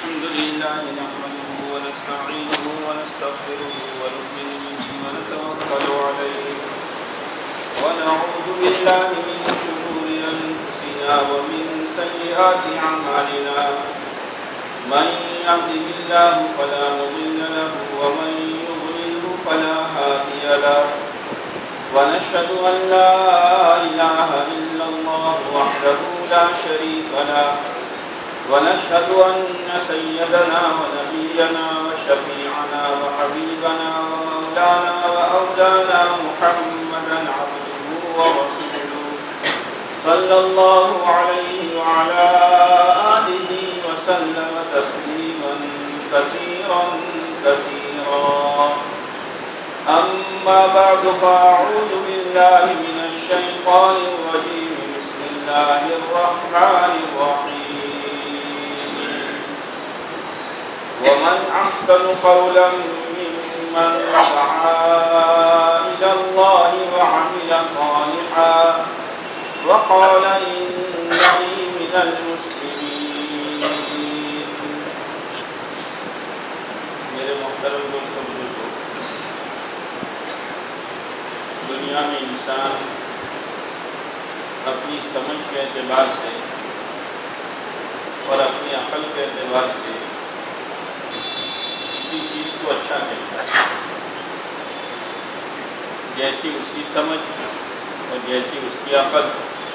الحمد لله نحمده ونستعينه ونستغفره ونؤمن به ونتوكل عليه ونعوذ بالله من شرور أنفسنا ومن سيئات أعمالنا من يهده الله فلا مضل له ومن يضلل فلا هادي له ونشهد أن لا إله إلا الله وحده لا شريك له ونشهد أن سيدنا ونبينا وشفيعنا وحبيبنا ومولانا وأولانا محمدا عبده ورسوله صلى الله عليه وعلى آله وسلم تسليما كثيرا كثيرا أما بعد فأعوذ بالله من الشيطان الرجيم بسم الله الرحمن الرحيم ومن أحسن قولا ممن دعا إلى الله وعمل صالحا وقال إنني من المسلمين. میرے محترم دوستوں بزرگوں، دنیا میں انسان اپنی سمجھ کے اعتبار سے اور اپنی عقل کے اعتبار سے کسی چیز کو اچھا کہتا ہے جیسی اس کی سمجھ اور جیسی اس کی عقل.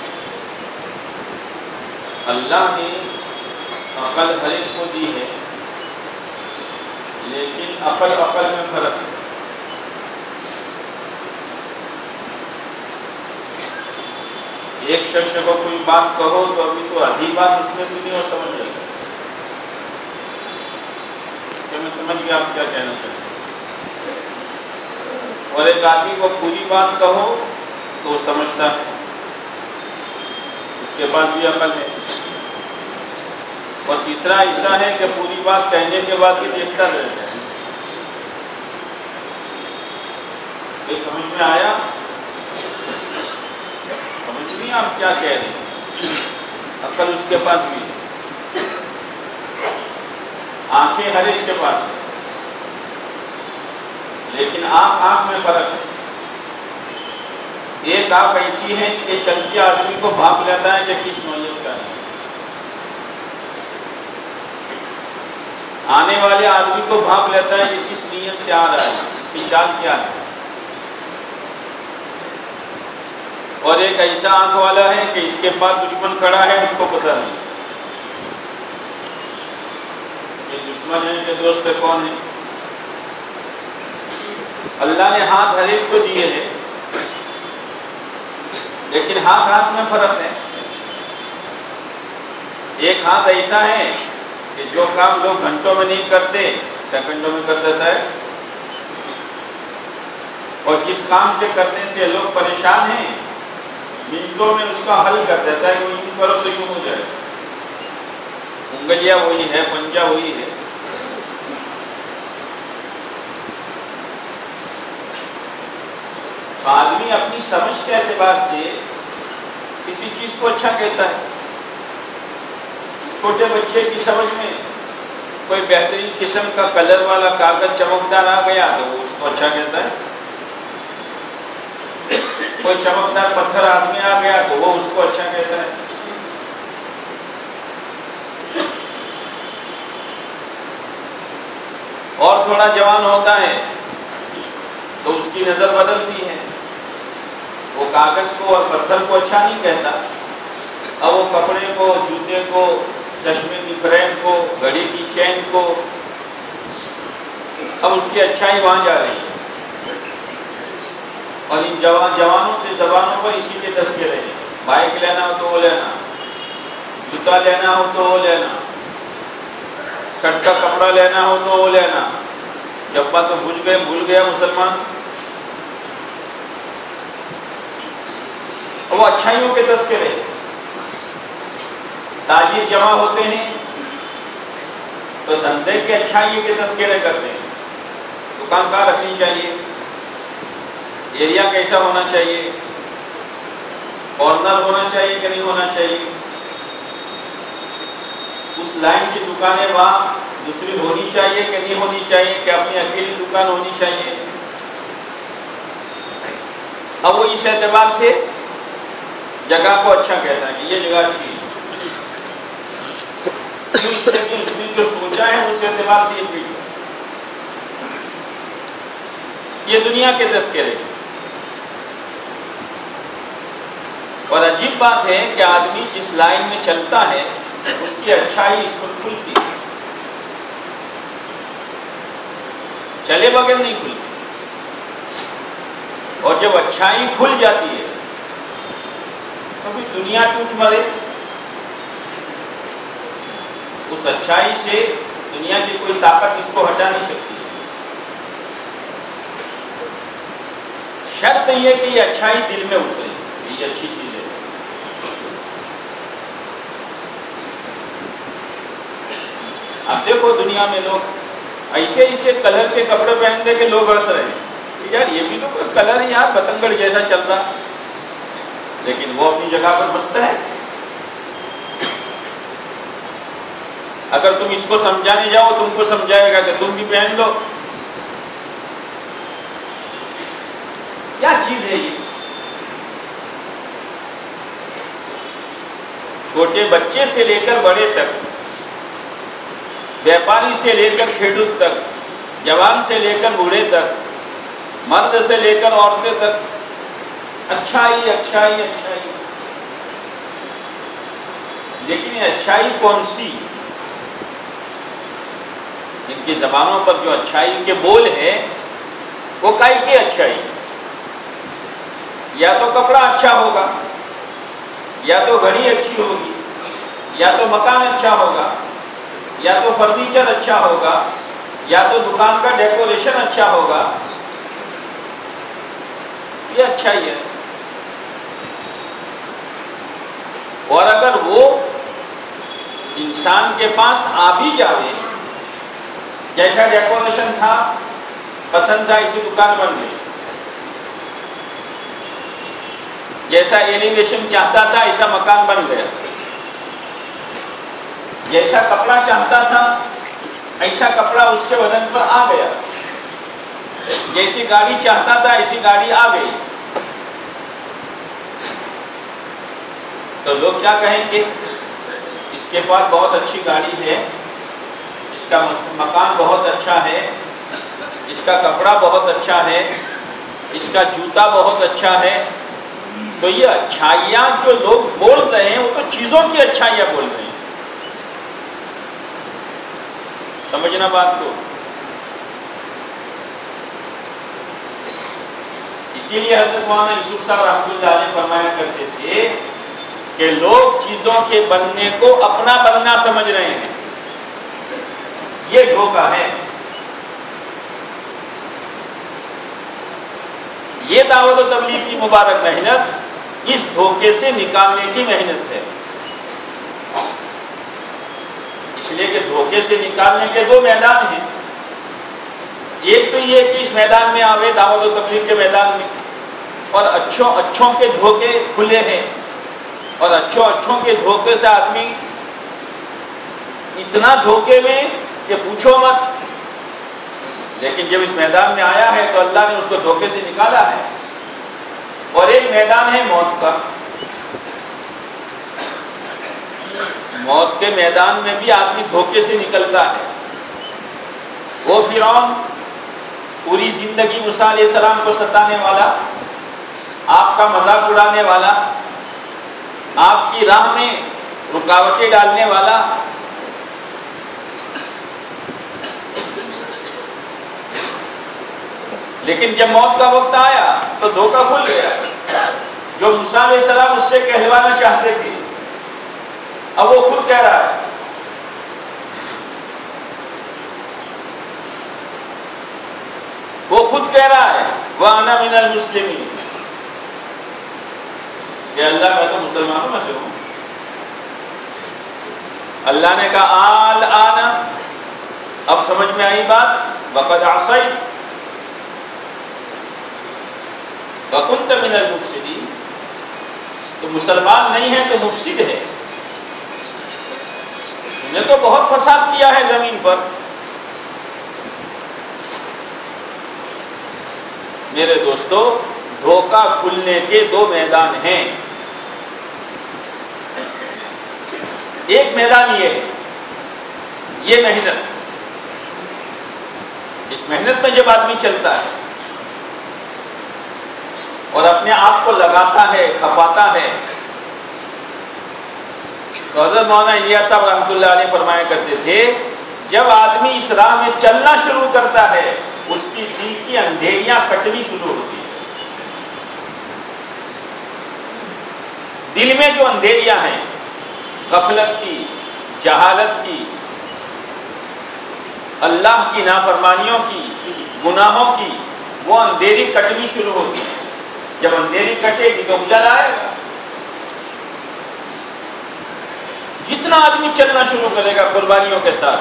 اللہ نے عقل ہر ایک کو دی ہے، لیکن عقل میں فرق ہے. ایک شخص کو کوئی بات کہو تو ابھی تو آدھی بات اس نے سنی اور سمجھ جاتا ہے کہ میں سمجھ گیا آپ کیا کہنا چاہتے ہیں، اور ایک آدمی کو پوری بات کہو تو وہ سمجھتا ہے، اس کے پاس بھی عقل ہے. اور تیسرا ایسا ہے کہ پوری بات کہنے کے بعد بھی دیکھتا رہتا ہے. یہ سمجھ میں آیا؟ سمجھ نہیں آپ کیا کہہ رہے ہیں؟ عقل اس کے پاس بھی ہے، آنکھیں ہر ایک کے پاس ہے، لیکن آنکھ میں فرق ہے. ایک آنکھ ایسی ہے کہ چلتی آدمی کو بھانپ لیتا ہے کہ کس نوعیت کا ہے. آنے والے آدمی کو بھانپ لیتا ہے کہ کس نیت سے آ رہا ہے، اس کی چال کیا ہے. اور ایک ایسا آنکھ والا ہے کہ اس کے پاس دشمن کھڑا ہے، اس کو پتہ نہیں یہ دشمن ہے کہ دوست ہے کون ہے. اللہ نے ہاتھ ہر ایک کو دیے ہیں، لیکن ہاتھ میں فرق ہے. ایک ہاتھ ایسا ہے کہ جو کام لوگ گھنٹوں میں نہیں کرتے سیکنڈوں میں کر دیتا ہے، اور جس کام کے کرنے سے لوگ پریشان ہیں منٹوں میں اس کا حل کر دیتا ہے کہ یوں کرو تو یوں ہو جائے. انگلیاں وہی ہے، پنجہ وہی ہے. آدمی اپنی سمجھ کے اعتبار سے کسی چیز کو اچھا کہتا ہے. چھوٹے بچے کی سمجھ میں کوئی بہترین قسم کا کلر والا کاغذ چمکدار آ گیا تو وہ اس کو اچھا کہتا ہے. کوئی چمکدار پتھر ہاتھ میں آ گیا تو وہ اس کو اچھا کہتا ہے. اور تھوڑا جوان ہوتا ہے تو اس کی نظر بدلتی ہے، وہ کاغذ کو اور پتھر کو اچھا نہیں کہتا، اب وہ کپڑے کو، جوتے کو، چشمے کی فریم کو، گھڑی کی چین کو، اب اس کی اچھائی وہاں جا رہی ہے. اور ان جوانوں کی زبانوں پر اسی کے تذکرے ہیں. بائک لینا ہو تو وہ لینا، جوتا لینا ہو تو وہ لینا، شرٹ کا کپڑا لینا ہو تو وہ لینا. جبا تو بھول گیا مسلمان. وہ اچھائیوں کے تذکرے. تاجر جمع ہوتے ہیں تو دھندے کے اچھائیوں کے تذکرے کرتے ہیں. دکان کہاں رکھنی چاہیے، ایریا کیسا ہونا چاہیے، کارنر ہونا چاہیے کہ نہیں ہونا چاہیے. اس لائن کی دکانیں وہاں دوسری ہونی چاہیے کہ نہیں ہونی چاہیے، کہ اپنی اکیلی دکان ہونی چاہیے؟ اب وہ اس اعتبار سے جگہ کو اچھا کہتا ہے کہ یہ جگہ اچھی ہے، اس نے جو سوچا ہے اس اعتبار سے یہ ٹھیک ہے۔ یہ دنیا کے تذکرے، اور عجیب بات ہے کہ آدمی جس لائن میں چلتا ہے اس کی اچھائی اس پر کھلتی ہے، چلے بغیر نہیں کھلتی، اور جب اچھائی کھل جاتی ہے تو بھی دنیا ٹوٹ مرے، اس اچھائی سے دنیا کی کوئی طاقت اس کو ہٹا نہیں سکتی۔ شرط یہ کہ یہ اچھائی دل میں اترے، یہ اچھی چیز ہے۔ اب دیکھو دنیا میں لوگ ایسے ایسے کلر کے کپڑے پہنتے کہ لوگ ہنس رہے ہیں کہ یار یہ بھی تو کوئی کلر ہے یار، پتنگڑ جیسا چل رہا، لیکن وہ اپنی جگہ پر مست ہے۔ اگر تم اس کو سمجھانے جاؤ تم کو سمجھائے گا کہ تم بھی پہن لو۔ کیا چیز ہے یہ؟ چھوٹے بچے سے لے کر بڑے تک، व्यापारी سے لے کر کھیڈوت تک، جوان سے لے کر بوڑھے تک، مرد سے لے کر عورتیں تک، اچھائی اچھائی اچھائی۔ لیکن یہ اچھائی کون سی؟ ان کی زبانوں پر جو اچھائی کے بول ہیں وہ کائی کی اچھائی؟ یا تو کپڑا اچھا ہوگا، یا تو گھڑی اچھی ہوگی، یا تو مکان اچھا ہوگا، یا تو فرنیچر اچھا ہوگا، یا تو دکان کا ڈیکوریشن اچھا ہوگا۔ یہ اچھائی ہے۔ اور اگر وہ انسان کے پاس آ بھی جاوے، جیسا ڈیکوریشن تھا پسند تھا اسی دکان بن گئی، جیسا ایلیویشن چاہتا تھا ایسا مکان بن گیا، جیسا کپڑا چاہتا تھا ایسا کپڑا اس کے بدن پر آ گیا، جیسی گاڑی چاہتا تھا ایسی گاڑی آ گئی، تو لوگ کیا کہیں گے؟ اس کے پاس بہت اچھی گاڑی ہے، اس کا مکان بہت اچھا ہے، اس کا کپڑا بہت اچھا ہے، اس کا جوتا بہت اچھا ہے۔ تو یہ اچھائیاں جو لوگ بول رہے ہیں وہ تو چیزوں کی اچھائیاں بول رہے ہیں۔ سمجھنا بات کو۔ اسی لیے حضرت مولانا یوسف صاحب رحمۃ اللہ علیہ فرمایا کرتے تھے کہ لوگ چیزوں کے بننے کو اپنا بننا سمجھ رہے ہیں، یہ دھوکہ ہے۔ یہ دعوت و تبلیغ کی مبارک محنت اس دھوکے سے نکالنے کی محنت ہے۔ اس لیے کہ دھوکے سے نکالنے کے دو میدان ہیں، ایک تو یہ کہ اس میدان میں آوے دعوت و تبلیغ کے میدان میں، اور اچھوں کے دھوکے کھلے ہیں، اور اچھوں کے دھوکے سے آدمی اتنا دھوکے میں کہ پوچھو مت۔ لیکن جب اس میدان میں آیا ہے تو اللہ نے اس کو دھوکے سے نکالا ہے۔ اور ایک میدان ہے موت کا، موت کے میدان میں بھی آدمی دھوکے سے نکلتا ہے۔ وہ فرعون پوری زندگی موسیٰ علیہ السلام کو ستانے والا، آپ کا مذاق اڑانے والا، آپ کی راہ میں رکاوٹیں ڈالنے والا، لیکن جب موت کا وقت آیا تو دھوکہ کھل گیا۔ جو موسیٰ علیہ السلام اس سے کہلوانا چاہتے تھے اب وہ خود کہہ رہا ہے۔ وہ خود کہہ رہا ہے وَأَنَا مِنَ الْمُسْلِمِينَ، کہ اللہ میں تو مسلمانوں میں سے ہوں۔ اللہ نے کہا آلآن، اب سمجھ میں آئی بات، وَقَدْ عَصَيْتَ وَكُنْتَ مِنَ الْمُفْسِدِينَ، تو مسلمان نہیں ہے تو مفسد ہے۔ نے تو بہت فساد کیا ہے زمین پر. میرے دوستو، دھوکہ کھلنے کے دو میدان ہیں. ایک میدان یہ ہے، یہ محنت. اس محنت میں جب آدمی چلتا ہے اور اپنے آپ کو لگاتا ہے، کھپاتا ہے، تو حضرت مولانا الیاس صاحب رحمۃ اللہ علیہ فرمایا کرتے تھے، جب آدمی اس راہ میں چلنا شروع کرتا ہے اس کی دل کی اندھیریاں کٹنی شروع ہوتی ہیں. دل میں جو اندھیریاں ہیں، غفلت کی، جہالت کی، اللہ کی نافرمانیوں کی، گناہوں کی، وہ اندھیری کٹنی شروع ہوتی ہے. جب اندھیری کٹے گی تو اجالا آئے گا. جتنا آدمی چلنا شروع کرے گا قربانیوں کے ساتھ،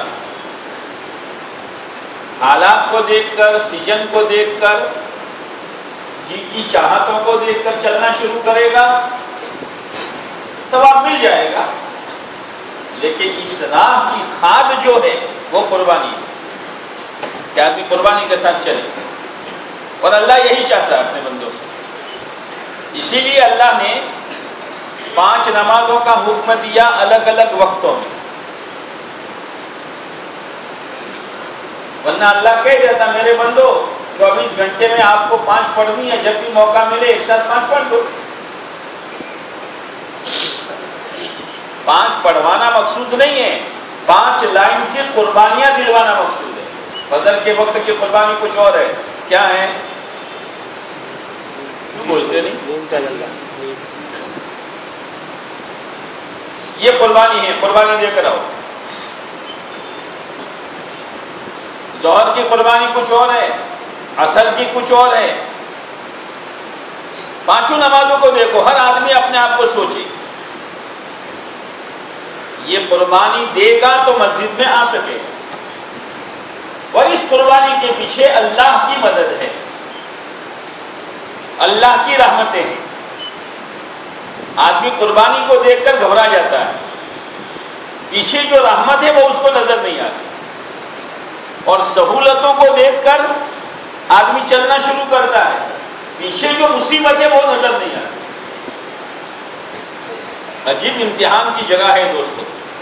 حالات کو دیکھ کر، سیزن کو دیکھ کر، جی کی چاہتوں کو دیکھ کر چلنا شروع کرے گا، ثواب مل جائے گا. لیکن اس راہ کی کھاد جو ہے وہ قربانی ہے کہ آدمی قربانی کے ساتھ چلے. اور اللہ یہی چاہتا ہے اپنے بندوں سے. اسی لیے اللہ نے 5 نمازوں کا حکم دیا الگ الگ وقتوں میں. ورنہ اللہ کہہ دیتا میرے بندو 24 گھنٹے میں آپ کو 5 پڑھنی ہے، جب بھی موقع ملے ایک ساتھ 5 پڑھ دو. 5 پڑھوانا مقصود نہیں ہے، 5 لائن کی قربانیاں دلوانا مقصود ہے. فجر کے وقت کی قربانی کچھ اور ہے. کیا ہے؟ بولتے نہیں. یہ قربانی ہے، قربانی دے کر آؤ. ظہر کی قربانی کچھ اور ہے، عصر کی کچھ اور ہے. 5 نمازوں کو دیکھو، ہر آدمی اپنے آپ کو سوچے یہ قربانی دے گا تو مسجد میں آ سکے. اور اس قربانی کے پیچھے اللہ کی مدد ہے، اللہ کی رحمتیں ہیں. آدمی قربانی کو دیکھ کر گھبرا جاتا ہے، پیچھے جو رحمت ہے وہ اس کو نظر نہیں آتی. اور سہولتوں کو دیکھ کر آدمی چلنا شروع کرتا ہے، پیچھے جو مصیبت ہے وہ نظر نہیں آتی. عجیب امتحان کی جگہ ہے دوستو.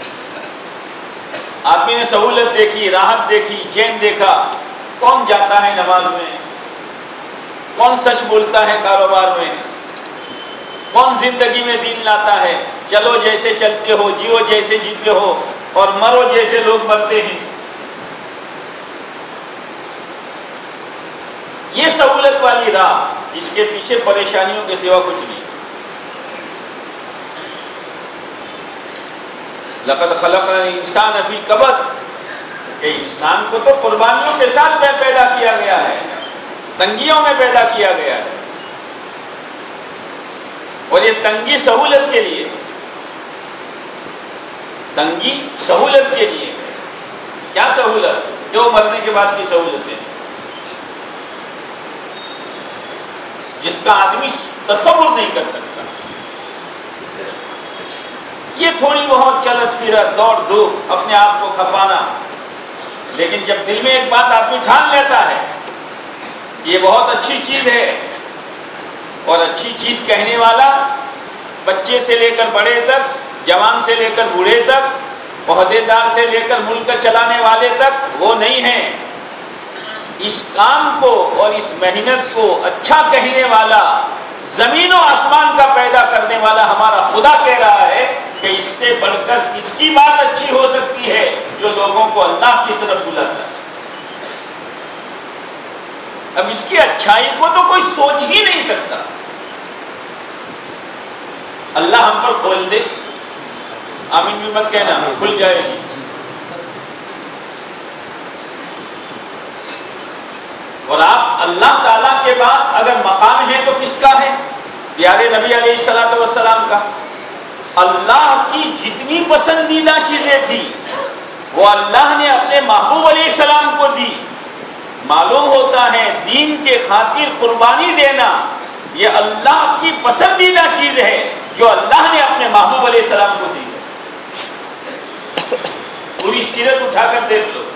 آدمی نے سہولت دیکھی، راحت دیکھی، چین دیکھا. کون جاتا ہے نماز میں؟ کون سچ بولتا ہے کاروبار میں؟ کون زندگی میں دین لاتا ہے؟ چلو جیسے چلتے ہو، جیو جیسے جیتے ہو، اور مرو جیسے لوگ مرتے ہیں. یہ سہولت والی راہ، اس کے پیچھے پریشانیوں کے سوا کچھ نہیں. لقد خلقنا الانسان فی کبد، کہ انسان کو تو قربانیوں کے ساتھ پیدا کیا گیا ہے، تنگیوں میں پیدا کیا گیا ہے. اور یہ تنگی سہولت کے لیے، تنگی سہولت کے لیے. کیا سہولت؟ جو مرنے کے بعد کی سہولتیں جس کا آدمی تصور نہیں کر سکتا. یہ تھوڑی بہت چلت پھرت، دوڑ دھوپ، اپنے آپ کو کھپانا. لیکن جب دل میں ایک بات آدمی ٹھان لیتا ہے یہ بہت اچھی چیز ہے، اور اچھی چیز کہنے والا بچے سے لے کر بڑے تک، جوان سے لے کر بوڑھے تک، عہدے دار سے لے کر ملک چلانے والے تک وہ نہیں ہے. اس کام کو اور اس محنت کو اچھا کہنے والا، زمین و آسمان کا پیدا کرنے والا ہمارا خدا کہہ رہا ہے کہ اس سے بڑھ کر اس کی بات اچھی ہو سکتی ہے جو لوگوں کو اللہ کی طرف بلاتا ہے. اب اس کی اچھائی کو تو کوئی سوچ ہی نہیں سکتا. اللہ ہم پر کھول دے. آمین بھی مت کہنا، کھل جائے گی. اور آپ اللہ تعالیٰ کے بعد اگر مقام ہے تو کس کا ہے؟ پیارے نبی علیہ الصلوۃ والسلام کا. اللہ کی جتنی پسندیدہ چیزیں تھیں وہ اللہ نے اپنے محبوب علیہ السلام کو دی. معلوم ہوتا ہے دین کے خاطر قربانی دینا یہ اللہ کی پسندیدہ چیز ہے جو اللہ نے اپنے محبوب علیہ السلام کو دی. پوری سیرت اٹھا کر دیکھ لو.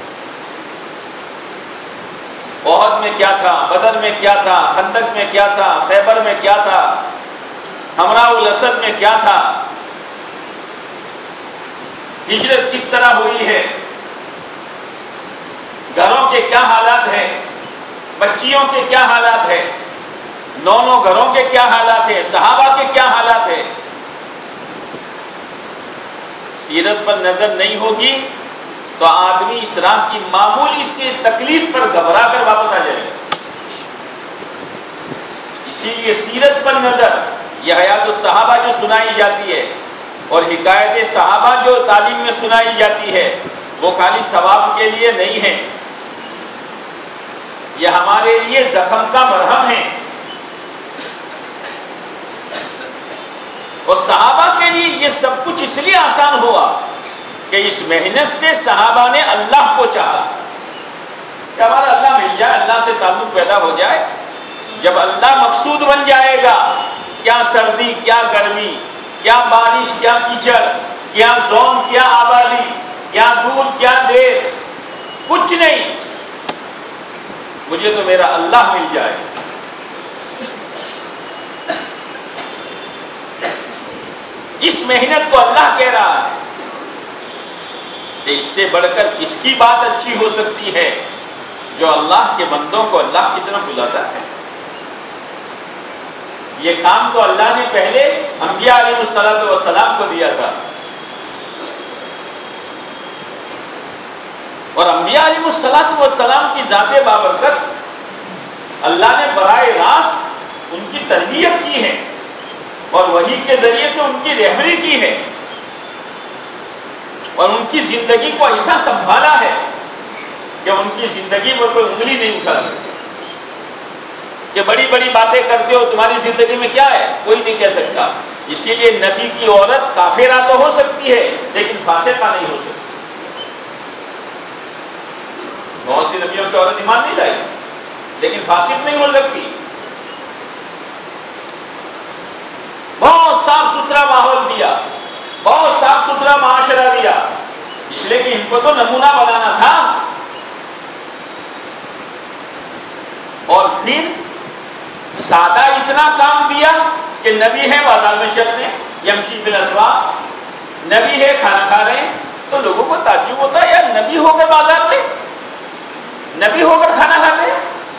احد میں کیا تھا، بدر میں کیا تھا، خندق میں کیا تھا، خیبر میں کیا تھا، حمراء الاسد میں کیا تھا، ہجرت کس طرح ہوئی ہے، گھروں کے کیا حالات ہیں، بچیوں کے کیا حالات ہیں، نو گھروں کے کیا حالات ہیں، صحابہ کے کیا حالات ہیں. سیرت پر نظر نہیں ہوگی تو آدمی اس راہ کی معمولی سی تکلیف پر گھبرا کر واپس آ جائے گا. اسی لیے سیرت پر نظر، یہ حیات الصحابہ جو سنائی جاتی ہے اور حکایت صحابہ جو تعلیم میں سنائی جاتی ہے، وہ خالی ثواب کے لیے نہیں ہے، یہ ہمارے لیے زخم کا مرہم ہے. اور صحابہ کے لیے یہ سب کچھ اس لیے آسان ہوا کہ اس محنت سے صحابہ نے اللہ کو چاہا کہ ہمارا اللہ مل جائے، اللہ سے تعلق پیدا ہو جائے. جب اللہ مقصود بن جائے گا، کیا سردی، کیا گرمی، کیا بارش، کیا کیچڑ، کیا زوم، کیا آبادی، کیا دور، کیا دیر، کچھ نہیں، مجھے تو میرا اللہ مل جائے. اس محنت کو اللہ کہہ رہا ہے کہ اس سے بڑھ کر کس کی بات اچھی ہو سکتی ہے جو اللہ کے بندوں کو اللہ کی طرف بلاتا ہے. یہ کام تو اللہ نے پہلے انبیاء علیہ السلام کو دیا تھا، اور انبیاء علیہ السلام کی ذات بابرکت اللہ نے براہ راست ان کی تربیت کی ہے اور وحی کے ذریعے سے ان کی رہبری کی ہے اور ان کی زندگی کو ایسا سنبھالا ہے کہ ان کی زندگی پر کوئی انگلی نہیں اٹھا سکتی. کہ بڑی بڑی باتیں کرتے ہو، تمہاری زندگی میں کیا ہے، کوئی نہیں کہہ سکتا. اسی لیے نبی کی عورت کافرہ تو ہو سکتی ہے لیکن فاسقہ نہیں ہو سکتی. بہت سی نبیوں کی عورت ایمان نہیں لائی لیکن فاسق نہیں ہو سکتی. بہت صاف ستھرا ماحول دیا، بہت صاف ستھرا معاشرہ دیا، اس لیے کہ ان کو تو نمونہ بنانا تھا. اور پھر سادہ اتنا کام دیا کہ نبی ہے بازار میں چل رہے، یمشی بالاسواق، نبی ہے کھانا کھا رہے ہیں، تو لوگوں کو تعجب ہوتا ہے یار نبی ہو کر بازار میں، نبی ہو کر کھانا کھاتے ہیں.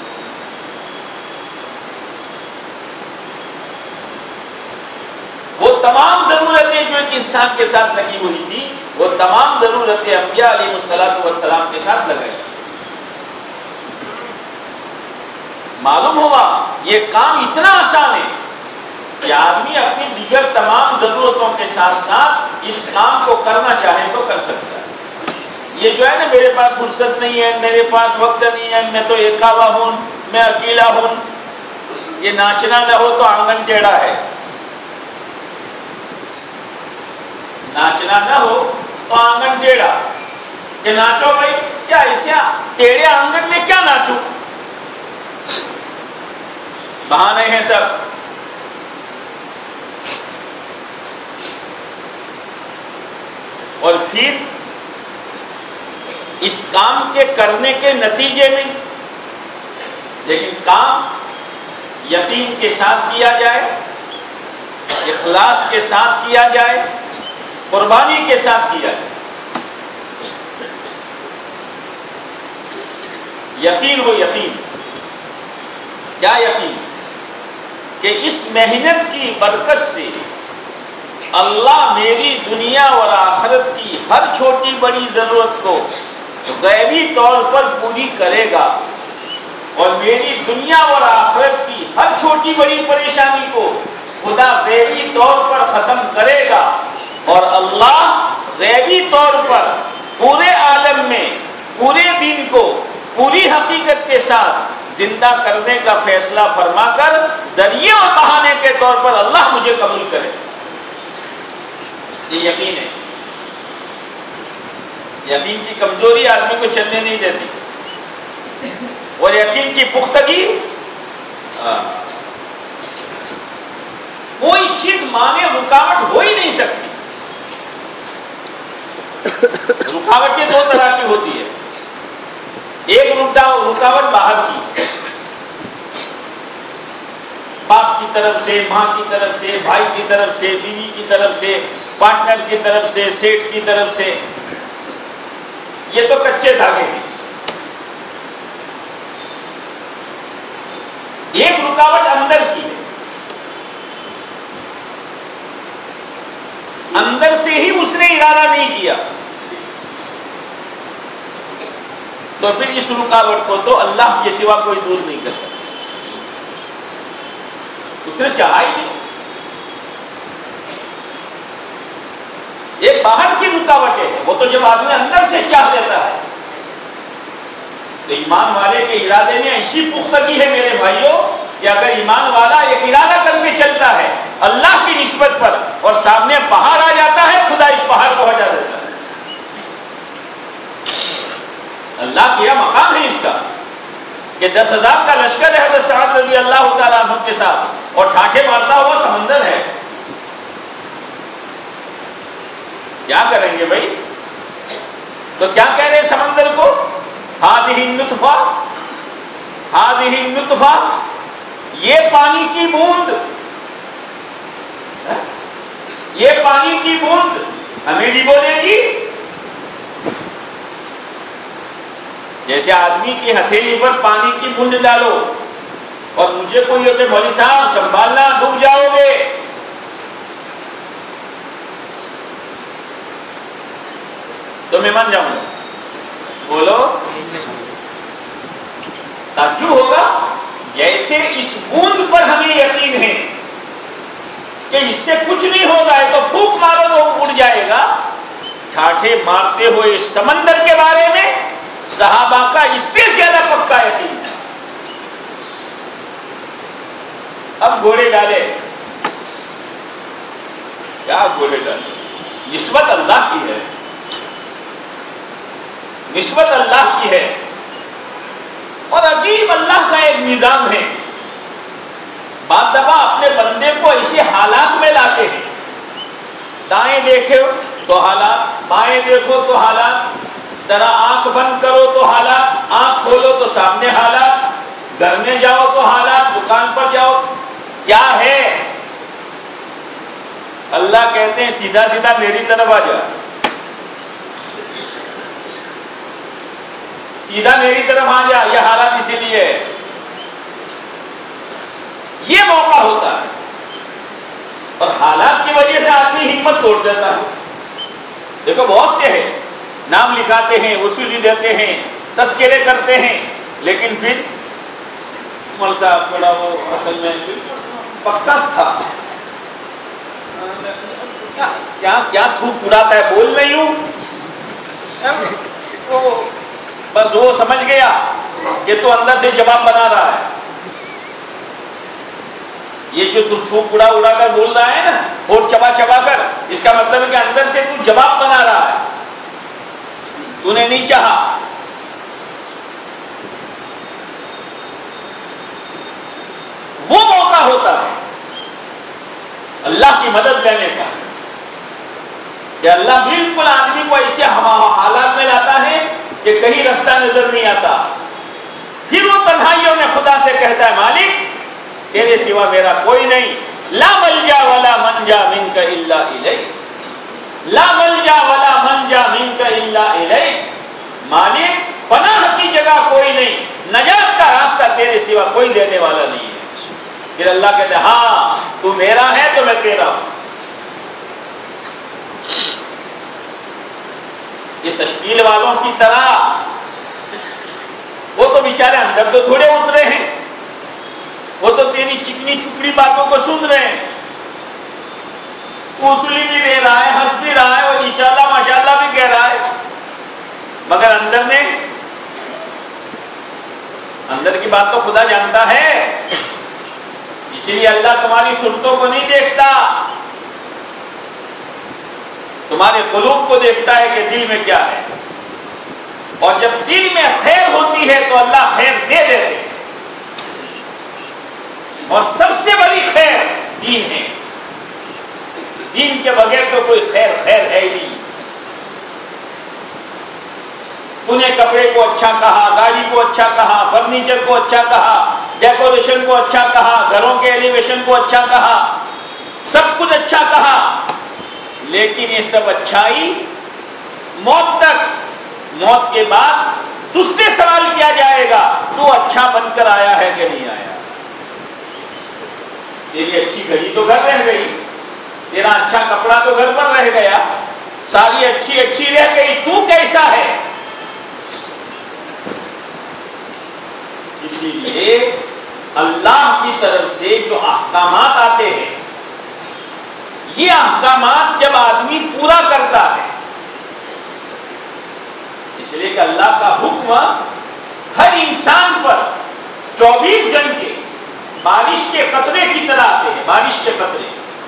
وہ تمام ضرورتیں جو ایک انسان کے ساتھ لگی ہوئی تھی، وہ تمام ضرورتیں انبیاء علیہ السلام کے ساتھ لگائی. معلوم ہوا یہ کام اتنا آسان ہے کہ آدمی اپنی دیگر تمام ضرورتوں کے ساتھ ساتھ اس کام کو کرنا چاہے تو کر سکتا ہے. یہ جو ہے نا میرے پاس فرصت نہیں ہے، میرے پاس وقت نہیں ہے، میں تو ایکاوا ہوں، میں اکیلا ہوں، یہ ناچنا نہ ہو تو آنگن ٹیڑھا ہے. ناچنا نہ ہو تو آنگن ٹیڑھا، کہ ناچو بھائی، کیا اسے ٹیڑھے آنگن میں کیا ناچوں، بہانے ہیں سب. اور پھر اس کام کے کرنے کے نتیجے میں لیکن کام یقین کے ساتھ کیا جائے، اخلاص کے ساتھ کیا جائے، قربانی کے ساتھ کیا جائے. یقین ہو، یقین کیا یقین کہ اس محنت کی برکت سے اللہ میری دنیا اور آخرت کی ہر چھوٹی بڑی ضرورت کو غیبی طور پر پوری کرے گا، اور میری دنیا اور آخرت کی ہر چھوٹی بڑی پریشانی کو خدا غیبی طور پر ختم کرے گا، اور اللہ غیبی طور پر پورے عالم میں پورے دین کو پوری حقیقت کے ساتھ زندہ کرنے کا فیصلہ فرما کر ذریعے اور بہانے کے طور پر اللہ مجھے قبول کرے. یہ یقین ہے. یقین کی کمزوری آدمی کو چلنے نہیں دیتی، اور یقین کی پختگی کوئی چیز مانے رکاوٹ ہو ہی نہیں سکتی. رکاوٹیں دو طرح کی ہوتی ہے. ایک رکاوٹ باہر کی، باپ کی طرف سے، ماں کی طرف سے، بھائی کی طرف سے، بیوی کی طرف سے، پارٹنر کی طرف سے، سیٹ کی طرف سے. یہ تو کچے دھاگے ہیں. ایک رکاوٹ اندر کی ہے، اندر سے ہی اس نے ارادہ نہیں کیا، تو پھر اس رکاوٹ کو تو اللہ کے سوا کوئی دور نہیں کر سکتا. اس نے چاہا ہی نہیں. ایک باہر کی رکاوٹیں ہے، وہ تو جب آدمی اندر سے چاہ لیتا ہے. تو ایمان والے کے ارادے میں ایسی پختگی ہے میرے بھائیوں کہ اگر ایمان والا ایک ارادہ کر کے چلتا ہے اللہ کی نسبت پر اور سامنے پہاڑ آ جاتا ہے، خدا اس پہاڑ کو ہٹا دیتا ہے. اللہ کیا مقام ہے اس کا کہ 10,000 کا لشکر ہے حضرت سعد رضی اللہ تعالیٰ عنہ کے ساتھ اور ٹھاٹھے مارتا ہوا سمندر ہے. کیا کریں گے بھائی؟ تو کیا کہہ رہے سمندر کو؟ ہادہ النطفہ، ہادہ النطفہ، یہ پانی کی بوند، یہ پانی کی بوند ہمیں ڈبو دے گی. جیسے آدمی کی ہتھیلی پر پانی کی بوند ڈالو اور مجھے کوئی ہوتے مولوی صاحب سنبھالنا ڈوب جاؤ گے، تو میں مان جاؤں گا. بولو تعجب ہوگا. جیسے اس بوند پر ہمیں یقین ہے کہ اس سے کچھ نہیں ہوگا، ہے تو پھونک مارو تو اڑ جائے گا. ٹھاٹھے مارتے ہوئے سمندر کے بارے میں صحابہ کا اس سے زیادہ پکا یقین ہے. اب گھوڑے ڈالے، کیا گھوڑے ڈالے؟ نسبت اللہ کی ہے، نسبت اللہ کی ہے. اور عجیب اللہ کا ایک نظام ہے. بعض دفعہ اپنے بندے کو ایسے حالات میں لاتے ہیں، دائیں دیکھو تو حالات، بائیں دیکھو تو حالات، ذرا آنکھ بند کرو تو حالات، آنکھ کھولو تو سامنے حالات، گھر میں جاؤ تو حالات، دکان پر جاؤ. کیا ہے؟ اللہ کہتے ہیں سیدھا سیدھا میری طرف آ جا، سیدھا میری طرف آ جا. یہ حالات اسی لیے ہے، یہ موقع ہوتا ہے. اور حالات کی وجہ سے آدمی ہمت توڑ دیتا ہے. دیکھو بہت سے ہیں، نام لکھاتے ہیں، وصولی دیتے ہیں، تذکرے کرتے ہیں، لیکن پھر مول صاحب تھوڑا وہ اصل میں پکا تھا، کیا تھوک اڑاتا ہے، بول نہیں ہوں. بس وہ سمجھ گیا کہ تو اندر سے جواب بنا رہا ہے. یہ جو تو تھوک اڑا اڑا کر بول رہا ہے نا، اور چبا چبا کر، اس کا مطلب ہے کہ اندر سے تو جواب بنا رہا ہے، تو نے نہیں چاہا. وہ موقع ہوتا ہے اللہ کی مدد لینے کا کہ اللہ بالکل آدمی کو ایسے حالات میں لاتا ہے کہ کہیں رستہ نظر نہیں آتا. پھر وہ تنہائیوں میں خدا سے کہتا ہے مالک تیرے سوا میرا کوئی نہیں. لا ملجا ولا منجا منک الا الیک، لا ملجا ولا منجا منک الا الیک. مالک پناہ کی جگہ کوئی نہیں، نجات کا راستہ تیرے سوا کوئی دینے والا نہیں ہے. پھر اللہ کہتے ہیں ہاں تو میرا ہے تو میں تیرا ہوں. یہ تشکیل والوں کی طرح وہ تو بیچارے اندر تو تھوڑے اترے ہیں، وہ تو تیری چکنی چپڑی باتوں کو سن رہے ہیں، وصولی بھی دے رہا ہے، ہنس بھی رہا ہے، اور انشاءاللہ ماشاءاللہ بھی کہہ رہا ہے، مگر اندر میں، اندر کی بات تو خدا جانتا ہے. اسی لیے اللہ تمہاری صورتوں کو نہیں دیکھتا، تمہارے قلوب کو دیکھتا ہے کہ دل میں کیا ہے. اور جب دل میں خیر ہوتی ہے تو اللہ خیر دے دیتے. اور سب سے بڑی خیر دین ہے، دین کے بغیر تو کوئی خیر ہے ہی نہیں. تو نے کپڑے کو اچھا کہا، گاڑی کو اچھا کہا، فرنیچر کو اچھا کہا، ڈیکوریشن کو اچھا کہا، گھروں کے ایلیویشن کو اچھا کہا، سب کچھ اچھا کہا، لیکن یہ سب اچھائی موت تک، موت کے بعد تجھ سے سوال کیا جائے گا تو اچھا بن کر آیا ہے کہ نہیں آیا؟ تیری اچھی گھڑی تو گھر رہ گئی، تیرا اچھا کپڑا تو گھر پر رہ گیا، ساری اچھی رہ گئی، تو کیسا ہے؟ اسی لیے اللہ کی طرف سے جو احکامات آتے ہیں، یہ احکامات جب آدمی پورا کرتا ہے، اس لیے کہ اللہ کا حکم ہر انسان پر 24 گھنٹے بارش کے قطرے کی طرح آتے ہیں، بارش کے قطرے،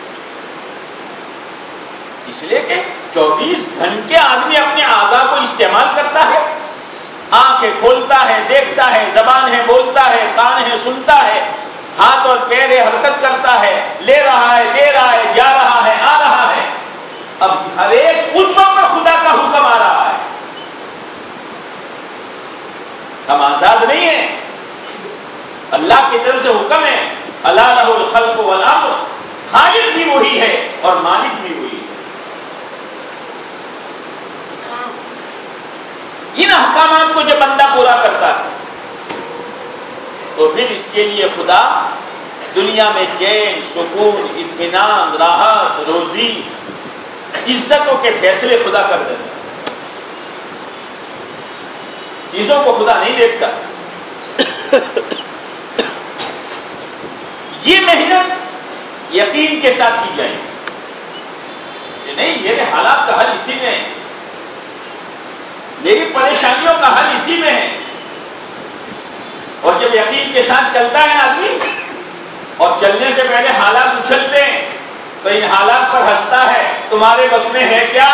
اس لیے کہ 24 گھنٹے آدمی اپنے اعضاء کو استعمال کرتا ہے، آنکھیں کھولتا ہے، دیکھتا ہے، زبان ہے بولتا ہے، کان ہے سنتا ہے، ہاتھ اور پیر ہے حرکت کرتا ہے، لے رہا ہے، دے رہا ہے، جا رہا ہے، آ رہا ہے۔ اب ہر ایک عضو پر خدا کا حکم آ رہا ہے، ہم آزاد نہیں ہیں، اللہ کی طرف سے حکم ہے، الا لہ الخلق والامر، خالق بھی وہی ہے اور مالک بھی وہی ہے۔ ان احکامات کو جب بندہ پورا کرتا ہے تو پھر اس کے لیے خدا دنیا میں چین، سکون، اطمینان، راحت، روزی، عزتوں کے فیصلے خدا کر دیتا ہے۔ چیزوں کو خدا نہیں دیکھتا، یہ محنت یقین کے ساتھ کی جائے کہ نہیں، میرے حالات کا حل اسی میں ہے، میری پریشانیوں کا حل اسی میں ہے۔ اور جب یقین کے ساتھ چلتا ہے آدمی، اور چلنے سے پہلے حالات اچھلتے ہیں تو ان حالات پر ہنستا ہے، تمہارے بس میں ہے کیا؟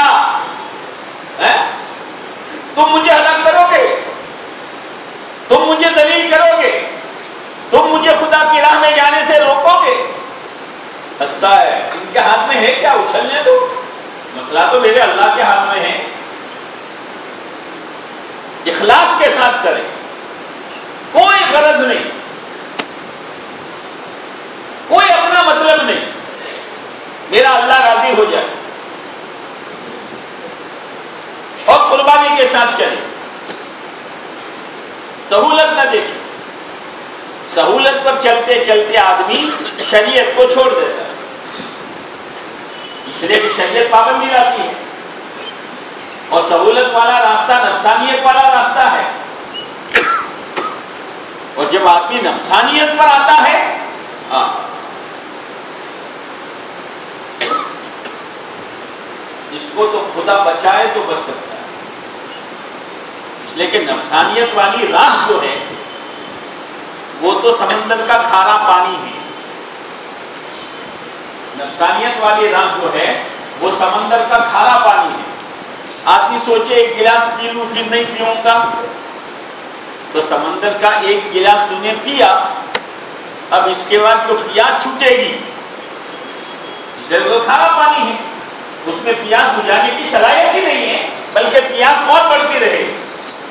تم مجھے ہلاک کرو گے، تم مجھے ذلیل کرو گے، تم مجھے خدا کی راہ میں جانے سے روکو گے؟ ہنستا ہے، ان کے ہاتھ میں ہے کیا؟ اچھلنے دو، مسئلہ تو میرے اللہ کے ہاتھ میں ہے۔ اخلاص کے ساتھ کریں، کوئی غرض نہیں، کوئی اپنا مطلب نہیں، میرا اللہ راضی ہو جائے، اور قربانی کے ساتھ چلیں، سہولت نہ دیکھیں۔ سہولت پر چلتے چلتے آدمی شریعت کو چھوڑ دیتا ہے، اس لیے کہ شریعت پابندی لاتی ہے، اور سہولت والا راستہ نفسانیت والا راستہ ہے، اور جب آدمی نفسانیت پر آتا ہے اس کو تو خدا بچائے تو بچ سکتا ہے، اس لیے کہ نفسانیت والی راہ جو ہے وہ تو سمندر کا کھارا پانی ہے، نفسانیت والی راہ جو ہے وہ سمندر کا کھارا پانی ہے۔ آدمی سوچے ایک گلاس پی لوں پھر نہیں پیوں گا، تو سمندر کا ایک گلاس تم نے پیا، اب اس کے بعد جو پیاس چھوٹے گی، اس لیے وہ کھارا پانی ہے، اس میں پیاس بجھانے کی صلاحیت ہی نہیں ہے، بلکہ پیاس اور بڑھتی رہے گی،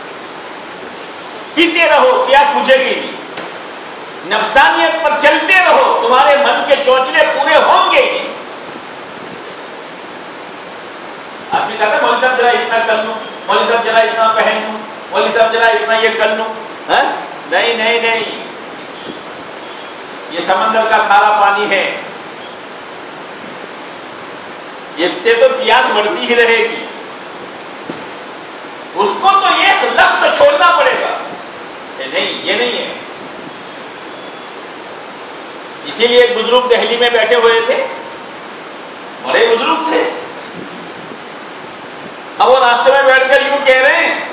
پیتے رہو پیاس بجھے گی نہیں۔ نفسانیت پر چلتے رہو، تمہارے من کے چوچلے پورے ہوں گے ہی۔ آدمی کہتا ہے مولوی صاحب ذرا اتنا کر لوں، مولوی صاحب ذرا اتنا پہن لوں، مولوی صاحب ذرا اتنا یہ کر لوں، نہیں نہیں نہیں، یہ سمندر کا کھارا پانی ہے، اس سے تو پیاس بڑھتی ہی رہے گی، اس کو تو ایک لخت چھوڑنا پڑے گا، نہیں یہ نہیں ہے۔ اسی لیے ایک بزرگ دہلی میں بیٹھے ہوئے تھے، بڑے بزرگ تھے، اب وہ راستے میں بیٹھ کر یوں کہہ رہے ہیں،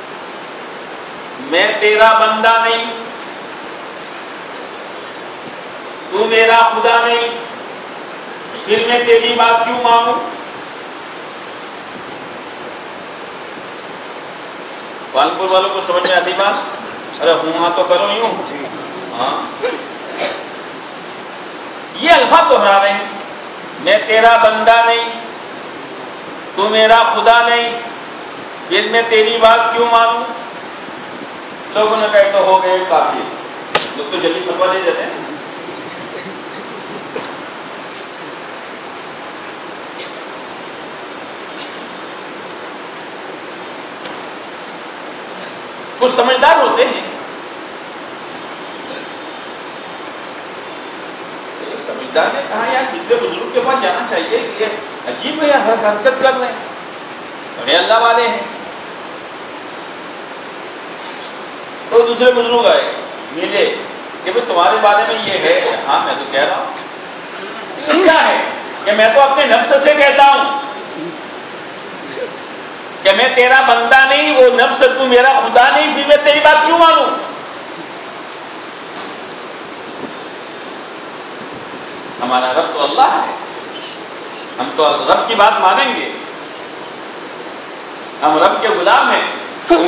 میں تیرا بندہ نہیں، تو میرا خدا نہیں، پھر میں تیری بات کیوں مانوں؟ پالپور والوں کو سمجھ میں آتی بات؟ ارے ہاں تو کرو یوں، ہاں یہ الفاظ دہرا رہے ہیں، میں تیرا بندہ نہیں، تو میرا خدا نہیں، پھر میں تیری بات کیوں مانوں؟ لوگوں نے کہا تو ہو گئے کافی، لوگ تو جلدی فتویٰ دے دیتے ہیں۔ کچھ سمجھدار ہوتے ہیں، ایک سمجھدار نے کہا یار کسی بزرگ کے پاس جانا چاہیے، یہ عجیب ہے یار حرکت کر رہے ہیں، بڑے اللہ والے ہیں۔ تو دوسرے بزرگ آئے ملے کہ بھائی تمہارے بارے میں یہ ہے، ہاں میں تو کہہ رہا ہوں۔ کیا ہے کہ میں تو اپنے نفس سے کہتا ہوں کہ میں تیرا بندہ نہیں، وہ نفس تو میرا خدا نہیں، پھر میں تیری بات کیوں مانوں؟ ہمارا رب تو اللہ ہے، ہم تو رب کی بات مانیں گے، ہم رب کے غلام ہیں،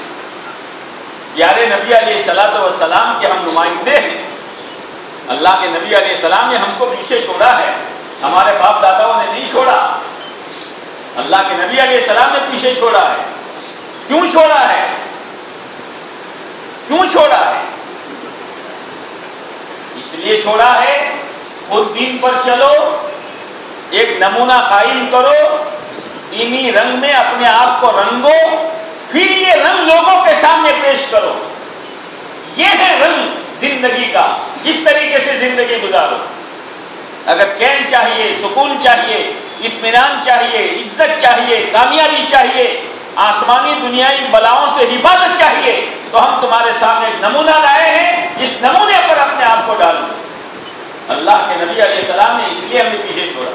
پیارے نبی علیہ الصلوۃ والسلام کے ہم نمائندے ہیں۔ اللہ کے نبی علیہ السلام نے ہم کو پیچھے چھوڑا ہے، ہمارے باپ داداؤں نے نہیں چھوڑا، اللہ کے نبی علیہ السلام نے پیچھے چھوڑا ہے۔ کیوں چھوڑا ہے؟ کیوں چھوڑا ہے؟ اس لیے چھوڑا ہے خود دین پر چلو، ایک نمونہ قائم کرو، دینی رنگ میں اپنے آپ کو رنگو، پھر یہ رنگ لوگوں کے سامنے پیش کرو۔ یہ ہے رنگ زندگی کا، اس طریقے سے زندگی گزارو۔ اگر چین چاہیے، سکون چاہیے، اطمینان چاہیے، عزت چاہیے، کامیابی چاہیے، آسمانی دنیائی بلاؤں سے حفاظت چاہیے، تو ہم تمہارے سامنے ایک نمونہ لائے ہیں، اس نمونے پر اپنے آپ کو ڈال دو۔ اللہ کے نبی علیہ السلام نے اس لیے ہمیں پیچھے چھوڑا،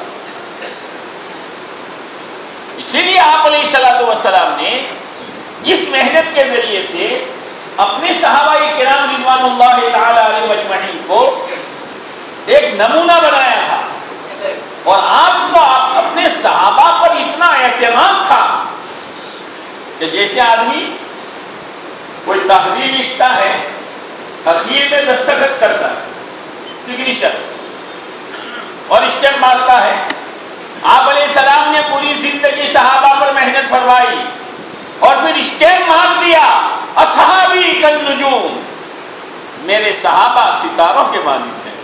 اسی لیے آپ علیہ الصلوۃ والسلام نے اس محنت کے ذریعے سے اپنے صحابہ کرام رضوان اللہ تعالی علیہم اجمعین کو ایک نمونہ بنایا تھا، اور آپ کو اپنے صحابہ پر اتنا اعتماد تھا کہ جیسے آدمی کوئی تحریر لکھتا ہے، اخیر میں دستخط کرتا ہے، سگنیچر اور اسٹیمپ مارتا ہے، آپ علیہ السلام نے پوری زندگی صحابہ پر محنت فرمائی اور پھر اسٹیمپ مار دیا، اصحابی کالنجوم، میرے صحابہ ستاروں کے مانند ہیں،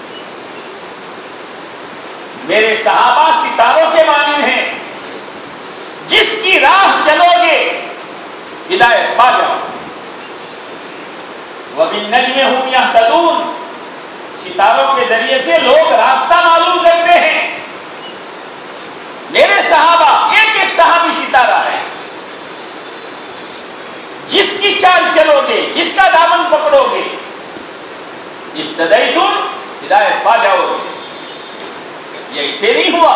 میرے صحابہ ستاروں کے مانند ہیں، جس کی راہ چلو گے ہدایت پا جاؤ۔ وَبِالنَّجْمِ هُمْ يَهْتَدُونَ، ستاروں کے ذریعے سے لوگ راستہ معلوم کرتے ہیں۔ میرے صحابہ، ایک ایک صحابی ستارہ ہے، جس کی چال چلو گے، جس کا دامن پکڑو گے، اهْتَدَيْتُمْ، ہدایت پا جاؤ گے۔ یہ اسے نہیں ہوا،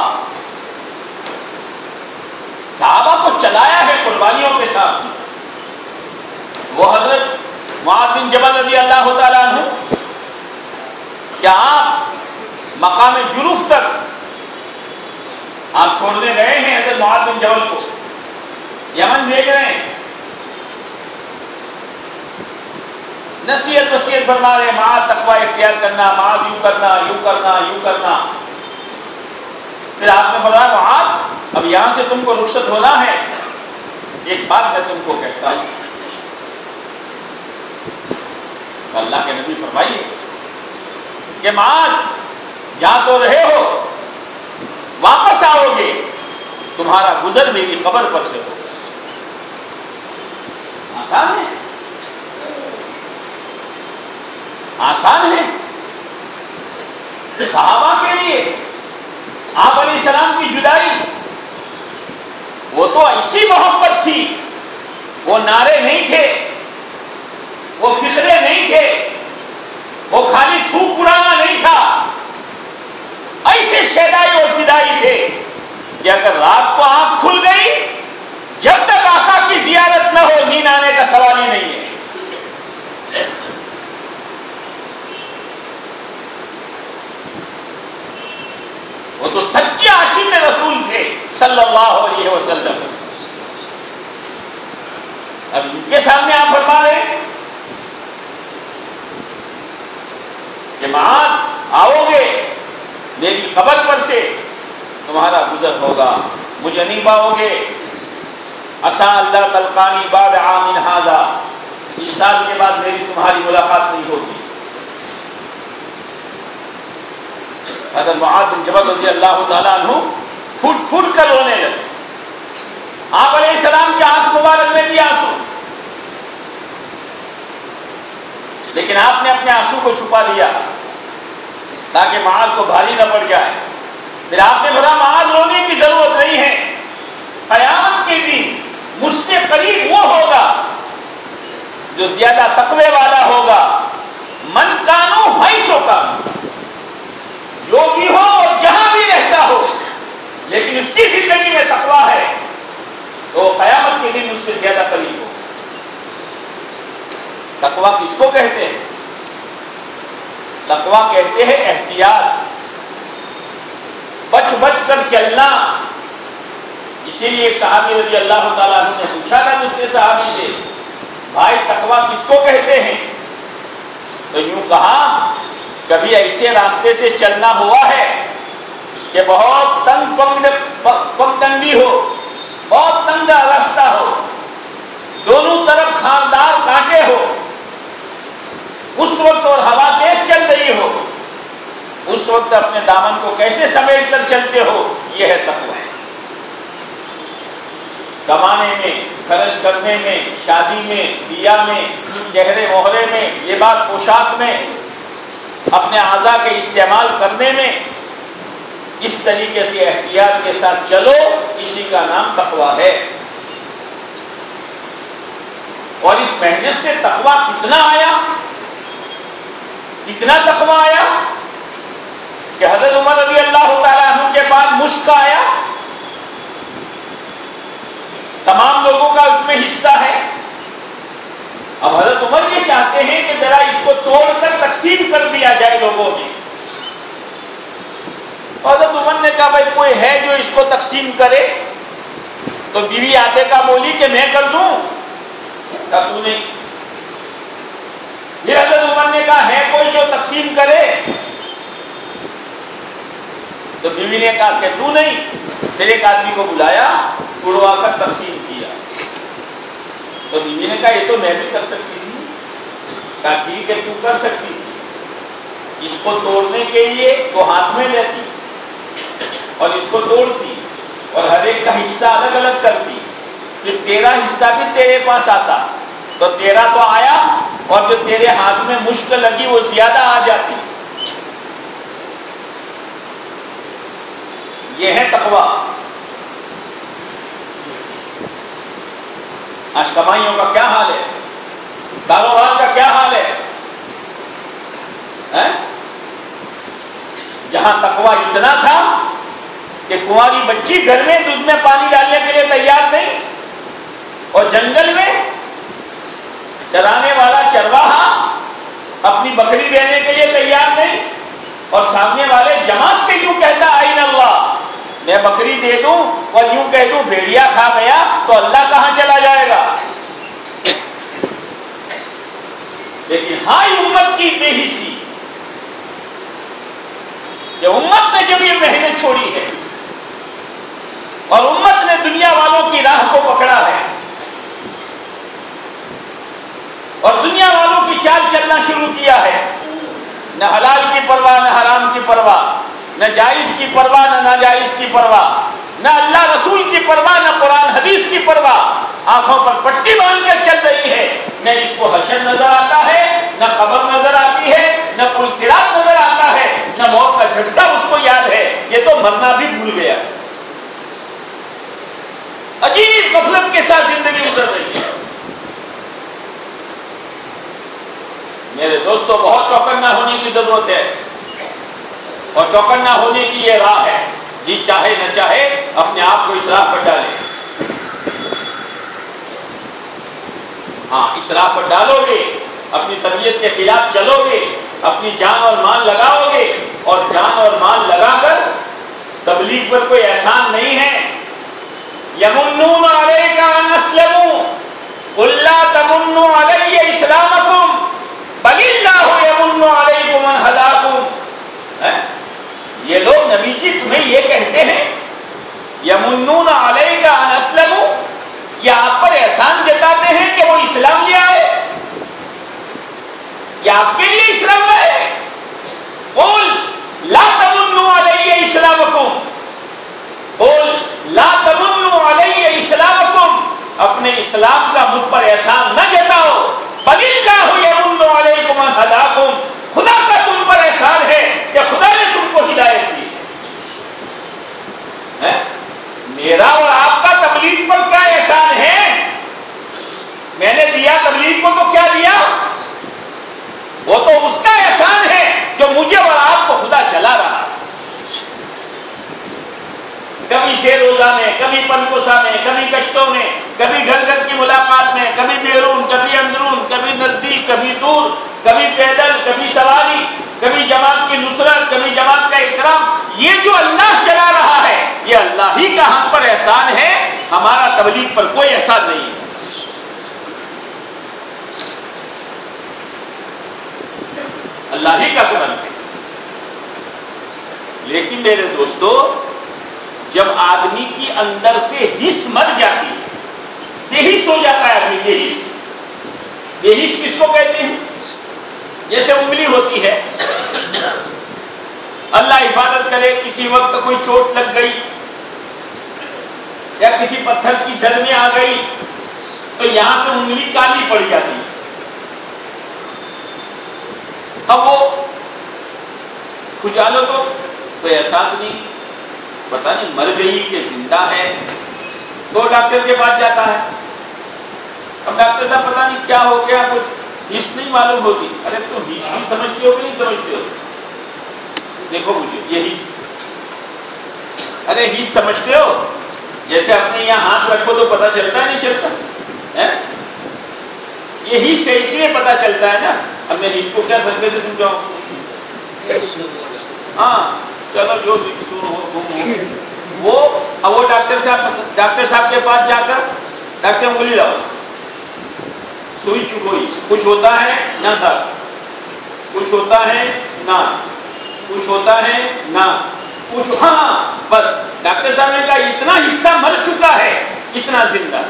صحابہ کو چلایا ہے قربانیوں کے ساتھ۔ وہ حضرت معاذ بن جبل رضی اللہ تعالیٰ عنہ، کیا آپ مقام جروف تک آپ چھوڑنے گئے ہیں حضرت معاذ بن جبل کو، یمن بھیج رہے ہیں، نصیحت وصیت فرما رہے ہیں، معاذ تقوی اختیار کرنا، معاذ یوں کرنا، یوں کرنا، یوں کرنا۔ پھر آپ نے فرمایا معاذ اب یہاں سے تم کو رخصت ہونا ہے، ایک بات میں تم کو کہتا ہوں۔ اللہ کے نبی فرمائیے کہ معاذ جہاں تو رہے ہو، واپس آؤ گے، تمہارا گزر میری قبر پر سے ہو۔ آسان ہے، آسان ہے صحابہ کے لیے۔ آپ علیہ السلام کی جدائی، وہ تو ایسی محبت تھی، وہ نعرے نہیں تھے، وہ فقرے نہیں تھے، وہ خالی تھوک پرانا نہیں تھا، ایسے شیدائی اور فدائی تھے کہ اگر رات کو آنکھ کھل گئی، جب تک آقا کی زیارت نہ ہو نیند آنے کا سوال ہی نہیں ہے۔ وہ تو سچے عاشق رسول تھے صلی اللہ علیہ وسلم۔ اب ان کے سامنے آپ فرما رہے ہیں کہ معاذ آؤ گے میری قبر پر سے، تمہارا گزر ہوگا، مجھے نہیں پاؤ گے۔ عسى اللہ تلقانی بعد عام ھذا، اس سال کے بعد میری تمہاری ملاقات نہیں ہوگی۔ حضرت معاذ بن جبل رضی اللہ تعالیٰ عنہ پھوٹ پھوٹ کر رونے لگے۔ آپ علیہ السلام کے آنکھ مبارک میں بھی آنسو، لیکن آپ نے اپنے آنسو کو چھپا لیا تاکہ معاذ کو بھاری نہ پڑ جائے۔ پھر آپ نے بولا معاذ رونے کی ضرورت نہیں ہے، قیامت کے دن مجھ سے قریب وہ ہوگا جو زیادہ تقوی والا ہوگا، من کانو حیث کانو، جو بھی ہو اور جہاں بھی رہتا ہو لیکن اس کی زندگی میں تقوی ہے تو قیامت کے دن مجھ سے زیادہ قریب ہو۔ تقوی کس کو کہتے ہیں؟ تقوی کہتے ہیں احتیاط، بچ بچ کر چلنا۔ اسی لیے ایک صحابی رضی اللہ تعالیٰ عنہ نے پوچھا تھا دوسرے صحابی سے، بھائی تقوی کس کو کہتے ہیں؟ تو یوں کہا، کبھی ایسے راستے سے چلنا ہوا ہے کہ بہت تنگ پگڈنڈی ہو، بہت تنگ راستہ ہو، دونوں طرف خاردار کانٹے ہو، اس وقت اور ہوا تیز چل رہی ہو، اس وقت اپنے دامن کو کیسے سمیٹ کر چلتے ہو، یہ ہے تقوی۔ کمانے میں، خرچ کرنے میں، شادی میں، دیا میں، چہرے مہرے میں، لباس پوشاک میں، اپنے اعضاء کے استعمال کرنے میں اس طریقے سے احتیاط کے ساتھ چلو، اسی کا نام تقوی ہے۔ اور اس محنت سے تقوی کتنا آیا، کتنا تقوی آیا کہ حضرت عمر رضی اللہ تعالیٰ عنہ کے بعد مشک آیا، تمام لوگوں کا اس میں حصہ ہے۔ اب حضرت عمر یہ چاہتے ہیں کہ ذرا اس کو توڑ کر تقسیم کر دیا جائے لوگوں میں۔ حضرت عمر نے کہا بھائی کوئی ہے جو اس کو تقسیم کرے؟ تو بیوی آتے کا بولی کہ میں کر دوں، کہا تو نہیں۔ پھر حضرت عمر نے کہا ہے کوئی جو تقسیم کرے؟ تو بیوی نے کہا کہ تو نہیں۔ پھر ایک آدمی کو بلایا، اڑوا کر تقسیم کیا۔ تو بیوی نے کہا یہ تو میں بھی کر سکتی تھی۔ کہا ٹھیک ہے تو کر سکتی تھی، اس کو توڑنے کے لیے تو ہاتھ میں لیتی اور اس کو توڑتی اور ہر ایک کا حصہ الگ الگ کرتی، پھر تیرا حصہ بھی تیرے پاس آتا تو تیرا تو آیا اور جو تیرے ہاتھ میں مشک لگی وہ زیادہ آ جاتی۔ یہ ہے تقوی۔ آج کمائیوں کا کیا حال ہے، کاروبار کا کیا حال ہے؟ جہاں تقوی اتنا تھا کہ کنواری بچی گھر میں دودھ میں پانی ڈالنے کے لیے تیار نہیں، اور جنگل میں چرانے والا چرواہا اپنی بکری دینے کے لیے تیار نہیں، اور سامنے والے جماعت سے یوں کہتا آئین اللہ، میں بکری دے دوں اور یوں کہہ دوں بھیڑیا کھا گیا تو اللہ کہاں چلا جائے گا؟ لیکن ہاں امت کی بے حسی کہ امت نے جب یہ محنت چھوڑی ہے اور امت نے دنیا والوں کی راہ کو پکڑا ہے اور دنیا والوں کی چال چلنا شروع کیا ہے، نہ حلال کی پرواہ، نہ حرام کی پرواہ، نہ جائز کی پرواہ، نہ ناجائز کی پرواہ، نہ اللہ رسول کی پرواہ، نہ قرآن حدیث کی پرواہ، آنکھوں پر پٹی باندھ کر چل رہی ہے۔ نہ اس کو حشر نظر آتا ہے، نہ قبر نظر آتی ہے، نہ پل صراط نظر آتا ہے، نہ موت کا جھٹکا اس کو یاد ہے، یہ تو مرنا بھی بھول گیا۔ عجیب غفلت کے ساتھ زندگی گزر رہی ہے۔ میرے دوستوں بہت چوکنا ہونے کی ضرورت ہے، اور چوکنا ہونے کی یہ راہ ہے، جی چاہے نہ چاہے اپنے آپ کو اس راہ پر ڈالے۔ ہاں اس راہ پر ڈالو گے، اپنی طبیعت کے خلاف چلو گے، اپنی جان اور مال لگاؤ گے، اور جان اور مال لگا کر تبلیغ پر کوئی احسان نہیں ہے۔ یمنون علیک ان اسلموا قل لا تمنوا علی اسلامکم بل اللہ یمن علیکم ان ہداکم۔ یہ لوگ نبی جی تمہیں یہ کہتے ہیں یمنون علیک ان اسلموا، یا آپ پر احسان جتاتے ہیں کہ وہ اسلام لے آئے، یا آپ کے لیے اسلام لائے؟ قول لا تمنوا علی اسلامکم، قول لا تمنوا علی اسلامکم، اپنے اسلام کا مجھ پر احسان نہ جتاؤ، بل اللہ یمن علیکم ان ہداکم، خدا کا تم پر احسان ہے کہ خدا نے تم کو ہدایت دی ہے۔ میرا اور آپ کا تبلیغ پر کیا احسان ہے؟ میں نے دیا تبلیغ کو تو کیا دیا؟ وہ تو اس کا احسان ہے جو مجھے اور آپ کو خدا چلا رہا، کبھی شیر روزہ میں، کبھی پنکوسا میں، کبھی کشتوں میں، کبھی گھر گھر کی ملاقات میں، کبھی بیرون، کبھی اندرون، کبھی نزدیک، کبھی دور، کبھی پیدل، کبھی سواری، کبھی جماعت کی نصرت، کبھی جماعت کا اکرام، یہ جو اللہ چلا رہا ہے یہ اللہ ہی کا ہم پر احسان ہے، ہمارا تبلیغ پر کوئی احسان نہیں ہے۔ اللہ ہی کا کرم ہے۔ لیکن میرے دوستو، جب آدمی کی اندر سے حس مر جاتی ہے، بےحس ہو جاتا ہے آدمی، بےحس، بےحس کس کو کہتے ہیں؟ جیسے انگلی ہوتی ہے، اللہ حفاظت کرے کسی وقت کوئی چوٹ لگ گئی یا کسی پتھر کی زد میں آ گئی تو یہاں سے انگلی کالی پڑ جاتی ہے، اب وہ کچالو تو کوئی احساس نہیں، پتہ نہیں مر گئی کہ زندہ ہے، تو ڈاکٹر کے پاس جاتا ہے، اب ڈاکٹر صاحب پتہ نہیں کیا ہو گیا، کچھ حس نہیں معلوم ہوتی، ارے تم حس بھی سمجھتے ہو کہ نہیں سمجھتے ہو؟ دیکھو مجھے یہ حس، ارے حس سمجھتے ہو؟ جیسے اپنے یہاں ہاتھ رکھو تو پتہ چلتا ہے نہیں چلتا؟ یہ حس ہے، اس لیے پتہ چلتا ہے نا۔ اب میں حس کو کیا سمجھے سے سمجھاؤں؟ ہاں چلو جو سن ہو گم ہو، وہ ڈاکٹر صاحب کے پاس جا کر ڈاکٹر انگلی لاؤ، سوئی چکوئی، کچھ ہوتا ہے نہ سر، کچھ ہوتا ہے نہ، کچھ ہوتا ہے نہ، کچھ، ہاں بس ڈاکٹر صاحب نے کہا اتنا حصہ مر چکا ہے، اتنا زندہ۔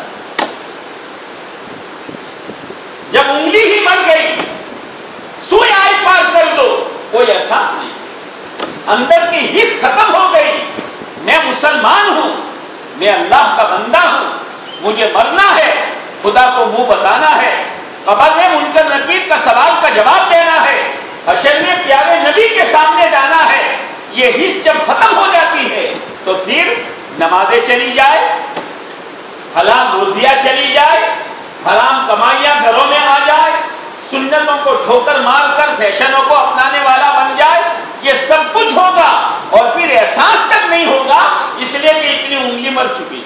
جب انگلی ہی مر گئی، سوئی آئی پار کر دو، کوئی احساس نہیں، اندر کی حس ختم ہو گئی، میں مسلمان ہوں، میں اللہ کا بندہ ہوں، مجھے مرنا ہے، خدا کو منہ بتانا ہے، قبر میں منکر نکیر کا سوال کا جواب دینا ہے، حشر میں پیارے نبی کے سامنے جانا ہے۔ یہ حس جب ختم ہو جاتی ہے تو پھر نمازیں چلی جائے، حلال روزیاں چلی جائے، حرام کمائیاں گھروں میں آ جائے، سنتوں کو ٹھوکر مار کر فیشنوں کو اپنانے والا بن جائے، یہ سب کچھ ہوگا اور پھر احساس تک نہیں ہوگا، اس لیے کہ اتنی انگلی مر چکی،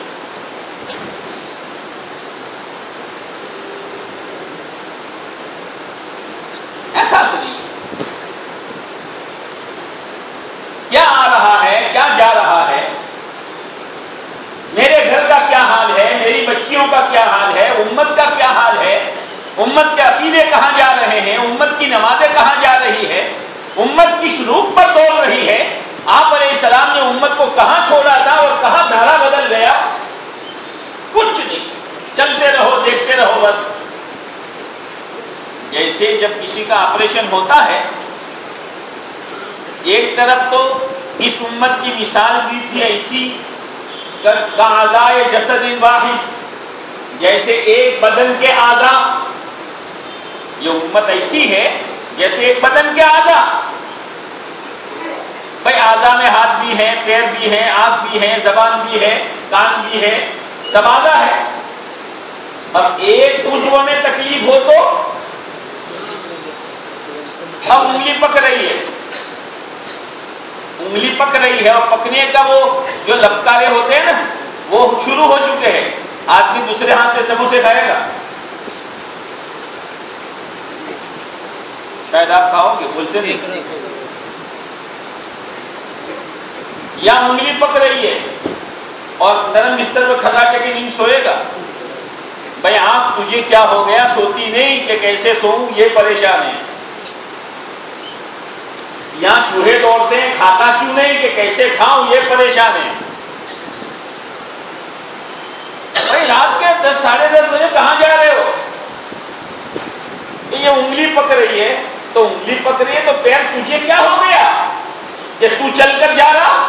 احساس نہیں۔ کیا آ رہا ہے، کیا جا رہا ہے، میرے گھر کا کیا حال ہے، میری بچیوں کا کیا حال ہے، امت کا کیا حال ہے، امت کے عقیدے کہاں جا رہے ہیں، امت کی نمازیں کہاں جا رہی ہے، امت کس روپ پر دوڑ رہی ہے، آپ علیہ السلام نے امت کو کہاں چھوڑا تھا اور کہاں دھارا بدل گیا، کچھ نہیں، چلتے رہو، دیکھتے رہو بس۔ جیسے جب کسی کا آپریشن ہوتا ہے، ایک طرف تو اس امت کی مثال دی تھی ایسی کاعضاء جسد واحد، جیسے ایک بدن کے اعضاء، یہ امت ایسی ہے جیسے ایک بدن کے اعضاء، بھائی اعضاء میں ہاتھ بھی ہے، پیر بھی ہے، آنکھ بھی ہے، زبان بھی ہے، کان بھی ہے، سب اعضاء ہے۔ اب ایک عضو میں تکلیف ہو تو اب انگلی پک رہی ہے، انگلی پک رہی ہے، اور پکنے کا وہ جو لپکارے ہوتے ہیں نا وہ شروع ہو چکے ہیں، آدمی دوسرے ہاتھ سے سموسے کھائے گا، شاید آپ کھاؤ گے، بولتے نہیں، یا انگلی پک رہی ہے اور نرم بستر میں کھرا کے نیند سوئے گا، بھائی آنکھ تجھے کیا ہو گیا، سوتی نہیں کہ کیسے سوؤں، یہ پریشان ہے، یہاں چوہے دوڑتے ہیں، کھاتا کیوں نہیں کہ کیسے کھاؤں، یہ پریشان ہے۔ بھائی رات کے 10 ساڑھے 10 بجے کہاں جا رہے ہو؟ یہ انگلی پک رہی ہے، تو انگلی پک رہی ہے تو پیر تجھے کیا ہو گیا کہ تو چل کر جا رہا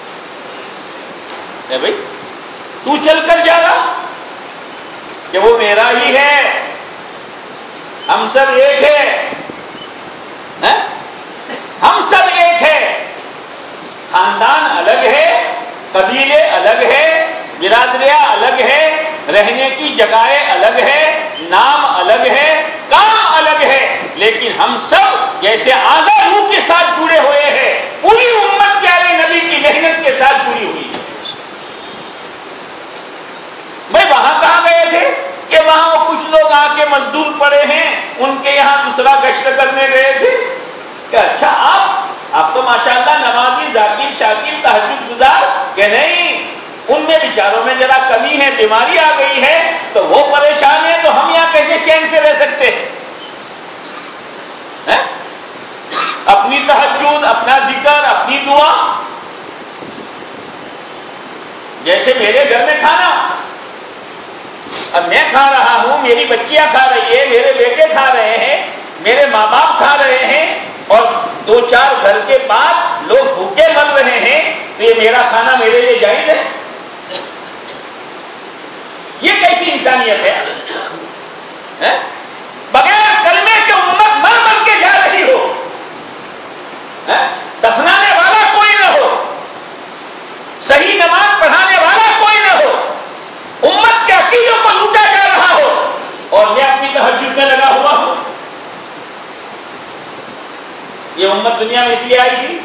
ہے؟ بھائی تو چل کر جا رہا کہ وہ میرا ہی ہے، ہم سب ایک ہے، ہم سب ایک ہے، خاندان الگ ہے، قبیلے الگ ہے، برادریاں الگ ہے، رہنے کی جگہیں الگ ہے، نام الگ ہے، کام الگ ہے، لیکن ہم سب جیسے آزاد روح کے ساتھ جڑے ہوئے ہیں، پوری امت پیارے نبی کی محنت کے ساتھ جڑی ہوئی ہے۔ بھائی وہاں کہاں گئے تھے کہ وہاں وہ کچھ لوگ آ کے مزدور پڑے ہیں، ان کے یہاں دوسرا گشت کرنے گئے تھے کہ اچھا آپ تو ماشاءاللہ نمازی، ذاکر، شاکر، تہجد گزار، کہ نہیں، ان میں بیچاروں میں ذرا کمی ہے، بیماری آ گئی ہے تو وہ پریشان ہے، تو ہم یہاں کیسے چین سے رہ سکتے ہیں؟ اپنی تہجد، اپنا ذکر، اپنی دعا، جیسے میرے گھر میں کھانا، اب میں کھا رہا ہوں، میری بچیاں کھا رہی ہے، میرے بیٹے کھا رہے ہیں، میرے ماں باپ کھا رہے ہیں، اور 2-4 گھر کے بعد لوگ بھوکے مر رہے ہیں، تو یہ میرا کھانا میرے لیے جائز ہے؟ یہ کیسی انسانیت ہے؟ بغیر کلمے کے امت مر مر کے جا رہی ہو، دفنانے والا کوئی نہ ہو، صحیح نماز پڑھانے والا کوئی نہ ہو، امت کے عقیدوں کو لوٹا جا رہا ہو، اور میں اپنی تہجد میں لگا ہوا ہوں۔ یہ امت دنیا میں اس لیے آئی تھی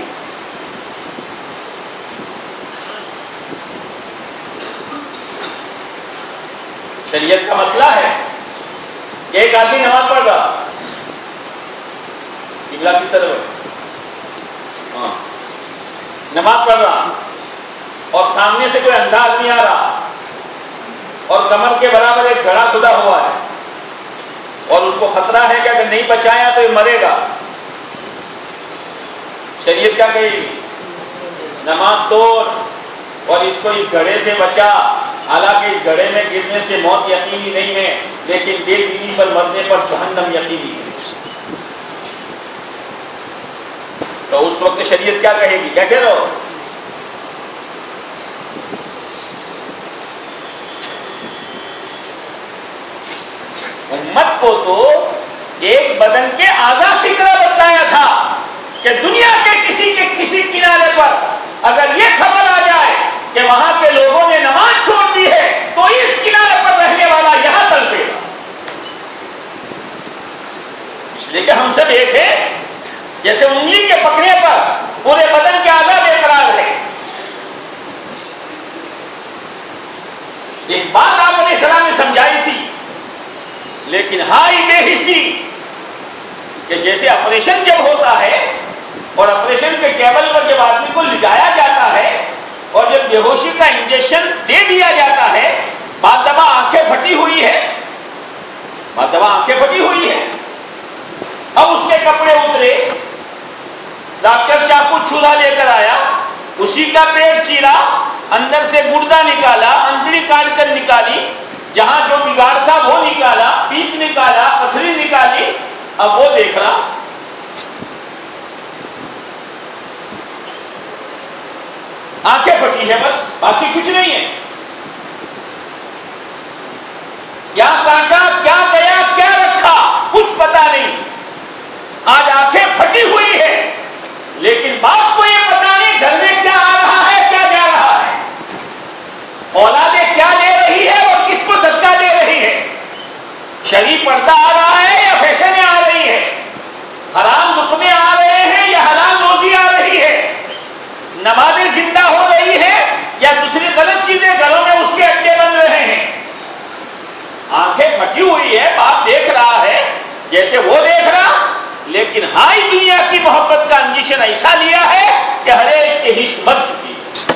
شریعت کا مسئلہ ہے کہ ایک آدمی نماز پڑھ رہا، قبلہ کس طرف ہے؟ نماز پڑھ رہا، اور سامنے سے کوئی اندھا آدمی آ رہا، اور کمر کے برابر ایک گڑھا کھدا ہوا ہے، اور اس کو خطرہ ہے کہ اگر نہیں بچایا تو یہ مرے گا۔ شریعت کیا کہے گی؟ نماز توڑ اور اس کو اس گڑھے سے بچا، حالانکہ اس گڑھے میں گرنے سے موت یقینی نہیں ہے، لیکن بے دینی پر مرنے پر جہنم یقینی ہے۔ تو اس وقت شریعت کیا کہے گی؟ بیٹھے رہو۔ امت کو تو ایک بدن کے اعضاء کی طرح بتایا تھا کہ دنیا کے کسی کنارے پر اگر یہ خبر آ جائے کہ وہاں کے لوگوں نے نماز چھوڑ دی ہے تو اس کنارے پر رہنے والا یہاں تڑپے گا، اس لیے کہ ہم سب ایک ہیں، جیسے انگلی کے پکڑنے پر پورے بدن کے اعضاء بے قرار ہے۔ ایک بات آپ علیہ السلام نے سمجھائی تھی، لیکن ہائی بے حسی کہ جیسے آپریشن جب ہوتا ہے اور آپریشن کے ٹیبل پر جب آدمی کو لٹایا جاتا ہے اور جب بے ہوشی کا انجیکشن دے دیا جاتا ہے، بعد دفعہ آنکھیں پھٹی ہوئی ہے، اب اس کے کپڑے اترے، ڈاکٹر چاقو چولہا لے کر آیا، اسی کا پیٹ چیرا، اندر سے گردہ نکالا، انتڑی کاٹ کر نکالی، جہاں جو بگاڑ تھا وہ نکالا، پیت نکالا، پتھری نکالی، اب وہ دیکھ رہا، آنکھیں پھٹی ہے بس، باقی کچھ نہیں ہے۔ کیا کاٹا، کیا گیا، کیا رکھا، کچھ پتا نہیں۔ آج آنکھیں پھٹی ہوئی ہے، لیکن باپ کو یہ پتا نہیں گھر میں کیا آ رہا ہے، کیا جا رہا ہے، اولادیں کیا لے رہی ہے اور کس کو دھکا دے رہی ہے، شرعی پردہ آ رہا ہے یا فیشنیں آ رہی ہے، حرام لقمے آ رہے ہیں یا حلال روزی آ رہی ہے، نمازیں زندہ ہو رہی ہے یا دوسری غلط چیزیں گھروں میں اس کے اڈے بن رہے ہیں۔ آنکھیں پھٹی ہوئی ہے، باپ دیکھ رہا ہے جیسے وہ دیکھ رہا، لیکن ہائی دنیا کی محبت کا انجیشن ایسا لیا ہے کہ ہر ایک کی حص مر چکی ہے۔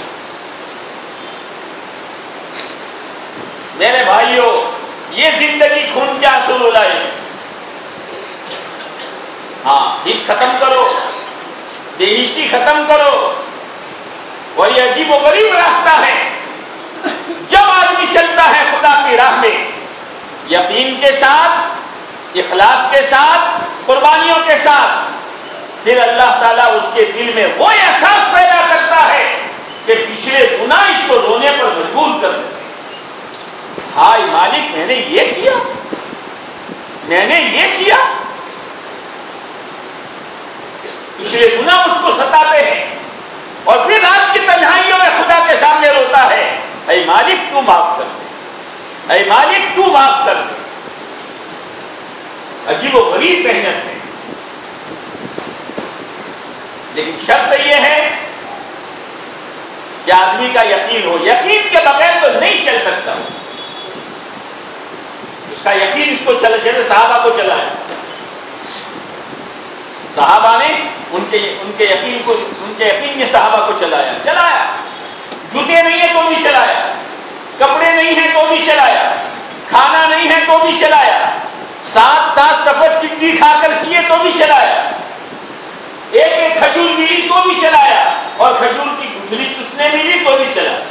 میرے بھائیوں، یہ زندگی خون کے آنسو رلائے، ہاں حص ختم کرو، بے حصی ختم کرو۔ اور یہ عجیب و غریب راستہ ہے، جب آدمی چلتا ہے خدا کی راہ میں یقین کے ساتھ، اخلاص کے ساتھ، قربانیوں کے ساتھ، پھر اللہ تعالیٰ اس کے دل میں وہ احساس پیدا کرتا ہے کہ پچھلے گناہ اس کو رونے پر مجبور کر دیتے ہیں۔ ہائے مالک، میں نے یہ کیا، میں نے یہ کیا۔ پچھلے گناہ اس کو ستاتے ہیں اور پھر رات کی تنہائیوں میں خدا کے سامنے روتا ہے، اے مالک تو معاف کر دے، اے مالک تو معاف کر دے۔ عجیب و غریب محنت ہے، لیکن شرط یہ ہے کہ آدمی کا یقین ہو۔ یقین کے بغیر تو نہیں چل سکتا، اس کا یقین اس کو چل، جیسے صحابہ کو چلایا، صحابہ نے ان کے یقین نے صحابہ کو چلایا۔ جوتے نہیں ہیں تو بھی چلایا، کپڑے نہیں ہیں تو بھی چلایا، کھانا نہیں ہے تو بھی چلایا، ساتھ سفر ٹکٹی کھا کر کیے تو بھی چلایا، ایک کھجور ملی تو بھی چلایا، اور کھجور کی گٹھلی چسنے ملی تو بھی چلایا۔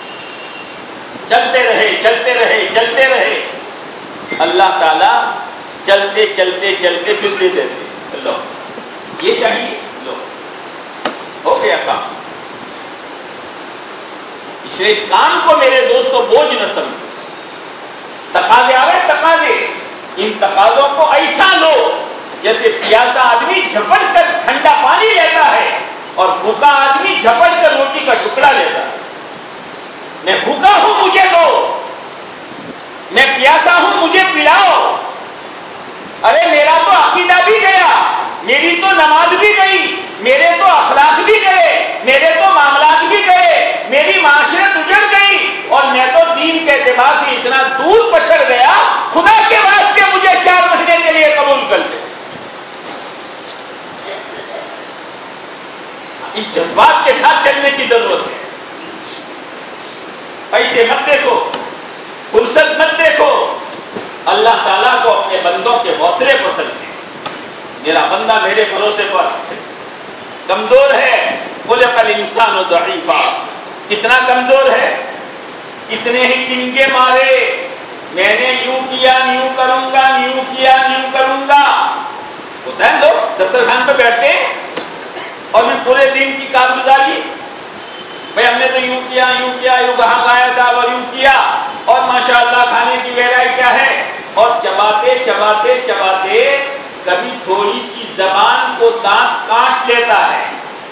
چلتے رہے چلتے رہے چلتے رہے، اللہ تعالیٰ چلتے چلتے چلتے پھر دے دیتے، لو یہ چاہیے، لو ہو گیا کام۔ اس لیے اس کام کو میرے دوستوں بوجھ نہ سمجھو۔ تقاضے آ رہے تقاضے، ان تقاضوں کو ایسا لو جیسے پیاسا آدمی جھپٹ کر ٹھنڈا پانی لیتا ہے اور بھوکا آدمی جھپٹ کر روٹی کا ٹکڑا لیتا ہے۔ میں بھوکا ہوں مجھے دو، میں پیاسا ہوں مجھے پلاؤ۔ ارے میرا تو عقیدہ بھی گیا، میری تو نماز بھی گئی، میرے تو اخلاق بھی گئے، میرے تو معاملات بھی گئے، میری معاشرت اجڑ گئی، اور میں تو دین کے اعتبار سے اتنا دور پچھڑ گیا، خدا کے واسطے مجھے 4 مہینے کے لیے قبول کر لے۔ اس جذبات کے ساتھ چلنے کی ضرورت ہے۔ پیسے مت دیکھو، فرصت مت دیکھو، اللہ تعالیٰ کو اپنے بندوں کے حوصلے پسند ہیں۔ میرا بندہ میرے بھروسے پر کمزور ہے، خلق الانسان ضعیفا، کتنا کمزور ہے، کتنے ہی ٹنگے مارے، میں نے یوں کیا یوں کروں گا، یوں کیا یوں کروں گا۔ ہوتا ہے لوگ دسترخوان پہ بیٹھتے ہیں اور پھر پورے دن کی کارگزاری، بھائی ہم نے تو یوں کیا یوں کہاں گایا تھا اور یوں کیا، اور ماشاءاللہ کھانے کی ویرائٹیاں ہے، اور چباتے چباتے چباتے کبھی تھوڑی سی زبان کو دانت کاٹ لیتا ہے۔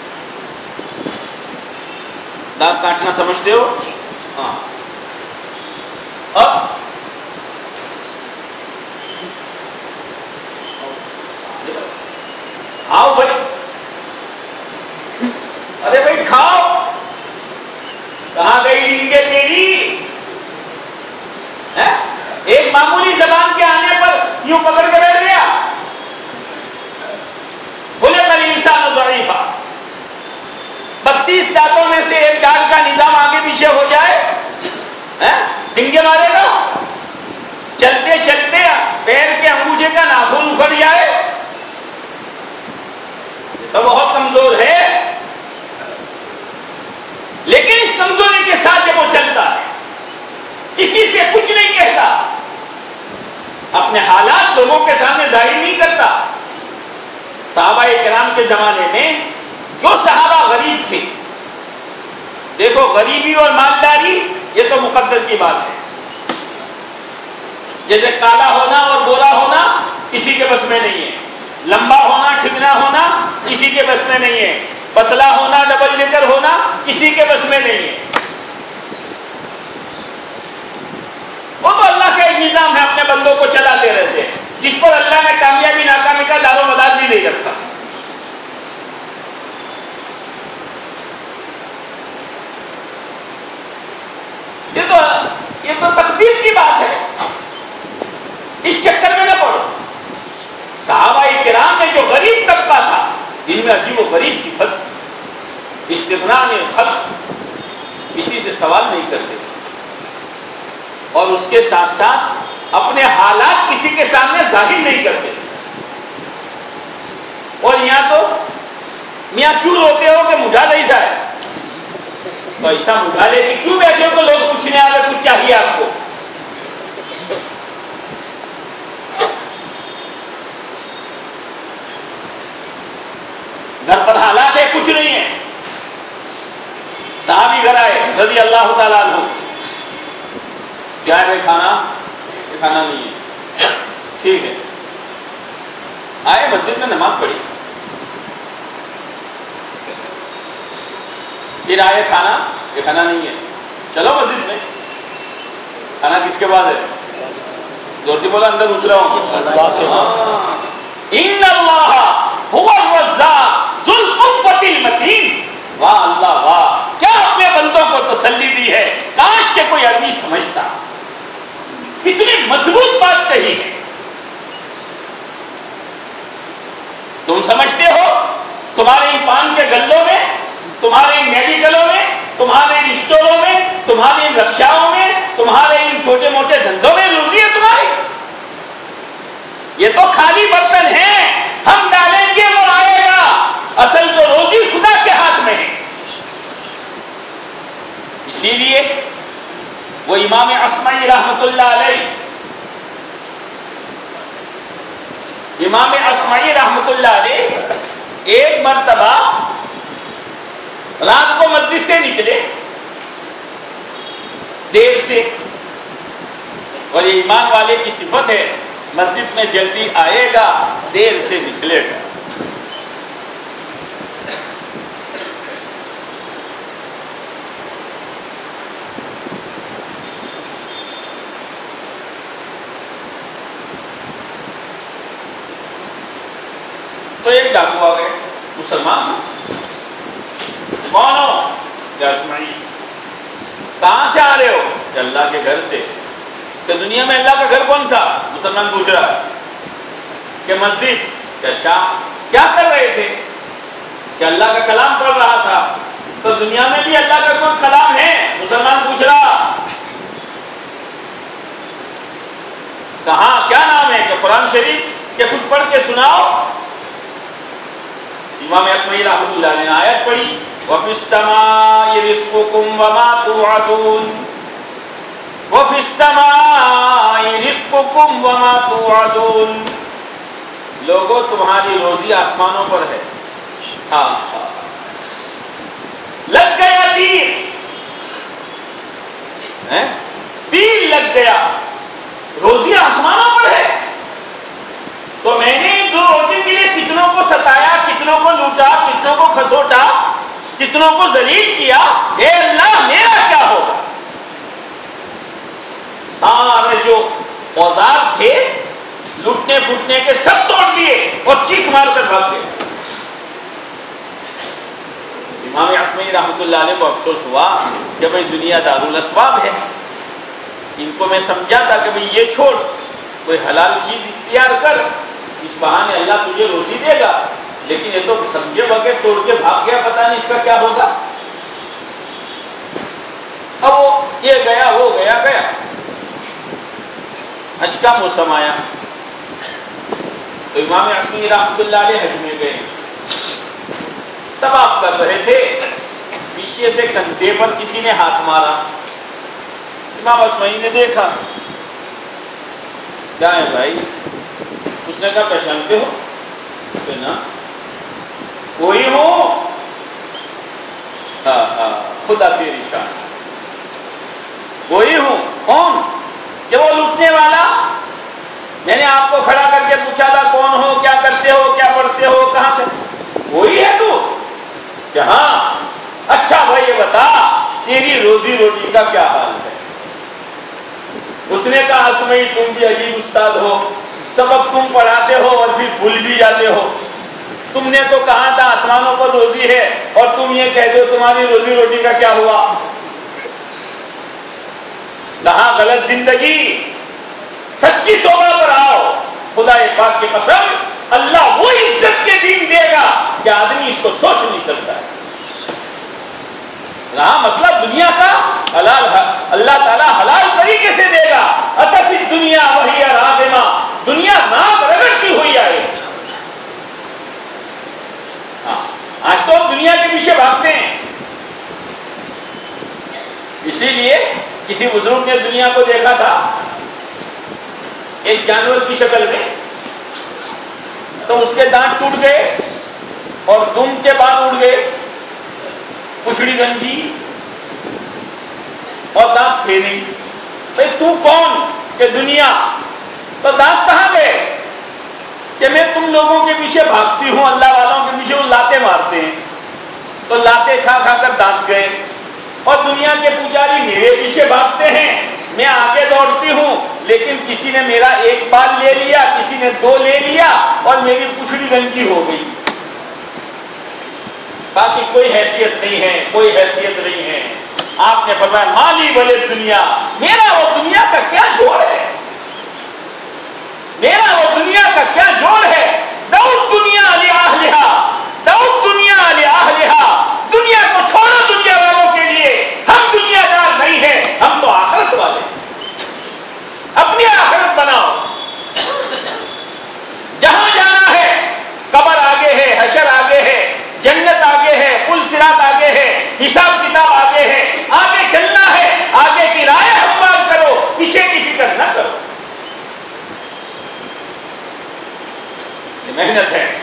دانت کاٹنا سمجھتے ہو؟ ہاں۔ اب آؤ بھائی، ارے بھائی کھاؤ، کہاں گئی ڈنگے تیری؟ ایک معمولی زبان کے آنے پر یوں پکڑ کے بیٹھ گیا۔ خلق الانسان ضعیفا، 32 دانتوں میں سے ایک دانت کا نظام آگے پیچھے ہو جائے، ڈنگے مارے گا۔ چلتے چلتے پیر کے انگوٹھے کا ناخن اکھڑ جائے تو بہت کمزور ہے، لیکن اس کمزوری کے ساتھ جب وہ چلتا ہے، کسی سے کچھ نہیں کہتا، اپنے حالات لوگوں کے سامنے ظاہر نہیں کرتا۔ صحابہ کرام کے زمانے میں جو صحابہ غریب تھے، دیکھو غریبی اور مالداری یہ تو مقدر کی بات ہے، جیسے کالا ہونا اور گورا ہونا کسی کے بس میں نہیں ہے، لمبا ہونا ٹھگنا ہونا کسی کے بس میں نہیں ہے، پتلا ہونا ڈبل ڈیکر ہونا کسی کے بس میں نہیں ہے۔ وہ تو اللہ کا ایک نظام ہے، اپنے بندوں کو چلاتے رہتے ہیں، جس پر اللہ نے کامیابی ناکامی کا دار و مدار بھی نہیں رکھتا۔ یہ تو تقدیر کی بات ہے، اس چکر میں نہ پڑو۔ صحابہ کرام میں جو غریب طبقہ تھا، جن میں عجیب و غریب صفت تھی، استغناء الخلق، کسی سے سوال نہیں کرتے، اور اس کے ساتھ ساتھ اپنے حالات کسی کے سامنے ظاہر نہیں کرتے۔ اور یہاں تو میاں کیوں روتے ہو کہ مجھا نہیں جائے، تو ایسا مجھا لے کے کیوں بیٹھے ہو کہ لوگ پوچھنے آ رہے کچھ چاہیے آپ کو؟ رضی اللہ تعالیٰ عنہ، کیا ہے کھانا؟ یہ کھانا نہیں ہے، ٹھیک ہے، آئے مسجد میں نماز پڑھی، پھر آئے کھانا، یہ کھانا نہیں ہے، چلو مسجد میں، کھانا کس کے بعد ہے؟ زور سے بولا، اندر اترا ہوں، ان اللہ هو الرزاق ذو القوة المتین، واہ اللہ واہ، کیا اپنے بندوں کو تسلی دی ہے، کاش کہ کوئی عربی سمجھتا، کتنی مضبوط بات کہی ہے۔ تم سمجھتے ہو تمہارے ان پان کے گلوں میں، تمہارے ان میڈیکلوں میں، تمہارے ان اسٹوروں میں، تمہارے ان رکشاؤں میں، تمہارے ان چھوٹے موٹے دھندوں میں روزی ہے تمہاری؟ یہ تو خالی برتن ہیں، ہم ڈالیں گے وہ آئے گا، اصل تو روزی خدا کے ہاتھ میں ہے۔ اسی لیے وہ امام اصمعی رحمت اللہ علیہ، امام اصمعی رحمت اللہ علیہ ایک مرتبہ رات کو مسجد سے نکلے دیر سے، اور یہ ایمان والے کی صفت ہے، مسجد میں جلدی آئے گا، دیر سے نکلے گا۔ تو ایک ڈاکو آ گئے، مسلمان، کون ہو؟ کہ اصمعی۔ کہاں سے آ رہے ہو؟ کہ اللہ کے گھر سے۔ کہ دنیا میں اللہ کا گھر کون سا؟ مسلمان پوچھ رہا ہے۔ کہ مسجد۔ کہ اچھا، کیا کر رہے تھے؟ کہ اللہ کا کلام پڑھ رہا تھا۔ تو دنیا میں بھی اللہ کا کوئی کلام ہے؟ مسلمان پوچھ رہا۔ کہاں، کیا نام ہے؟ کہ قرآن شریف۔ کہ کچھ پڑھ کے سناؤ۔ امام اصمعی رحمۃ اللہ علیہ نے آیت پڑھی، وَفِي السَّمَاءِ رِزْقُكُمْ وَمَا تُوعَدُونَ، وَفِي السَّمَاءِ رِزْقُكُمْ وَمَا تُوعَدُونَ، لوگوں تمہاری روزی آسمانوں پر ہے۔ ہاں ہاں، لگ گیا تیر، تیر لگ گیا، روزی آسمانوں پر ہے۔ تو میں نے دو روٹی کے لیے کتنوں کو ستایا، کتنوں کو لوٹا، کتنوں کو کھسوٹا، کتنوں کو ذلیل کیا، اے اللہ میرا کیا ہوگا؟ سارے جو اوزار تھے لوٹنے پھوٹنے کے سب توڑ دیے اور چیخ مار کر بھاگ گئے۔ امام اصمعی رحمۃ اللہ علیہ کو افسوس ہوا کہ بھئی دنیا دارالاسباب ہے، ان کو میں سمجھا تھا کہ بھئی یہ چھوڑ، کوئی حلال چیز اختیار کر، اس بہانے اللہ تجھے روزی دے گا، لیکن یہ تو سمجھے بغیر توڑ کے بھاگ گیا، پتہ نہیں اس کا کیا ہوگا۔ اب وہ یہ گیا، وہ گیا، گیا حج کا موسم آیا تو امام اصمعی رحمۃ اللہ علیہ حج میں گئے، طواف کر رہے تھے، پیچھے سے کندھے پر کسی نے ہاتھ مارا، امام اصمعی نے دیکھا، کیا ہے بھائی؟ اس نے کہا پہچانتے ہو؟ کہ نا، کوئی ہوں؟ ہاں ہاں، خدا تیری شان، کوئی ہوں؟ کون؟ کہ وہ لوٹنے والا، میں نے آپ کو کھڑا کر کے پوچھا تھا کون ہو، کیا کرتے ہو، کیا پڑھتے ہو، کہاں سے؟ وہی ہے تو؟ کہ ہاں۔ اچھا بھائی یہ بتا تیری روزی روٹی کا کیا حال ہے؟ اس نے کہا اصمعی تم بھی عجیب استاد ہو، سبق تم پڑھاتے ہو اور پھر بھول بھی جاتے ہو، تم نے تو کہا تھا آسمانوں پر روزی ہے اور تم یہ کہتے ہو تمہاری روزی روٹی کا کیا ہوا؟ کہاں غلط زندگی، سچی توبہ پر آؤ، خدا پاک کی قسم اللہ وہ عزت کے دین دے گا کہ آدمی اس کو سوچ نہیں سکتا ہے۔ رہا مسئلہ دنیا کا، حلال اللہ تعالیٰ حلال طریقے سے دے گا، اتت الدنیا وہی راغمہ، دنیا نام رگڑتی ہوئی آئے۔ آج تو ہم دنیا کے پیچھے بھاگتے ہیں، اسی لیے کسی بزرگ نے دنیا کو دیکھا تھا ایک جانور کی شکل میں، تو اس کے دانت ٹوٹ گئے اور دم کے بال اڑ گئے، پچھڑی گنجی، اور دانت تھے نہیں. بھائی تو کون کہ دنیا، تو دانت کہاں گئے کہ میں تم لوگوں کے پیچھے بھاگتی ہوں، اللہ والوں کے پیچھے وہ لاتے مارتے ہیں، تو لاتے کھا کھا کر دانت گئے. اور دنیا کے پجاری میرے پیچھے بھاگتے ہیں، میں آگے دوڑتی ہوں، لیکن کسی نے میرا ایک بال لے لیا، کسی نے 2 لے لیا اور میری پچھڑی گنجی ہو گئی. باقی کوئی حیثیت نہیں ہے، کوئی حیثیت نہیں ہے. آپ نے فرمایا مالی بلے دنیا، میرا وہ دنیا کا کیا جوڑ ہے، میرا وہ دنیا کا کیا جوڑ ہے. دعوت دنیا لأہلہا، دعوت دنیا لأہلہا، دنیا کو چھوڑو دنیا والوں کے لیے. ہم دنیا دار نہیں ہیں، ہم تو آخرت والے. اپنی آخرت بناؤ. جہاں جانا ہے، قبر آگے ہے، حشر آگے ہے، جنت آگے ہے، پل صراط آگے ہے، حساب کتاب آگے ہے. آگے چلنا ہے، آگے کی راہ ہموار کرو، پیچھے کی فکر نہ کرو. یہ محنت ہے.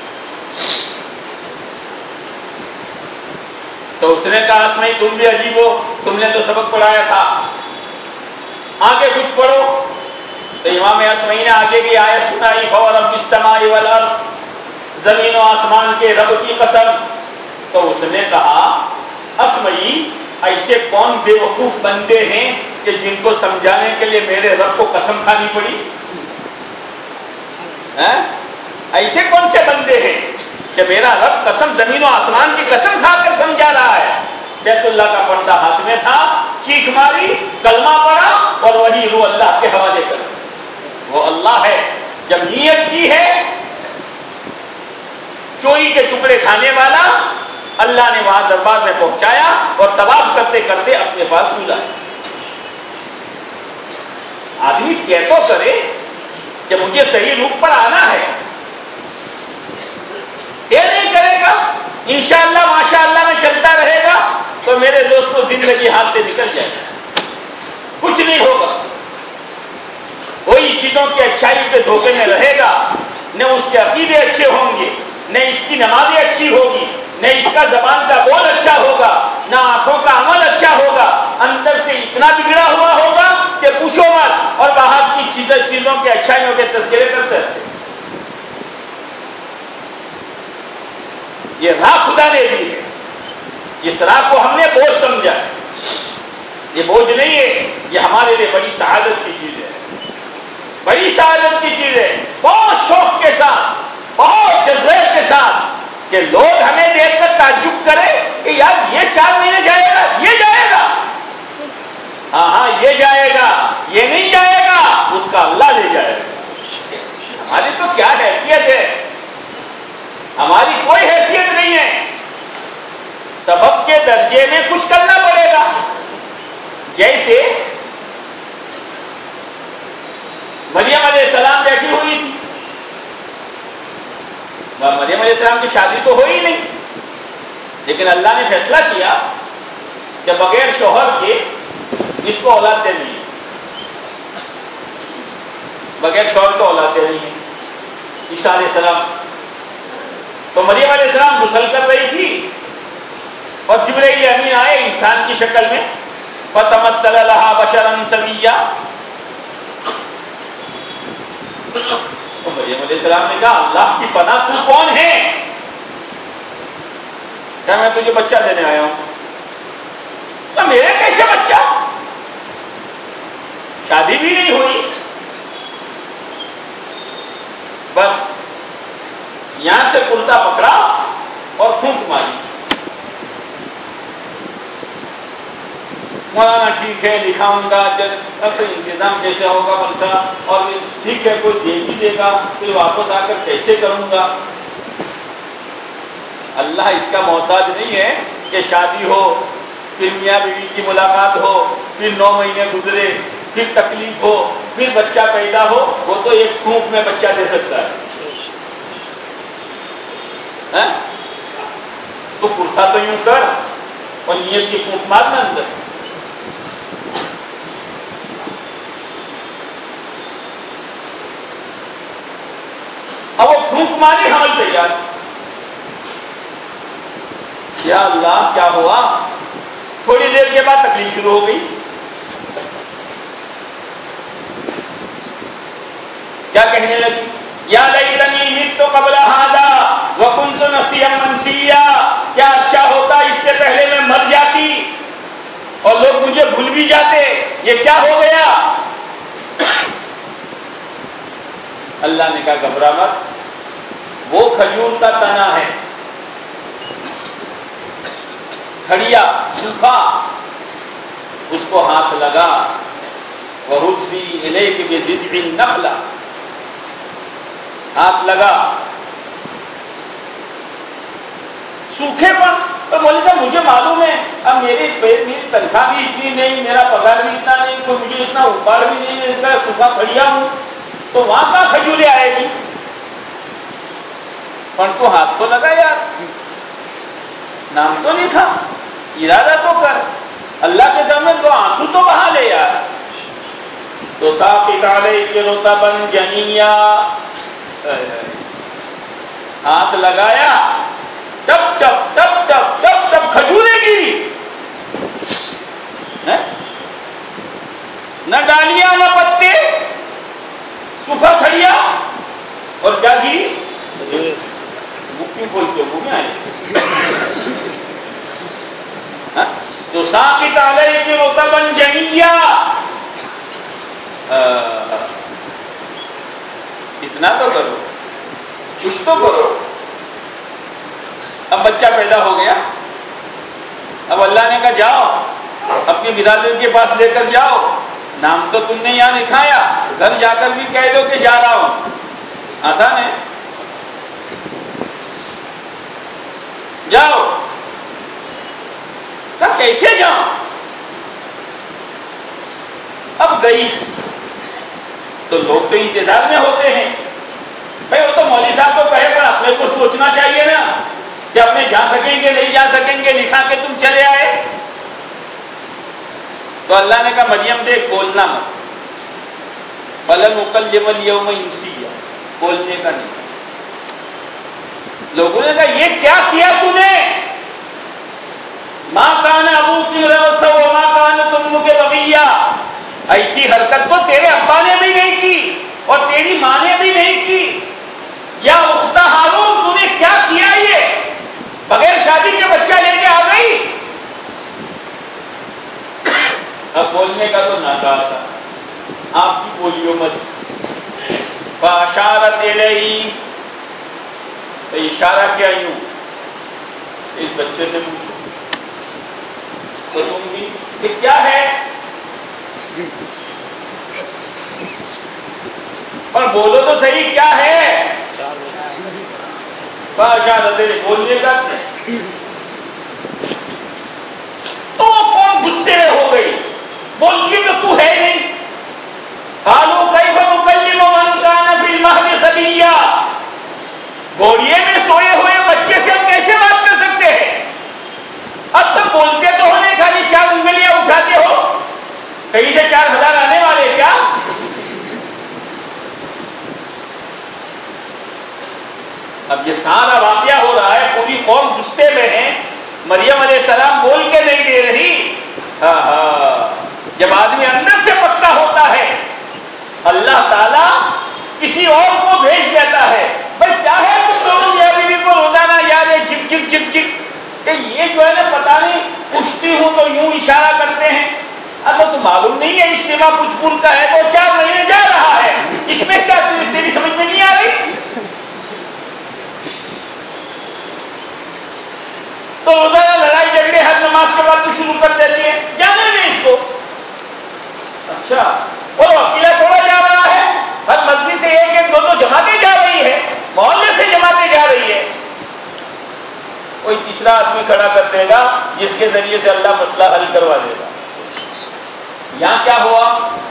تو اس نے کہا اسمعی تم بھی عجیب ہو، تم نے تو سبق پڑھایا تھا، آگے کچھ پڑھو. تو امام اسمعی نے آگے کی آیت سنائی، فورب السماء والارض، زمین و آسمان کے رب کی قسم. تو اس نے کہا اسمعی ایسے کون بے وقوف بندے ہیں کہ جن کو سمجھانے کے لیے میرے رب کو قسم کھانی پڑی؟ ایسے کون سے بندے ہیں کہ میرا رب قسم، زمین و آسمان کی قسم کھا کر سمجھا رہا ہے. بیت اللہ کا پردہ ہاتھ میں تھا، چیخ ماری، کلمہ پڑھا اور وہی روح اللہ کے حوالے کر. وہ اللہ ہے. جب نیت کی ہے چوری کے ٹکڑے کھانے والا، اللہ نے وہاں دربار میں پہنچایا اور طواف کرتے کرتے اپنے پاس بلایا. آدمی کہہ تو کرے کہ مجھے صحیح روپ پر آنا ہے، یہ نہیں کرے گا انشاءاللہ ماشاءاللہ میں چلتا رہے گا تو میرے دوستوں زندگی ہاتھ سے نکل جائے گا، کچھ نہیں ہوگا. وہی چیزوں کی اچھائی کے دھوکے میں رہے گا، نہ اس کے عقیدے اچھے ہوں گے، نہ اس کی نمازیں اچھی ہوگی، نہ اس کا زبان کا بول اچھا ہوگا، نہ آنکھوں کا عمل اچھا ہوگا. اندر سے اتنا بگڑا ہوا ہوگا کہ پوچھو مت، اور باہر کی چیزوں کے اچھائیوں کے تذکرے کرتے رہتے. یہ راہ خدا نے دی ہے، جس راہ کو ہم نے بوجھ سمجھا ہے. یہ بوجھ نہیں ہے، یہ ہمارے لیے بڑی سعادت کی چیز ہے، بڑی سعادت کی چیز ہے. بہت شوق کے ساتھ، بہت جذبے کے ساتھ کہ لوگ ہمیں دیکھ کر تعجب کرے کہ یار یہ 4 مہینے جائے گا، یہ جائے گا. ہاں یہ جائے گا، یہ نہیں جائے گا، اس کا اللہ لے جائے گا. ہماری تو کیا حیثیت ہے، ہماری کوئی حیثیت نہیں ہے. سبب کے درجے میں کچھ کرنا پڑے گا. جیسے مریم علیہ السلام بیٹھی ہوئی تھی، مریم علیہ السلام کی شادی تو ہوئی نہیں، لیکن اللہ نے فیصلہ کیا کہ بغیر شوہر کے اس کو اولاد دینی ہے، بغیر شوہر کو اولاد دینی ہے. عیسیٰ علیہ السلام، تو مریم علیہ السلام غسل کر رہی تھی اور جبرائیل امین آئے انسان کی شکل میں، فَتَمَثَّلَ لَهَا بَشَرًا سَوِيًّا. تو مریم علیہ السلام نے کہا اللہ کی پناہ، تو کون ہے؟ کہا میں تجھے بچہ دینے آیا ہوں. تو میرے کیسے بچہ؟ شادی بھی نہیں ہوئی. بس یہاں سے کرتا پکڑا اور پھونک ماری. مولانا ٹھیک ہے لکھاؤں گا، اب انتظام کیسے ہوگا بلسا، اور ٹھیک ہے کوئی دے بھی دے گا، پھر واپس آ کر کیسے کروں گا. اللہ اس کا محتاج نہیں ہے کہ شادی ہو، پھر میاں بیوی کی ملاقات ہو، پھر 9 مہینے گزرے، پھر تکلیف ہو، پھر بچہ پیدا ہو. وہ تو ایک پھونک میں بچہ دے سکتا ہے. تو کرتا تو یوں کر اور نیت کی پھونک مارنا اندر. اب وہ پھونک ماری، حمل تیار. یا اللہ کیا ہوا؟ تھوڑی دیر کے بعد تکلیف شروع ہو گئی. کیا کہنے لگی؟ یا لیتنی مت قبل ھذا وکنت نسیا منسیا، کیا اچھا ہوتا اس سے پہلے میں مر جاتی اور لوگ مجھے بھول بھی جاتے، یہ کیا ہو گیا؟ اللہ نے کہا گھبرا مت، وہ کھجور کا تنا ہے، کھڑیا سوکھا، اس کو ہاتھ لگا، وَهُزِّي إِلَيْكِ بِجِذْعِ النَّخْلَةِ، ہاتھ لگا سوکھے پر۔ تو مولوی صاحب مجھے معلوم ہے اب میری تنخواہ بھی اتنی نہیں، میرا پگار بھی اتنا نہیں، کوئی مجھے اتنا اوپر بھی نہیں ہے، اس کا سوکھا کھڑیا ہوں، تو وہاں کہاں کھجورے آئے گی؟ پر تو ہاتھ تو لگا یار، نام تو نہیں تھا، ارادہ تو کر، اللہ کے سامنے تو آنسو تو بہا لے یار۔ تو ساقط علیک رطبا جنیا، ہاتھ لگایا، ٹپ ٹپ ٹپ ٹپ ٹپ ٹپ کھجورے گری، نہ ڈالیاں نہ پتے، سوکھا کھڑیا، اور کیا گری؟ مکھی بولتے ہو منہ آئے تو ساقط علیک رطبا جنیا، اتنا تو کرو، کچھ تو کرو۔ اب بچہ پیدا ہو گیا، اب اللہ نے کہا جاؤ اپنے برادر کے پاس لے کر جاؤ، نام تو تم نے یہاں لکھایا، گھر جا کر بھی کہہ دو کہ جا رہا ہوں، آسان ہے، جاؤ۔ کہا کیسے جاؤں؟ اب گئی تو لوگ تو انتظار میں ہوتے ہیں، بھائی وہ تو مولوی صاحب تو کہے پر اپنے کو سوچنا چاہیے نا کہ اپنے جا سکیں گے نہیں جا سکیں گے، لکھا کے تم چلے آئے۔ تو اللہ نے کہا مریم دیکھ بولنا مت، وَلَنْ أُكَلِّمَ الْيَوْمَ إِنسِيًّا، بولنے کا نہیں۔ لوگوں نے کہا یہ کیا کیا تو نے؟ مَا كَانَ أَبُوكِ امْرَأَ سَوْءٍ وَمَا كَانَتْ أُمُّكِ بَغِيًّا، ایسی حرکت تو تیرے ابا نے بھی نہیں کی اور تیری ماں نے بھی نہیں کی، یا اختہ ہارون تو نے کیا کیا؟ یہ بغیر شادی کے بچہ لے کے آ گئی۔ اب بولنے کا تو نہ کہا تھا، آپ کی بولیو مت۔ فاشارت الیہ، اشارہ کیا یوں، اس بچے سے پوچھو تو تم بھی کہ کیا ہے، اور بولو تو صحیح کیا ہے؟ فاشارت الیہ، بولنے کا تو وہ کون غصے میں ہو گئی، بولتی تو ہے نہیں۔ قالوا کیف نکلم من کان فی المہد صبیا، گھوڑیے میں سوئے ہوئے بچے سے ہم کیسے بات کر سکتے ہیں؟ اب تک بولتے تو ہونے، خالی 4 انگلیاں اٹھاتے ہو، کہیں سے 4000 آنے والے کیا؟ اب یہ سارا واقعہ ہو رہا ہے، پوری قوم غصے میں ہے، مریم علیہ السلام بول کے نہیں دے رہی۔ جب آدمی اندر سے پکا ہوتا ہے اللہ تعالیٰ کسی اور کو بھیج دیتا ہے۔ بھائی کیا ہے کچھ لوگوں کی ابھی بھی کو روزانہ یاد ہے چک چک چک چک کہ یہ جو ہے نا پتا نہیں پوچھتی ہوں تو یوں اشارہ کرتے ہیں، اب تو معلوم نہیں ہے اجتماع کچھ پور کا ہے تو 4 مہینے جا رہا ہے، اس میں کیا تیری سمجھ میں نہیں آ رہی؟ تو روزانہ لڑائی جھگڑے ہر نماز کے بعد تو شروع کر دیتی ہے، جانے دیں اس کو۔ اچھا اور اکیلا تھوڑا جا رہا ہے، ہر مسجد سے 1-2 جماعتیں جا رہی ہے، محلے سے جماعتیں جا رہی ہے، کوئی تیسرا آدمی کھڑا کر دے گا جس کے ذریعے سے اللہ مسئلہ حل کروا دے گا۔ یہاں کیا ہوا؟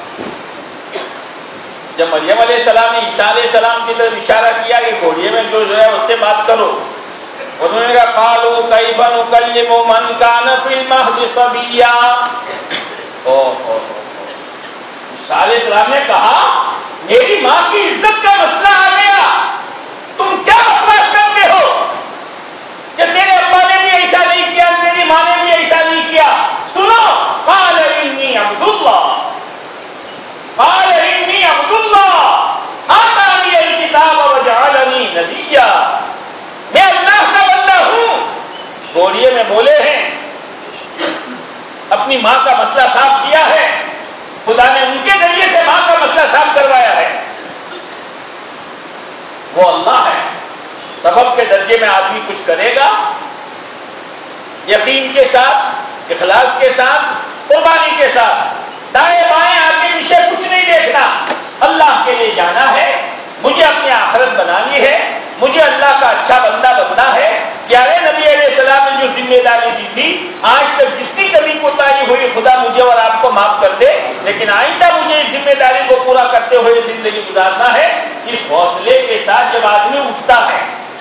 جب مریم علیہ السلام نے عیسیٰ علیہ السلام کی طرف اشارہ کیا کہ گھوڑیے میں جو ہے اس سے بات کرو، انہوں نے کہا قالوا کیف نکلم من کان فی المہد صبیا۔ عیسیٰ علیہ السلام نے کہا میری ماں کی عزت کا مسئلہ آ گیا، تم کیا بکواس کرتے ہو کہ تیرے ابا نے بھی ایسا نہیں کیا، تیری ماں نے بھی ایسا نہیں کیا۔ سنو، قال انی عبد اللہ، قال انی عبد اللہ آتا نبیا، میں اللہ کا بندہ ہوں. گوڑیے میں بولے ہیں، اپنی ماں کا مسئلہ صاف کیا ہے، خدا نے ان کے ذریعے سے ماں کا مسئلہ صاف کروایا ہے. وہ اللہ ہے. سبب کے درجے میں آدمی کچھ کرے گا، یقین کے ساتھ، اخلاص کے ساتھ، قربانی کے ساتھ. دائیں بائیں آگے پیچھے کچھ نہیں دیکھنا، اللہ کے لیے جانا ہے. مجھے اپنی آخرت بنانی ہے، مجھے اللہ کا اچھا بندہ بننا ہے. پیارے نبی علیہ السلام نے جو ذمہ داری دی تھی، آج تک جتنی کمی کوتاہی ہوئی خدا مجھے اور آپ کو معاف کر دے، لیکن آئندہ مجھے اس ذمہ داری کو پورا کرتے ہوئے زندگی گزارنا ہے. اس حوصلے کے ساتھ جب آدمی اٹھتا ہے،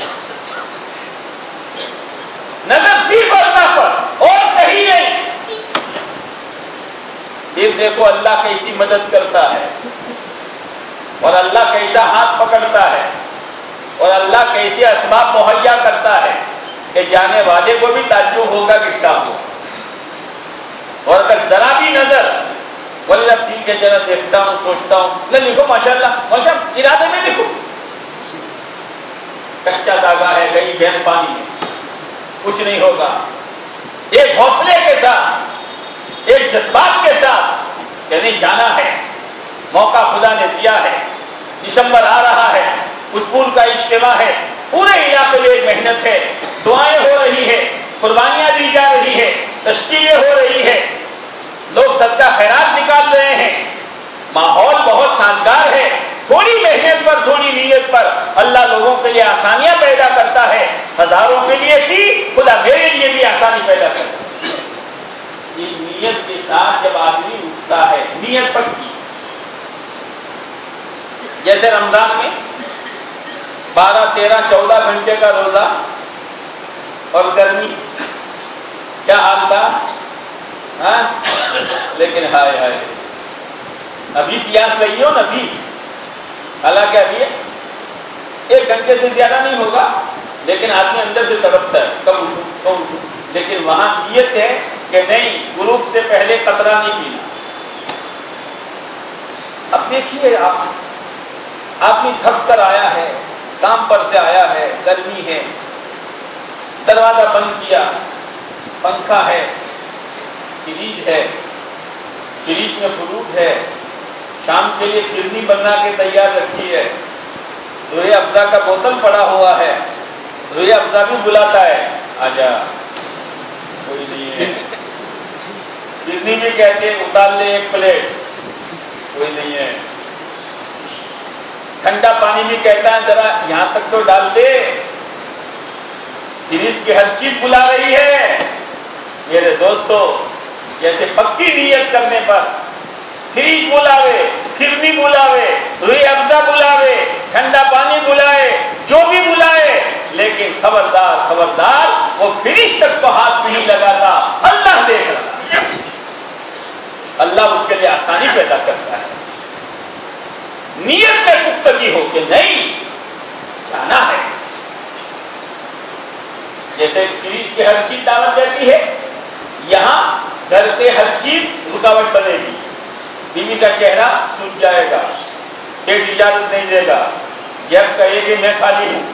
نظر صرف اللہ پر اور کہیں نہیں، پھر دیکھو اللہ کیسی مدد کرتا ہے، اور اللہ کیسا ہاتھ پکڑتا ہے، اور اللہ کیسے اسباب مہیا کرتا ہے کہ جانے والے کو بھی تعجب ہوگا کہ کیا ہوا. اور اگر ذرا بھی نظر، بولے اب ٹھیک ہے ذرا دیکھتا ہوں سوچتا ہوں، نہ لکھو ماشاءاللہ ماشاءاللہ، ارادے میں لکھو. کچا داغا ہے، گئی بھینس پانی میں، کچھ نہیں ہوگا. ایک حوصلے کے ساتھ، ایک جذبات کے ساتھ کہ نہیں جانا ہے، موقع خدا نے دیا ہے. دسمبر آ رہا ہے، اسبور کا اجتماع ہے، پورے علاقے میں ایک محنت ہے، دعائیں ہو رہی ہے، قربانیاں دی جا رہی ہے، تشکیلیں ہو رہی ہے، لوگ صدقہ خیرات نکال رہے ہیں. ماحول بہت سازگار ہے. تھوڑی محنت پر، تھوڑی نیت پر اللہ لوگوں کے لیے آسانیاں پیدا کرتا ہے. ہزاروں کے لیے کی، خدا میرے لیے بھی آسانی پیدا کرتا ہے. اس نیت کے ساتھ جب آدمی اٹھتا ہے، نیت پکی. جیسے رمضان میں 12, 13, 14 گھنٹے کا روزہ اور گرمی، کیا حال تھا؟ ہاں؟ لیکن ہائے ہائے، ابھی پیاس لگی ہو نا ابھی، حالانکہ ابھی 1 گھنٹے سے زیادہ نہیں ہوگا، لیکن آدمی اندر سے تڑپتا ہے، کب اٹھوں کب اٹھوں. لیکن وہاں نیت ہے کہ نہیں، غروب سے پہلے قطرہ نہیں پینا. اب دیکھیے، آدمی تھک کر آیا ہے، کام پر سے آیا ہے، گرمی ہے، دروازہ بند کیا، پنکھا ہے، فریج ہے، فریج میں فروٹ ہے، شام کے لیے فرنی بنا کے تیار رکھی ہے، روئے افزا کا بوتل پڑا ہوا ہے، روئے افزا بھی بلاتا ہے، آجا کوئی نہیں ہے. فرنی بھی کہتے ہیں اتار لے 1 پلیٹ، کوئی نہیں ہے. ٹھنڈا پانی بھی کہتا ہے ذرا یہاں تک تو ڈال دے. فریج کی ہر چیز بلا رہی ہے. میرے دوستو، جیسے پکی نیت کرنے پر فریج بلاوے، فرنی بلاوے، روئی افزا بلاوے، ٹھنڈا پانی بلائے، جو بھی بلائے، لیکن خبردار خبردار وہ فریج تک تو ہاتھ نہیں لگاتا. اللہ دیکھ رہا، اللہ اس کے لیے آسانی پیدا کرتا ہے. نیت میں پختگی ہو کے نہیں جانا ہے. جیسے فریج کی ہر چیز دعوت دیتی ہے، یہاں گھر کے ہر چیز رکاوٹ بنے گی. بیوی کا چہرہ سوج جائے گا، سیٹ اجازت نہیں دے گا. جب کہے گی میں خالی ہوں،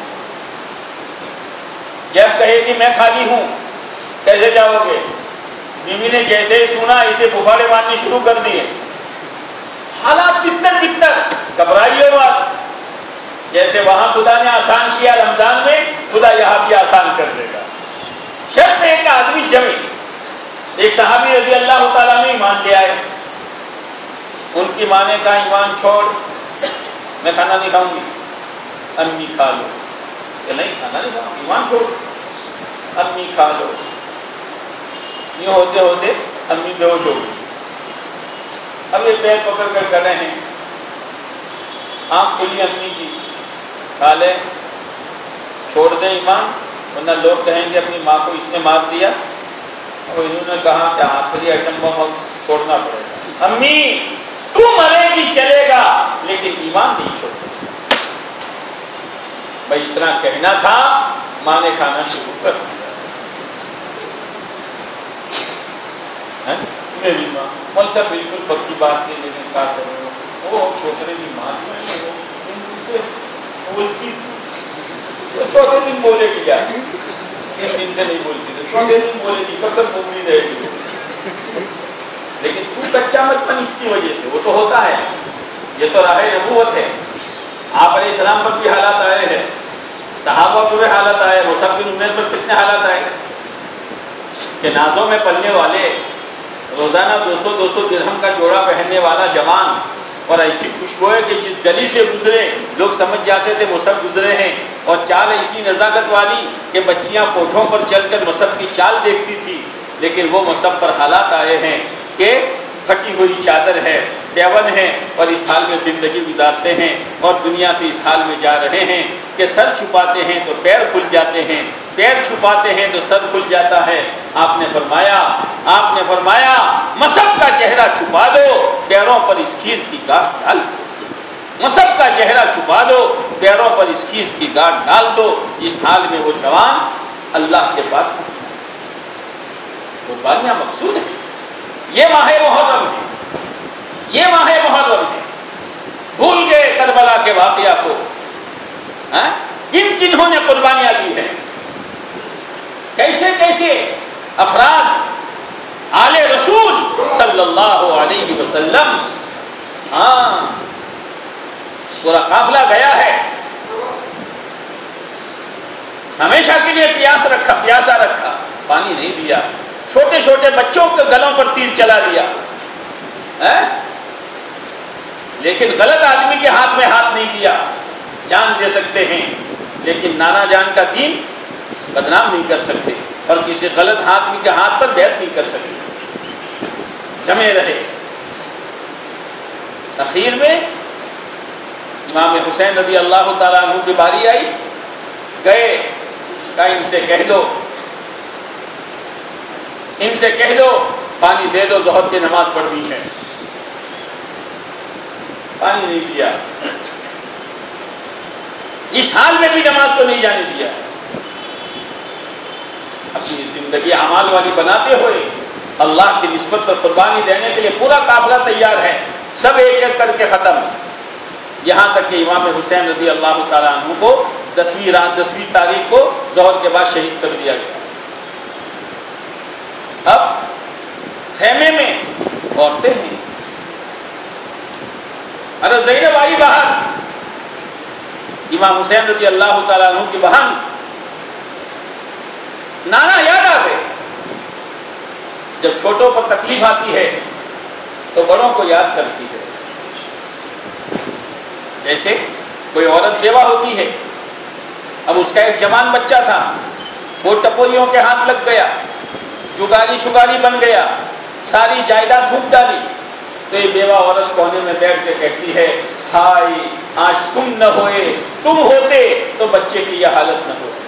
جب کہے گی میں خالی ہوں، کیسے جاؤ گے؟ بیوی نے جیسے ہی سنا اسے بخارے مارنی شروع کر دیے. حالات کتنے گھبرائیے مت. جیسے وہاں خدا نے آسان کیا رمضان میں، خدا یہاں بھی آسان کر دے گا. شرط ایک آدمی جمے. ایک صحابی رضی اللہ تعالیٰ نے ایمان لے آئے. ان کی ماں نے کہا ایمان چھوڑ، میں کھانا نہیں کھاؤں گی. امی کھا لو. کہ نہیں کھانا نہیں کھاؤں، ایمان چھوڑ. امی کھا لو. یوں ہوتے ہوتے امی بے ہوش ہو گئی. اب یہ پیر پکڑ کر کھڑے ہیں، آنکھ کھلی امی کی، کھا لے، چھوڑ دے ایمان، ورنہ لوگ کہیں گے اپنی ماں کو اس نے مار دیا. اور انہوں نے کہا کہ آخری ایٹم بم چھوڑنا پڑے گا. امی تو مرے گی چلے گا، لیکن ایمان نہیں چھوڑ سکتا. بھائی اتنا کہنا تھا، ماں نے کھانا شروع کر دیا. میری ماں ملسا بالکل پکی بات نہیں، لیکن کیا کروں، وہ چھوٹے کی ماں سے بولتی دن بولے گی یار، 3 دن سے نہیں بولتی تو چوتھے دن بولے گی، کب تک امید رہے گی. لیکن تو کچا مت بن اس کی وجہ سے، وہ تو ہوتا ہے، یہ تو راہ نبوت ہے. آپ علیہ السلام پر بھی حالات آئے ہیں، صحابہ پر بھی حالات آئے، مصعب بن عمیر پر کتنے حالات آئے کہ نازوں میں پلنے والے، روزانہ 200 درہم کا جوڑا پہننے والا جوان، اور ایسی خوشبو ہے کہ جس گلی سے گزرے لوگ سمجھ جاتے تھے مصعب گزرے ہیں، اور چال ایسی نزاکت والی کہ بچیاں کوٹھوں پر چل کر مصعب کی چال دیکھتی تھی. لیکن وہ مصعب پر حالات آئے ہیں کہ پھٹی ہوئی چادر ہے، دیون ہے، اور اس حال میں زندگی گزارتے ہیں، اور دنیا سے اس حال میں جا رہے ہیں کہ سر چھپاتے ہیں تو پیر کھل جاتے ہیں، پیر چھپاتے ہیں تو سر کھل جاتا ہے. آپ نے فرمایا مصعب کا چہرہ چھپا دو، پیروں پر اس کھیر کی گاٹھ ڈال دو. مصعب کا چہرہ چھپا دو، پیروں پر اس کھیر کی گاٹھ ڈال دو. اس حال میں وہ جوان اللہ کے پاس قربانیاں مقصود ہیں. یہ ماہ محرم ہے، یہ ماہ محرم ہے. بھول گئے کربلا کے واقعہ کو؟ کنہوں نے قربانیاں دی ہیں؟ کیسے کیسے افراد آل رسول صلی اللہ علیہ وسلم، پورا قافلہ گیا ہے، ہمیشہ کے لیے پیاسا رکھا، پانی نہیں دیا. چھوٹے چھوٹے بچوں کے گلوں پر تیر چلا دیا. لیکن غلط آدمی کے ہاتھ میں ہاتھ نہیں دیا. جان دے سکتے ہیں لیکن نانا جان کا دین بدنام نہیں کر سکتے، اور کسی غلط آدمی کے ہاتھ پر بیعت نہیں کر سکتے. جمے رہے. اخیر میں امام حسین رضی اللہ تعالیٰ عنہ کی باری آئی، گئے، کہا ان سے کہہ دو پانی دے دو، ظہر کی نماز پڑھنی ہے. پانی نہیں دیا. اس حال میں بھی نماز کو نہیں جانے دیا. اپنی زندگی اعمال والی بناتے ہوئے اللہ کی نسبت پر قربانی دینے کے لیے پورا قافلہ تیار ہے، سب ایک ایک کر کے ختم. یہاں تک کہ امام حسین رضی اللہ تعالیٰ عنہ کو 10ویں تاریخ کو ظہر کے بعد شہید کر دیا گیا. اب خیمے میں عورتیں ہیں. حضرت زینب آئی باہر، امام حسین رضی اللہ تعالیٰ عنہ کی بہن. نانا یاد آ گئے. جب چھوٹوں پر تکلیف آتی ہے تو بڑوں کو یاد کرتی ہے. جیسے کوئی عورت بیوہ ہوتی ہے، اب اس کا ایک جوان بچہ تھا، وہ ٹپوریوں کے ہاتھ لگ گیا، جگاری شگاری بن گیا، ساری جائیداد پھونک ڈالی، تو یہ بیوہ عورت کونے میں بیٹھ کے کہتی ہے، ہائے آج تم نہ ہوئے، تم ہوتے تو بچے کی یہ حالت نہ ہوتی.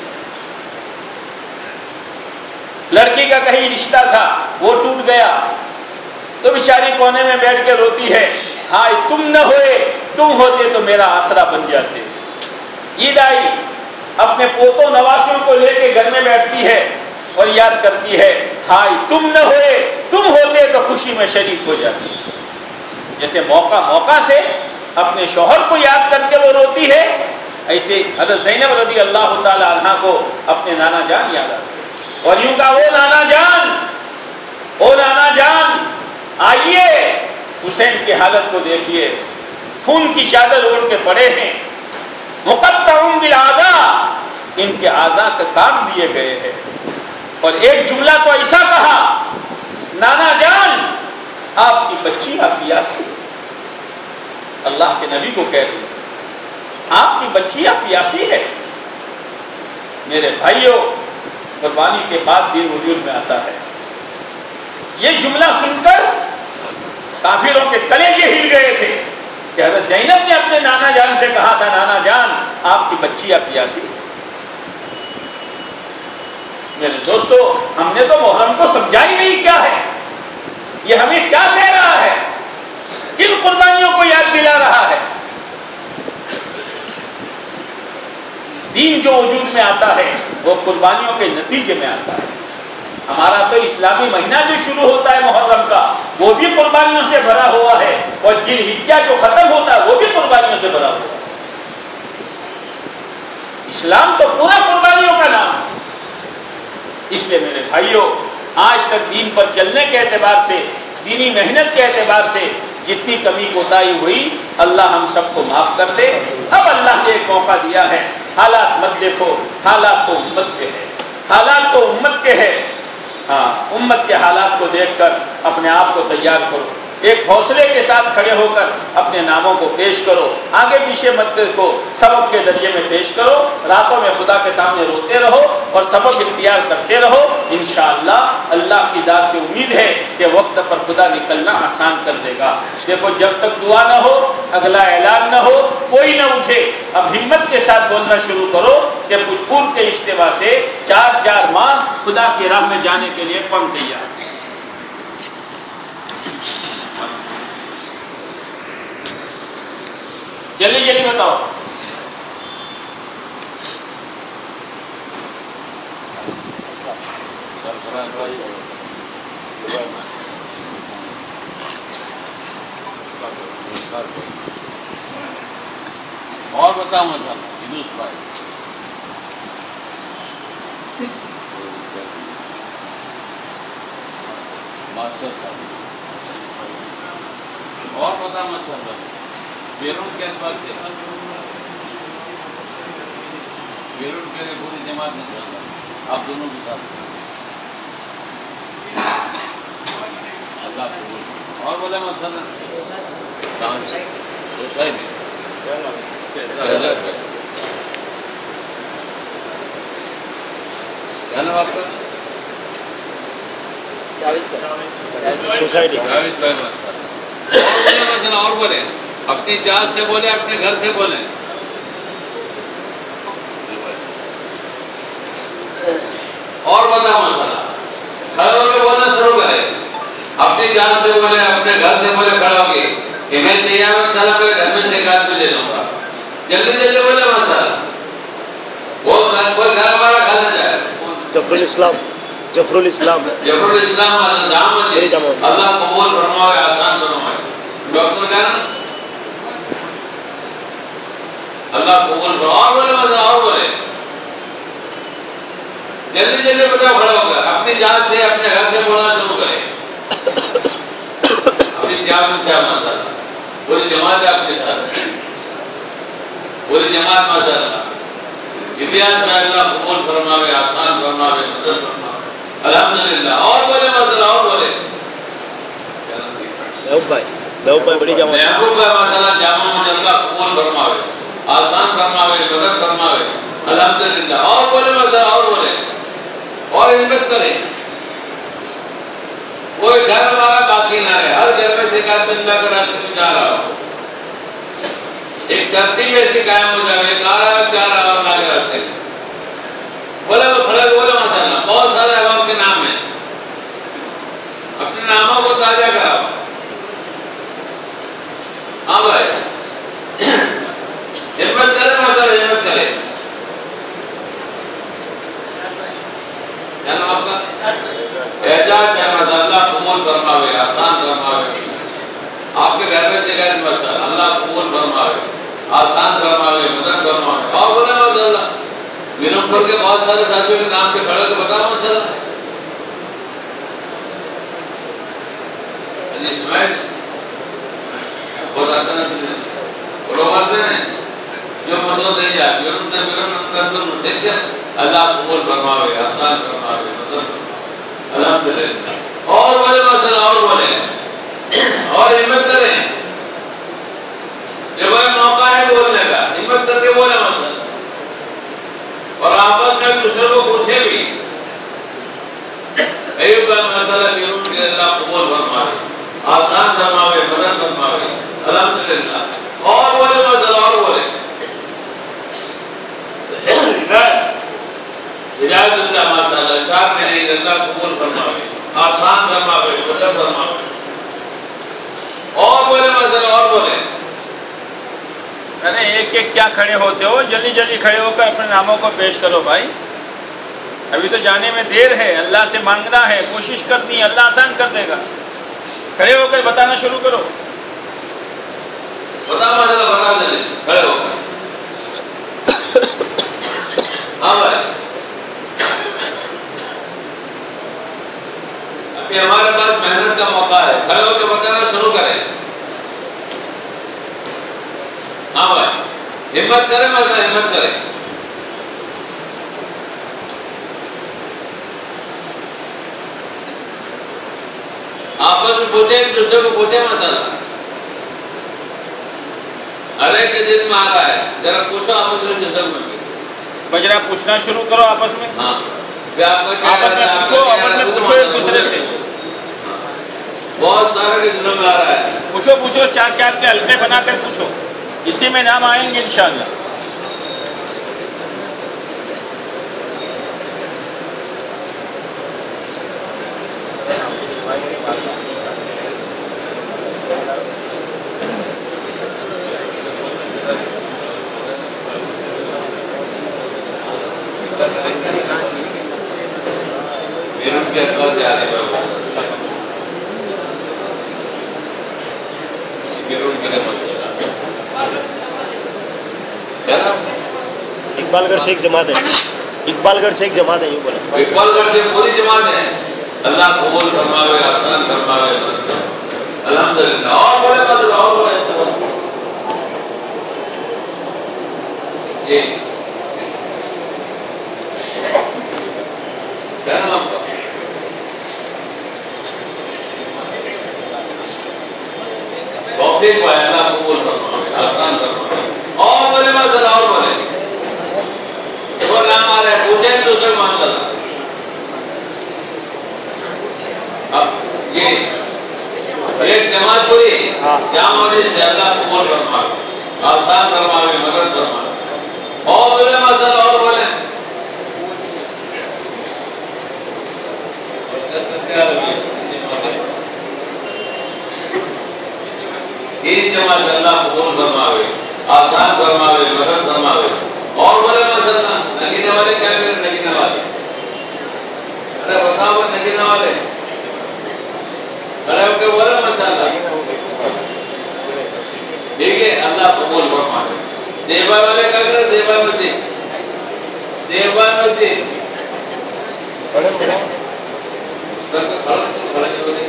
لڑکی کا کہیں رشتہ تھا وہ ٹوٹ گیا تو بیچاری کونے میں بیٹھ کے روتی ہے، ہائے تم نہ ہوئے، تم ہوتے تو میرا آسرا بن جاتے. عید آئی، اپنے پوتوں نواسوں کو لے کے گھر میں بیٹھتی ہے اور یاد کرتی ہے، ہائے تم نہ ہوئے، تم ہوتے تو خوشی میں شریک ہو جاتی. جیسے موقع سے اپنے شوہر کو یاد کر کے وہ روتی ہے، ایسے حضرت زینب رضی اللہ تعالی عنہ کو اپنے نانا جان یاد آتے. اور یوں کہا، او نانا جان آئیے، حسین کی حالت کو دیکھیے، خون کی چادر اوڑھ کے پڑے ہیں، مقطع بالاعضاء، ان کے اعضاء کا کاٹ دیے گئے ہیں. اور ایک جملہ تو ایسا کہا، نانا جان آپ کی بچی پیاسی. اللہ کے نبی کو کہہ دیا، آپ کی بچی پیاسی ہے. میرے بھائیوں، قربانی کے بعد دین وجود میں آتا ہے. یہ جملہ سن کر کافروں کے کلیجے ہل گئے تھے کہ حضرت زینب نے اپنے نانا جان سے کہا تھا، نانا جان آپ کی بچی پیاسی. میرے دوستو، ہم نے تو محرم کو سمجھا ہی نہیں کیا ہے، یہ ہمیں کیا کہہ رہا ہے، کن قربانیوں کو یاد دلا رہا ہے. دین جو وجود میں آتا ہے وہ قربانیوں کے نتیجے میں آتا ہے. ہمارا تو اسلامی مہینہ جو شروع ہوتا ہے محرم کا، وہ بھی قربانیوں سے بھرا ہوا ہے، اور ذی الحجہ جو ختم ہوتا ہے وہ بھی قربانیوں سے بھرا ہوا ہے. اسلام تو پورا قربانیوں کا نام ہے۔ اس لیے میرے بھائیوں، آج تک دین پر چلنے کے اعتبار سے، دینی محنت کے اعتبار سے جتنی کمی کوتاہی ہوئی، اللہ ہم سب کو معاف کر دے۔ اب اللہ نے ایک موقع دیا ہے، حالات مت دیکھو، حالات تو امت کے ہیں، حالات تو امت کے ہیں، ہاں امت کے حالات کو دیکھ کر اپنے آپ کو تیار کرو، ایک حوصلے کے ساتھ کھڑے ہو کر اپنے ناموں کو پیش کرو، آگے پیچھے مت کو سبب کے ذریعے میں پیش کرو، راتوں میں خدا کے سامنے روتے رہو اور سبب اختیار کرتے رہو۔ انشاءاللہ اللہ کی ذات سے امید ہے کہ وقت پر خدا نکلنا آسان کر دے گا۔ دیکھو جب تک دعا نہ ہو، اگلا اعلان نہ ہو، کوئی نہ اٹھے، اب ہمت کے ساتھ بولنا شروع کرو کہ پھول کے اجتماع سے 4 ماہ خدا کی راہ میں جانے کے لیے کون تیار؟ جلدی جلدی بتاؤ۔ اور بتاؤ مسئلہ ہندوس بھائی، ماسٹر صاحب، اور بتاؤ مسئلہ بیرون کے اعتبار سے، بیرون کے لیے پوری جماعت میں چل رہا، آپ دونوں کے ساتھ اللہ قبول۔ اور بولے مسئلہ کہاں سے؟ سوسائٹی کیا نام آپ کا؟ سوسائٹی اور بولے، اپنی جان سے بولے، اپنے گھر سے بولے، اور بتا مسئلہ کھڑے ہو کے بولنا شروع کرے، اپنی جان سے بولے، اپنے گھر سے بولے، کھڑے ہو کے کہ میں تیار ہوں، چلا میں گھر میں سے ایک آدمی لے لوں گا، جلدی جلدی بولے مسئلہ، وہ کوئی گھر ہمارا کھا نہ جائے۔ جفر الاسلام، جفر الاسلام، جفر الاسلام اللہ قبول فرمائے، آسان فرمائے۔ ڈاکٹر کہنا اللہ قبول فرمائے۔ اور بولے مسئلہ، اور بولے جلدی جلدی بتاؤ، کھڑا ہو کر اپنی جان سے، اپنے گھر سے بولنا شروع کرے، اپنی جان سے مسئلہ، پوری جماعت ہے آپ کے ساتھ، پوری جماعت ماشاء اللہ الیاس میں اللہ قبول فرماوے، آسان فرماوے، مدد فرماوے، الحمدللہ۔ اور بولے مسئلہ، اور بولے محبوب بھائی بڑی جماعت، محبوب بھائی ماشاء اللہ جامع میں اللہ قبول فرماوے، آسان فرماوے، مدد فرماوے، الحمدللہ۔ اور بولے مسئلہ، اور بولے، اور ہمت کریں، کوئی گھر ہمارا باقی نہ رہے، ہر گھر میں سے ایک آدمی اللہ کے راستے میں جا رہا ہو، ایک ترتیب ایسی قائم ہو جائے، ایک آ رہا ہے جا رہا ہے اللہ کے راستے میں، بولے وہ کھڑے بولے ماشاء اللہ۔ بہت سارے عوام کے نام ہیں، اپنے ناموں کو تازہ کراؤ۔ ہاں بھائی ہمت کرے ماشاء اللہ، ہمت کرے۔ کیا نام آپ کا؟ اعجاز احمد، اللہ قبول فرماوے، آسان فرماوے، آپ کے گھر میں سے گھر ماشاء اللہ، اللہ قبول فرماوے، آسان فرماوے، مدد فرماوے۔ اور بولے ماشاء اللہ، میرم پور کے بہت سارے ساتھیوں کے نام کے کھڑے کے بتاؤ ماشاء اللہ۔ اسماعیل بہت آتا ہے، وہ مرتے ہیں جو مسعود نہیں جاتی، اور ان سے میرم دیکھتے اللہ قبول فرماوے، آسان فرماوے، مدد فرماوے، الحمدللہ۔ اور بولے مسئلہ، اور بولے، اور ہمت کریں، یہ کوئی موقع ہے بولنے کا، ہمت کر کے بولے مسئلہ، اور آپس میں دوسرے کو پوچھے بھی۔ ایوب کا مسئلہ بیرون کے اللہ قبول فرماوے، آسان فرماوے، مدد فرماوے، الحمدللہ۔ اور بولے مسئلہ، اور بولے ہدایت اللہ ماشاء اللہ، 4 مہینے اللہ قبول فرماوے، آسان فرماوے، مدد فرماوے۔ اور بولے مسئلہ، اور بولے ارے ایک ایک کیا کھڑے ہوتے ہو، جلدی جلدی کھڑے ہو کر اپنے ناموں کو پیش کرو بھائی، ابھی تو جانے میں دیر ہے، اللہ سے مانگنا ہے، کوشش کرنی ہے، اللہ آسان کر دے گا۔ کھڑے ہو کر بتانا شروع کرو۔ بتا مسئلہ، بتا دے، کھڑے ہو کر محنت کا موقع ہے، کھڑے ہو کے بتانا شروع کریں. ہاں بھائی ہمت کریں، مطلب ہمت کریں. آپس میں پوچھے، ایک دوسرے کو پوچھے مسئلہ. ہر ایک کے دل میں آ رہا ہے، ذرا پوچھو آپس میں دوسرے کو. بجرا پوچھنا شروع کرو آپس میں. ہاں آپس میں پوچھو ایک دوسرے سے. بہت سارے کے دلوں میں آ رہا ہے. پوچھو 4 کے حلقے بنا کر پوچھو، اسی میں نام آئیں گے انشاءاللہ. اقبال گڑھ سے ایک جماعت ہے، اقبال گڑھ سے ایک جماعت ہے. یوں بولے اقبال گڑھ سے پوری جماعت ہے. اللہ قبول فرماوے، آسان فرماوے. الحمدللہ. اور بولے مطلب اور بولے جی کیا نام آپ کا؟ توفیق پائے. اللہ قبول فرماوے، آسان فرماوے. اور بولے مطلب اور بولے وہ نام آ رہے پوچھے دوسرے مانتا. اب یہ ایک جماعت پوری کیا مجھے سے اللہ قبول فرماوے، آسان فرماوے، مدد فرماوے. اور بولے مطلب اور بولے ایک جماعت اللہ قبول فرماوے، آسان فرماوے، مدد فرماوے. اور بولے مسئلہ نگینے والے کیا کریں؟ نگینے والے ارے بتاؤ نگینے والے ارے اوکے بولے مسئلہ ٹھیک ہے. اللہ قبول فرماوے. دیوبا والے کیا کریں؟ دیوبا مسجد، دیوبا مسجد سر کو کھڑا کھڑے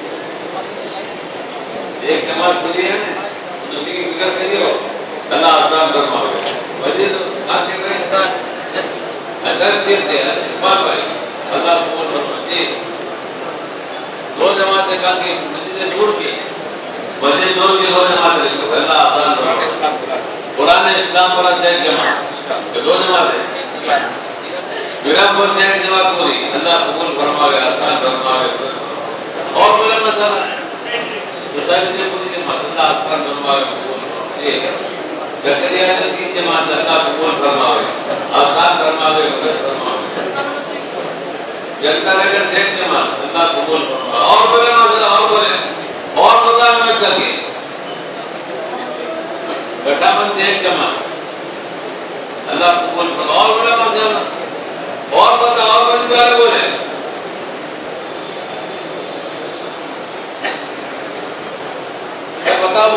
ایک جماعت پوری ہے نا، اسی کی فکر کریو. اللہ آسان فرماوے. مسجد کہاں دیکھ رہے ہیں؟ اگر پھر سے اقبال بھائی اللہ قبول فرماوے. دو جماعتیں کہاں کی مسجد دور کی، مسجد دور کی 2 جماعتیں لکھو. اللہ آسان فرماوے. قرآن اسلام پر سے ایک جماعت، 2 جماعتیں. میرام پر سے ایک جماعت پوری. اللہ قبول فرماوے، آسان فرماوے. اور بولے مسئلہ دوسرے پوری جماعت اللہ آسان فرماوے، قبول فرماوے. زکریا سے 3 جماعت اللہ قبول فرماوے، آسان فرماوے، مدد فرماوے. جنتا نگر سے 1 جماعت اللہ قبول فرماوے. اور بولے مسئلہ اور بولے اور بتا میں کر کے گٹا من سے 1 جماعت اللہ قبول فرماوے. اور بولے مسئلہ اور بتا اور بولے بولے بتاؤ.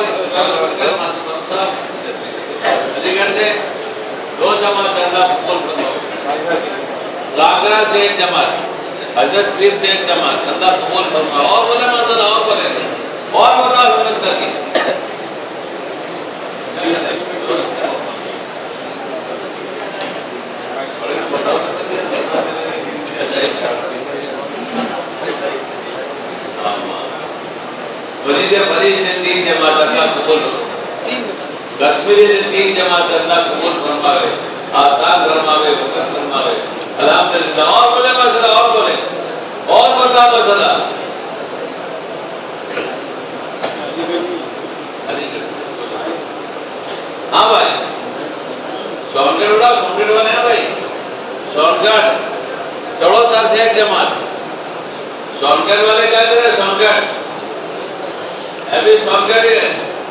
علی گڑھ سے 2 جماعت اللہ قبول فرماوے. ساگرا سے 1 جماعت، حضرت پیر سے 1 جماعت اللہ قبول فرماوے. اور بولے مسئلہ اور بولے اور بتاؤ ہمت کر کے. فرید بری سے 3 جماعت اللہ قبول فرماوے. کشمیری سے 3 جماعت اللہ قبول فرماوے، آسان فرماوے، مدد فرماوے. الحمدللہ. اور بولے مسئلہ اور بولے اور بتا مسئلہ. ہاں بھائی سون گڑھ اڑا، سون گڑھ والے ہیں بھائی. سون گڑھ چڑو تر سے 1 جماعت. سون گڑھ والے کیا کرے؟ سون گڑھ ابھی سون گڑھ ہے.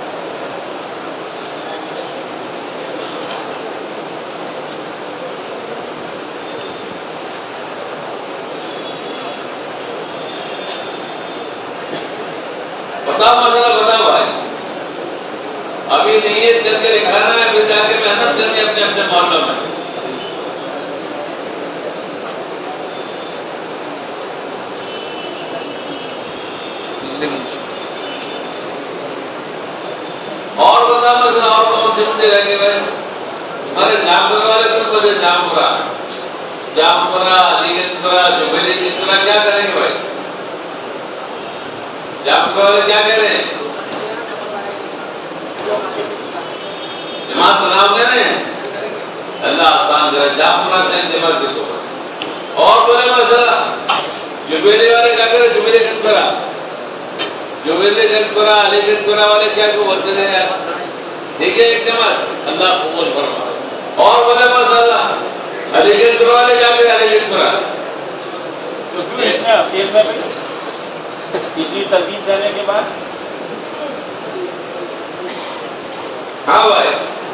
بتاؤ مسئلہ بتاؤ بھائی. ابھی نیت کر کے دکھانا ہے، پھر جا کے محنت کرنی ہے اپنے اپنے معاملوں میں. سنتے رہ گئے بھائی ہمارے جامپور والے کیوں بدے جامپورا علی گنج پورا جوبیلی گنج پورا کیا کریں گے بھائی جامپور والے کیا کہہ رہے ہیں جماعت بناؤ گے نا اللہ آسان کرے جامپورا سے جماعت دے دو اور بولے مسئلہ جوبیلی والے کیا کرے جوبیلی گنج پورا علی گنج پورا والے کیا کو بولتے ہیں یار ٹھیک ہے ایک جماعت اللہ قبول فرمائے اور بولے مسئلہ علی گنج پورا والے کیا کرے علی گنج پورا اتنی ترغیب دینے کے بعد ہاں بھائی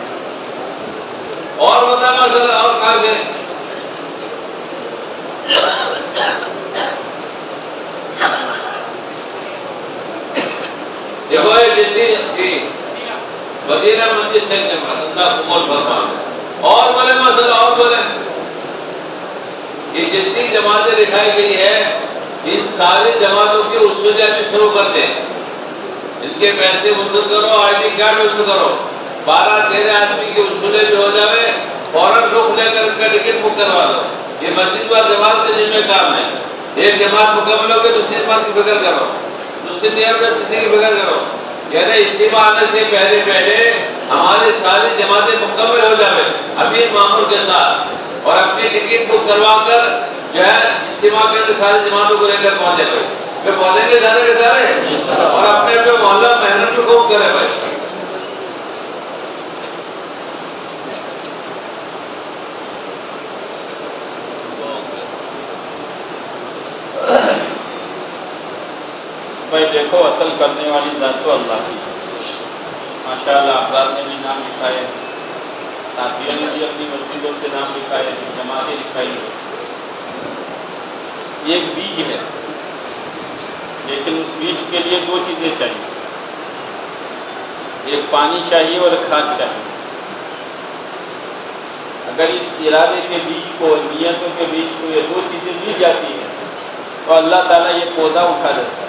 اور بتا مسئلہ اور کہاں سے دیکھو جتنی وزیر مسجد سے جماعت اللہ قبول فرمائے اور بولے مسئلہ اور بولے یہ جتنی جماعتیں دکھائی گئی ہے ان ساری جماعتوں کی اصول ابھی شروع کر دیں ان کے پیسے وصول کرو آئی ڈی کارڈ وصول کرو 12-13 آدمی کی اصولیں جو ہو جائے فوراً روک لے کر ان کا ٹکٹ بک کروا دو یہ مسجد پر جماعت کے ذمہ کام ہے ایک جماعت مکمل ہو کے دوسری جماعت کی فکر کرو دوسری تیسری کی فکر کرو یعنی اجتماع آنے سے پہلے ہماری ساری جماعتیں مکمل ہو جائے امیر معمول کے ساتھ اور اپنی ٹکٹ بک کروا کر جو ہے اجتماع کے اندر ساری جماعتوں کو لے کر پہنچے بھائی پھر پہنچیں گے سارے کے سارے اور اپنے اپنے محلہ محنت کو خوب کرے بھائی بھائی دیکھو اصل کرنے والی ذات تو اللہ کی ماشاءاللہ افراد نے بھی نام لکھا ہے ساتھیوں نے بھی اپنی مسجدوں سے نام لکھا ہے جماعتیں لکھائی ہے یہ ایک بیج ہے لیکن اس بیج کے لیے 2 چیزیں چاہیے ایک پانی چاہیے اور ایک کھاد چاہیے اگر اس ارادے کے بیج کو نیتوں کے بیج کو یہ 2 چیزیں مل جاتی ہیں تو اللہ تعالیٰ یہ پودا اٹھا دیتا ہے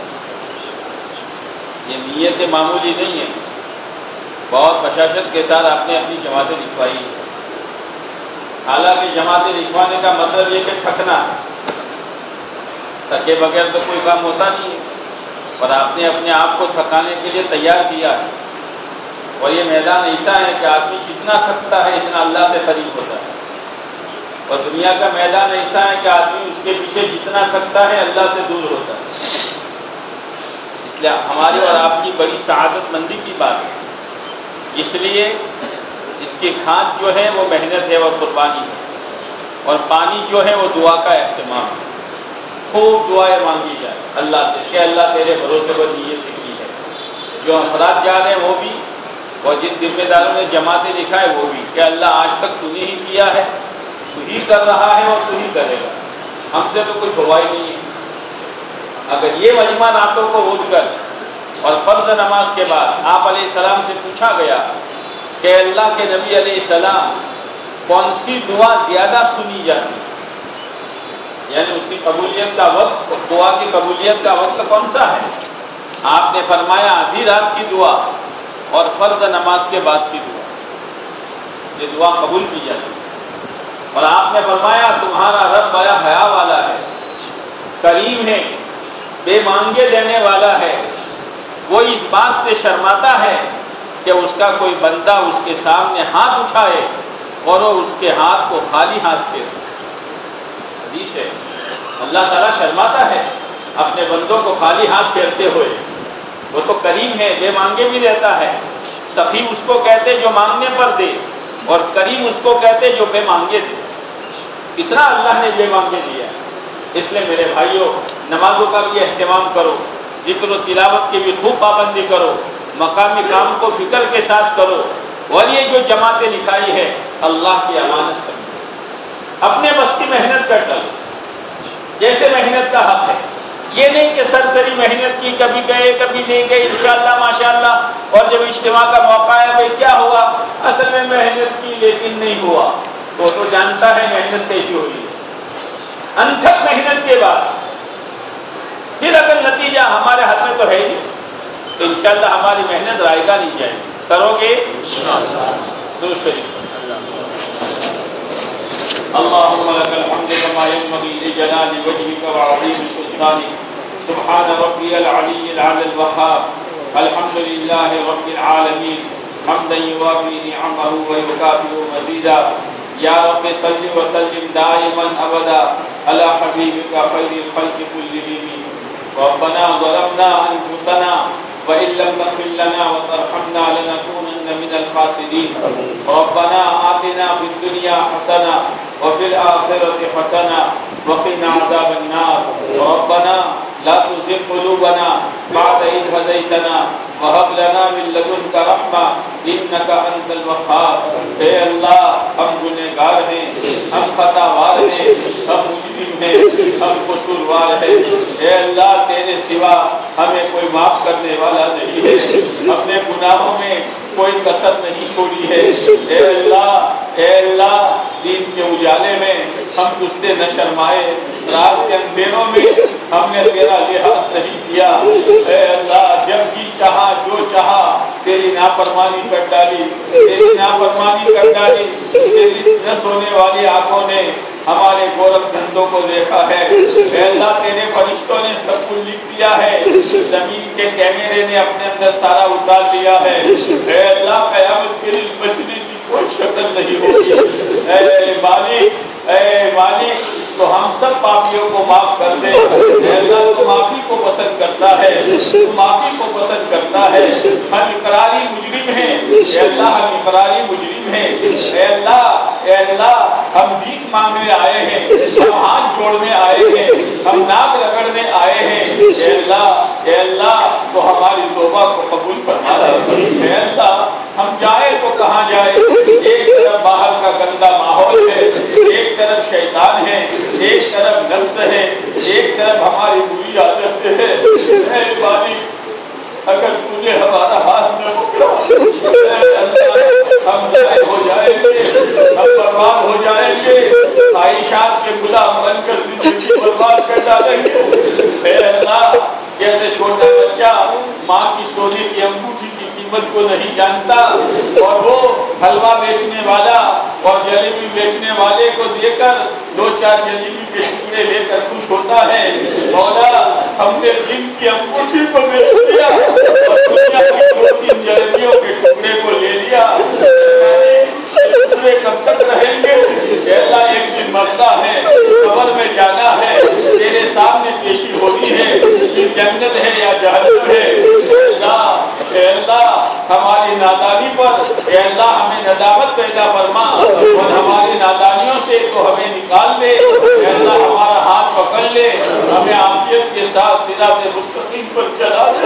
یہ نیتیں معمولی نہیں ہیں بہت بشاشت کے ساتھ آپ نے اپنی جماعتیں لکھوائی ہیں حالانکہ جماعتیں لکھوانے کا مطلب یہ کہ تھکنا ہے تھکے بغیر تو کوئی کام ہوتا نہیں ہے اور آپ نے اپنے آپ کو تھکانے کے لیے تیار کیا ہے اور یہ میدان ایسا ہے کہ آدمی جتنا تھکتا ہے اتنا اللہ سے قریب ہوتا ہے اور دنیا کا میدان ایسا ہے کہ آدمی اس کے پیچھے جتنا تھکتا ہے اللہ سے دور ہوتا ہے اس لیے ہماری اور آپ کی بڑی سعادت مندی کی بات ہے اس لیے اس کی کھاد جو ہے وہ محنت ہے اور قربانی ہے اور پانی جو ہے وہ دعا کا اہتمام ہے خوب دعائیں مانگی جائے اللہ سے کہ اللہ تیرے بھروسے پر نیت کی ہے جو افراد جا رہے ہیں وہ بھی اور جن ذمہ داروں نے جماعتیں لکھا ہے وہ بھی کہ اللہ آج تک تو نے ہی کیا ہے تو ہی کر رہا ہے اور تو ہی کرے گا ہم سے تو کچھ ہوا ہی نہیں ہے اگر یہ مجمع نعتوں کو اٹھ کر اور فرض نماز کے بعد آپ علیہ السلام سے پوچھا گیا کہ اللہ کے نبی علیہ السلام کون سی دعا زیادہ سنی جاتی ہے یعنی اس کی قبولیت کا وقت دعا کی قبولیت کا وقت کون سا ہے آپ نے فرمایا آدھی رات کی دعا اور فرض نماز کے بعد کی دعا یہ دعا قبول کی جاتی ہے اور آپ نے فرمایا تمہارا رب بڑا حیا والا ہے کریم ہے بے مانگے دینے والا ہے وہ اس بات سے شرماتا ہے کہ اس کا کوئی بندہ اس کے سامنے ہاتھ اٹھائے اور وہ اس کے ہاتھ کو خالی ہاتھ پھیرے حدیث ہے اللہ تعالیٰ شرماتا ہے اپنے بندوں کو خالی ہاتھ پھیرتے ہوئے وہ تو کریم ہے بے مانگے بھی دیتا ہے سخی اس کو کہتے جو مانگنے پر دے اور کریم اس کو کہتے جو بے مانگے دے اتنا اللہ نے بے مانگے دیا اس لیے میرے بھائیوں نمازوں کا بھی اہتمام کرو ذکر و تلاوت کی بھی خوب پابندی کرو مقامی کام کو فکر کے ساتھ کرو اور یہ جو جماعتیں لکھائی ہے اللہ کی امانت سمجھو اپنے بس کی محنت کر ڈالو جیسے محنت کا حق ہے یہ نہیں کہ سرسری محنت کی کبھی گئے کبھی نہیں گئے انشاءاللہ ماشاءاللہ اور جب اجتماع کا موقع ہے بھائی کیا ہوا اصل میں محنت کی لیکن نہیں ہوا تو جانتا ہے محنت کیسی ہوئی ہے انتھک محنت کے بعد پھر اگر نتیجہ ہمارے ہاتھ میں تو ہے نہیں تو انشاءاللہ ہماری محنت رائے گا نہیں جائے گی کرو گے درود شریف اللهم لك الحمد كما ينبغي لجلال وجهك وعظيم سلطانك سبحان ربي العلي العلى الوهاب الحمد لله رب العالمين حمدا يوافي نعمه ويكافئ مزيدا يا رب صل وسلم دائما ابدا على حبيبك خير الخلق كلهم ربنا ظلمنا انفسنا وإن لم تغفر لنا وترحمنا لنكونن من الخاسرين ربنا آتنا في الدنيا حسنة وفي الآخرة حسنة وقنا عذاب النار ربنا لا تزغ قلوبنا بعد إذ هديتنا وهب لنا من لدنك رحمة إنك أنت الوهاب اے اللہ ہم گنہگار ہیں ہم خطاوار ہیں ہم مجرم ہیں ہم قصوروار ہیں اے اللہ تیرے سوا ہمیں کوئی معاف کرنے والا نہیں ہے اپنے گناہوں میں کوئی کسر نہیں چھوڑی ہے اے اللہ دین کے اجالے میں ہم تجھ سے نہ شرمائے رات کے اندھیروں میں ہم نے تیرا لحاظ نہیں کیا اے اللہ جب جی چاہا جو چاہا تیری نافرمانی کر ڈالی تیری نہ سونے والی آنکھوں نے ہمارے گورکھ دھندوں کو دیکھا ہے اے اللہ تیرے فرشتوں نے سب کچھ لکھ دیا ہے زمین کے کیمرے نے اپنے اندر سارا اتار دیا ہے اے اللہ قیامت کے دن بچنے کی کوئی شکل نہیں ہوگی اے مالک تو ہم سب پاپیوں کو معاف کر دے اے اللہ تو معافی کو پسند کرتا ہے ہم اقراری مجرم ہیں اے اللہ اے اللہ ہم بھیک مانگنے آئے ہیں ہم ہاتھ جوڑنے آئے ہیں ہم ناک رگڑنے آئے ہیں اے اللہ تو ہماری توبہ کو قبول فرما دے اے اللہ ہم جائیں تو کہاں جائیں ایک طرف باہر کا گندا ماحول ہے ایک طرف شیطان ہے ایک طرف نفس ہے ایک طرف ہماری بری عادتیں ہیں اے مالک اگر تجھے ہمارا ہاتھ نہ پکڑا ہم ضائع ہو جائیں گے ہم برباد ہو جائیں گے خواہشات کے غلام بن کر زندگی برباد کر ڈالیں گے اے اللہ جیسے چھوٹا بچہ ماں کی سونے کی انگوٹھی کی قیمت کو نہیں جانتا اور وہ حلوہ بیچنے والا اور جلیبی بیچنے والے کو دے کر 2-4 جلیبی کے ٹکڑے لے کر خوش ہوتا ہے مولا ہم نے دن کی انگوٹھی کو بیچ دیا اور دنیا کی 2-3 جلیبیوں کے ٹکڑے کو لے لیا کب تک رہیں گے اے اللہ ایک دن مرتا ہے قبر میں جانا ہے تیرے سامنے پیشی ہونی ہے جنت ہے یا جہنم ہے اے اللہ ہماری نادانی پر اے اللہ ہمیں ندامت پیدا فرما اور ہماری نادانیوں سے تو ہمیں نکال دے اے اللہ ہمارا ہاتھ پکڑ لے ہمیں عافیت کے ساتھ صراط مستقیم پر چلا دے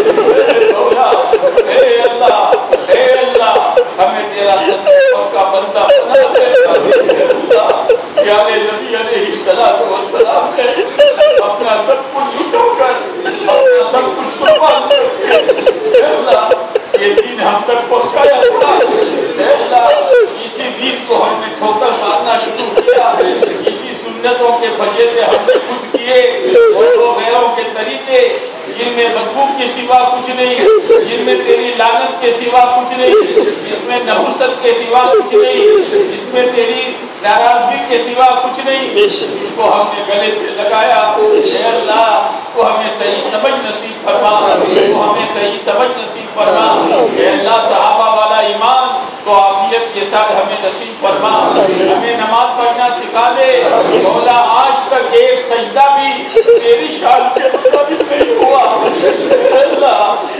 اے اللہ ہمیں تیرا سچا کا بندہ بنا دے پیارے نبی علیہ السلام نے اپنا سب کچھ لٹو کر اپنا سب کچھ قربان کر کے اے اللہ یہ دین ہم تک پہنچایا تھا اے اللہ اسی دین کو ہم نے ٹھوکر مارنا شروع کیا اسی سنتوں کے فجیلے ہم نے خود کیے اور وہ غیروں کے طریقے جن میں بدبو کے سوا کچھ نہیں جن میں تیری لعنت کے سوا کچھ نہیں جس میں نحوست کے سوا کچھ نہیں جس میں تیری ناراضگی کے سوا کچھ نہیں اس کو ہم نے گلے سے لگایا اے اللہ تو ہمیں صحیح سمجھ نصیب فرما اے اللہ صحابہ والا ایمان تو عافیت کے ساتھ ہمیں نصیب فرما ہمیں نماز پڑھنا سکھا دے مولا آج تک ایک سجدہ بھی تیری شان کے مطابق نہیں ہوا اے اللہ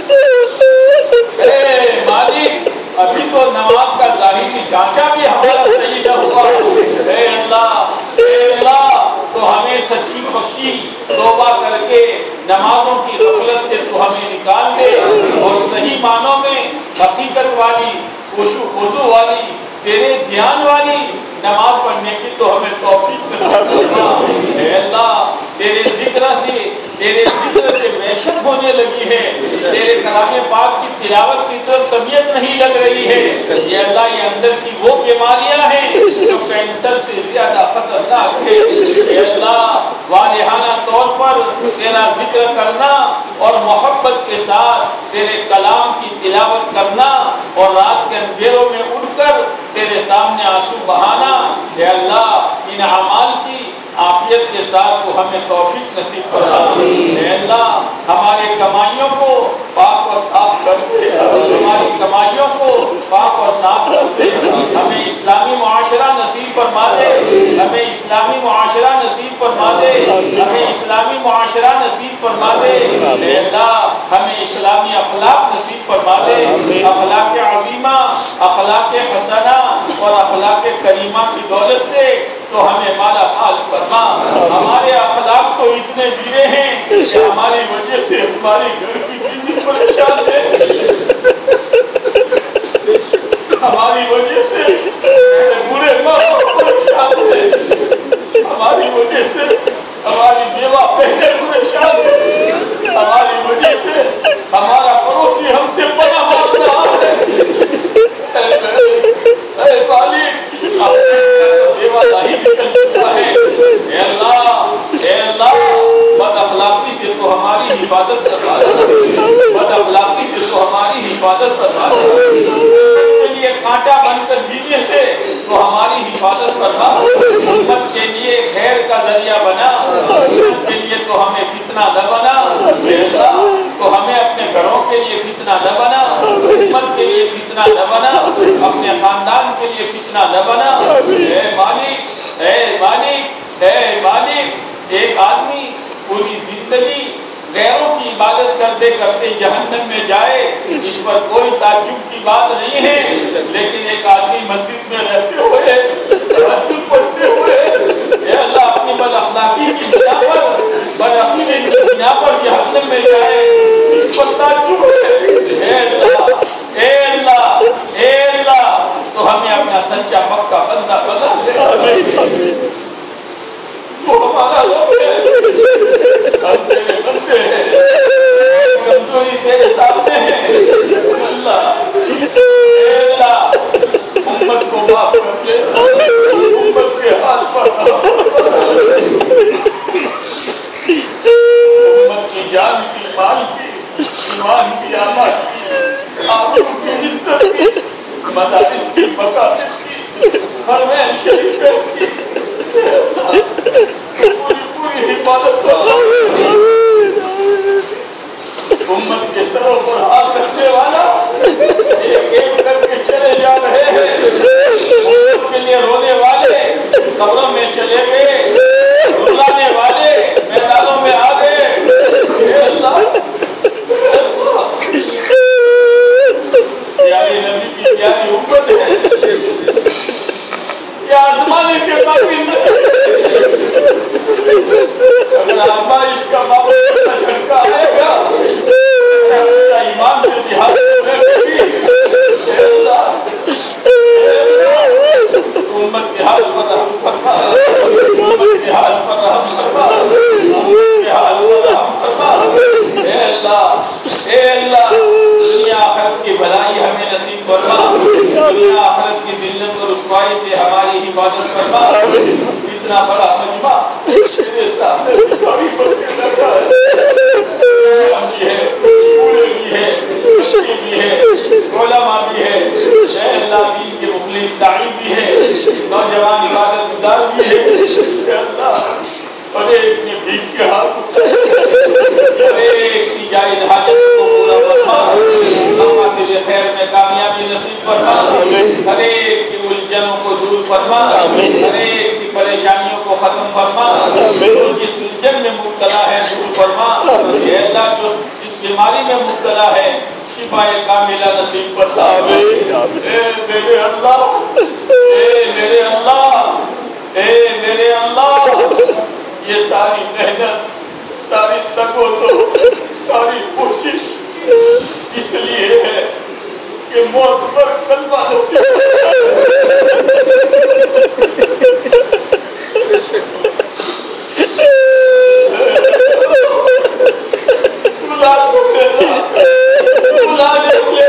اے مالک ابھی تو نماز کا ظاہری ڈھانچہ بھی ہمارا صحیح نہ ہوا اے اللہ تو ہمیں سچی پکی توبہ کر کے نمازوں کی غفلت سے تو ہمیں نکال دے اور صحیح معنوں میں حقیقت والی خشوع خضوع والی تیرے دھیان والی نماز پڑھنے کی تو ہمیں توفیق نصیب فرما اے اللہ تیرے ذکر سے وحشت ہونے لگی ہے تیرے کلام پاک کی تلاوت کی طرف طبیعت نہیں لگ رہی ہے، یہ اللہ یہ اندر کی وہ بیماریاں ہیں جو کینسر سے زیادہ خطرناک ہے۔ یہ اللہ والہانہ طور پر تیرا ذکر کرنا اور محبت کے ساتھ تیرے کلام کی تلاوت کرنا اور رات کے اندھیروں میں اٹھ کر تیرے سامنے آنسو بہانا، اے اللہ ان اعمال کی عافیت کے ساتھ تو ہمیں توفیق نصیب فرما۔ اے اللہ ہمارے کمائیوں کو پاک اور صاف کر دے، ہماری کمائیوں کو پاک اور صاف کر دے، ہمیں اسلامی معاشرہ نصیب فرما دے، ہمیں اسلامی معاشرہ نصیب فرما دے، ہمیں اسلامی معاشرہ نصیب فرما دے۔ اے اللہ ہمیں اسلامی اخلاق نصیب فرما دے، اخلاق عظیمہ، اخلاق حسنہ اور اخلاق کریمہ کی دولت سے تو ہمیں مالا مال فرما۔ ہمارے اخلاق تو اتنے گرے ہیں کہ ہماری وجہ سے ہماری گھر کی زندگی پریشان ہے، ہماری وجہ سے برے ماں باپ پریشان ہے، ہماری وجہ سے ہماری بیوہ بہنیں پریشان ہے، ہماری وجہ سے ہمارا پڑوسی ہم سے بڑا مانگ رہا ہے۔ اے مالک اے اللہ بد اخلاقی سے تو ہماری حفاظت فرما، بد اخلاقی سے تو ہماری حفاظت فرما، کے لیے کانٹا بن کر جینے سے تو ہماری حفاظت فرما، امت کے لیے خیر کا ذریعہ بنا، امت کے لیے تو ہمیں فتنہ نہ بنا، اے اللہ تو ہمیں اپنے گھروں کے لیے فتنہ نہ بنا، امت کے لیے فتنہ نہ بنا، اپنے خاندان کے لیے فتنہ نہ بنا۔ اے مالک، اے مالک، اے مالک، ایک آدمی پوری زندگی غیروں کی عبادت کرتے کرتے جہنم میں جائے اس پر کوئی تعجب کی بات نہیں ہے، لیکن ایک آدمی مسجد میں رہتے ہوئے تہجد پڑھتے ہوئے اے اللہ اپنی بد اخلاقی کی بنا پر، بد عقیدے کی بنا پر جہنم میں جائے اس پر تعجب ہے۔ اے اللہ، اے اللہ، اے اللہ تو ہمیں اپنا سچا پکا بندہ بنا دے، وہ ہمارا رب ہے، ہم تیرے بندے ہیں، کمزوری تیرے سامنے ہے۔ اللہ، اے اللہ امت کو معاف کر دے، امت کے ہاتھ پر امت کی جان کی، مال کی، ایمان کی، آماد کی، آبرو کی، عزت کی، مدارس کی، مکاتب کی، حرمین شریفین کی پوری حفاظت کرنا۔ امت کے سروں پر ہاتھ رکھنے والا ایک ایک کر کے چلے جا رہے ہیں، امت کے لیے رونے والے قبروں میں چلے گئے، رلانے والے میدانوں میں آ گئے۔ اے اللہ، پیارے نبی کی پیاری امت ہے، کیا آزمانے کے قابل ہے؟ اگر آزمائش کا باعث کا جھٹکا آئے گا ایمان سے جہاد میں بھی امت کے حال پر رحم فرما، امت کے حال پر رحم فرما، امت کے حال پر رحم فرما۔ اے اللہ، اے اللہ دنیا آخرت کی بھلائی ہمیں نصیب فرما، دنیا آخرت کی ذلت اور رسوائی سے ہماری حفاظت فرما۔ اتنا بڑا مجمع تیرے سامنے بھاری بن کے لگا ہے، ہم بھی ہے، بوڑھے بھی ہے، بچے بھی ہے، علماء بھی ہے، اے اللہ دین کے مخلص داعی بھی ہے، نوجوان عبادت گزار بھی ہے۔ اے اللہ ہر ایک نے بھیک کے ہاتھ ہر ایک کی جائز حاجت کو پورا فرما، مقاصد خیر میں کامیابی نصیب فرما، ہر ایک کی الجھنوں کو دور فرما، ہر ایک کی پریشانیوں کو ختم فرما، جو جس الجھن میں مبتلا ہے دور فرما۔ اے اللہ جو جس بیماری میں مبتلا ہے شفا کاملہ نصیب فرما۔ اے میرے اللہ، اے میرے اللہ، اے میرے اللہ، یہ ساری محنت، ساری تگ و دو، ساری کوشش اس لیے ہے کہ موت پر کلمہ نصیب بلا دے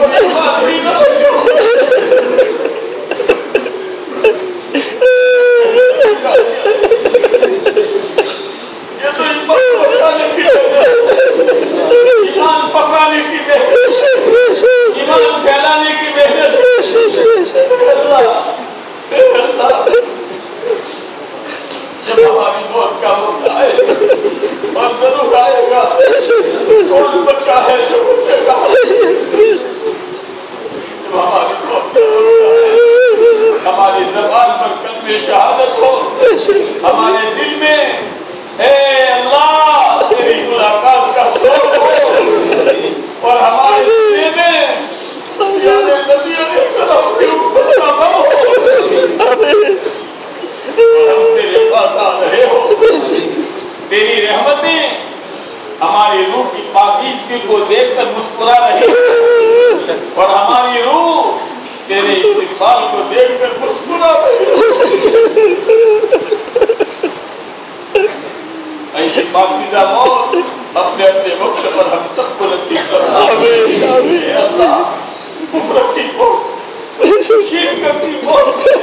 پکڑانے کی محنت، ایمان پھیلانے کی محنت، جب ہماری موت کا وقت آئے اور ضرور آئے گا، کون بچہ ہے جو پوچھے گا؟ جب ہماری موت کا وقت آئے، ہماری زبان پر کلمہ شہادت ہو، ہمارے دل میں اے اللہ تیری ملاقات کا شوق ہو، اور ہمارے سینے میں پیارے نبی علیہ السلام کے اوپر کا غم ہو، اور ہم تیرے پاس آ رہے ہو، تیری رحمتیں ہماری روح کی پاکیزگی کو دیکھ کر مسکرا رہی ہے، اور ہماری روح تیرے استقبال کو دیکھ کر مسکرا رہی ہے۔ ایسی پاکیزہ موت اپنے اپنے وقت پر ہم سب کو نصیب کرنا۔ اے اللہ، کفر کی بوجھ، شرک کی بوجھ سے،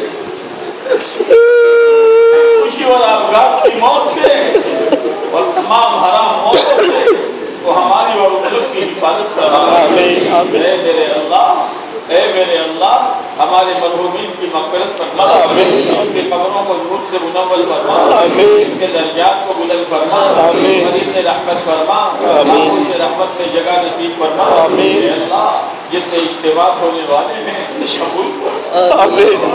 خوشی اور آباد کی موت سے، اور تمام حرام موتوں سے تو ہماری اور امت کی حفاظت کرنا۔ اے میرے اللہ، اے میرے اللہ، ہمارے مرحومین کی مغفرت فرما، ان کی قبروں کو نور سے منور فرما، ان کے درجات کو بلند فرما، مریض رحمت فرما، آغوش رحمت میں جگہ نصیب فرما۔ اے اللہ، جتنے اجتماعات ہونے والے ہیں قبول فرما،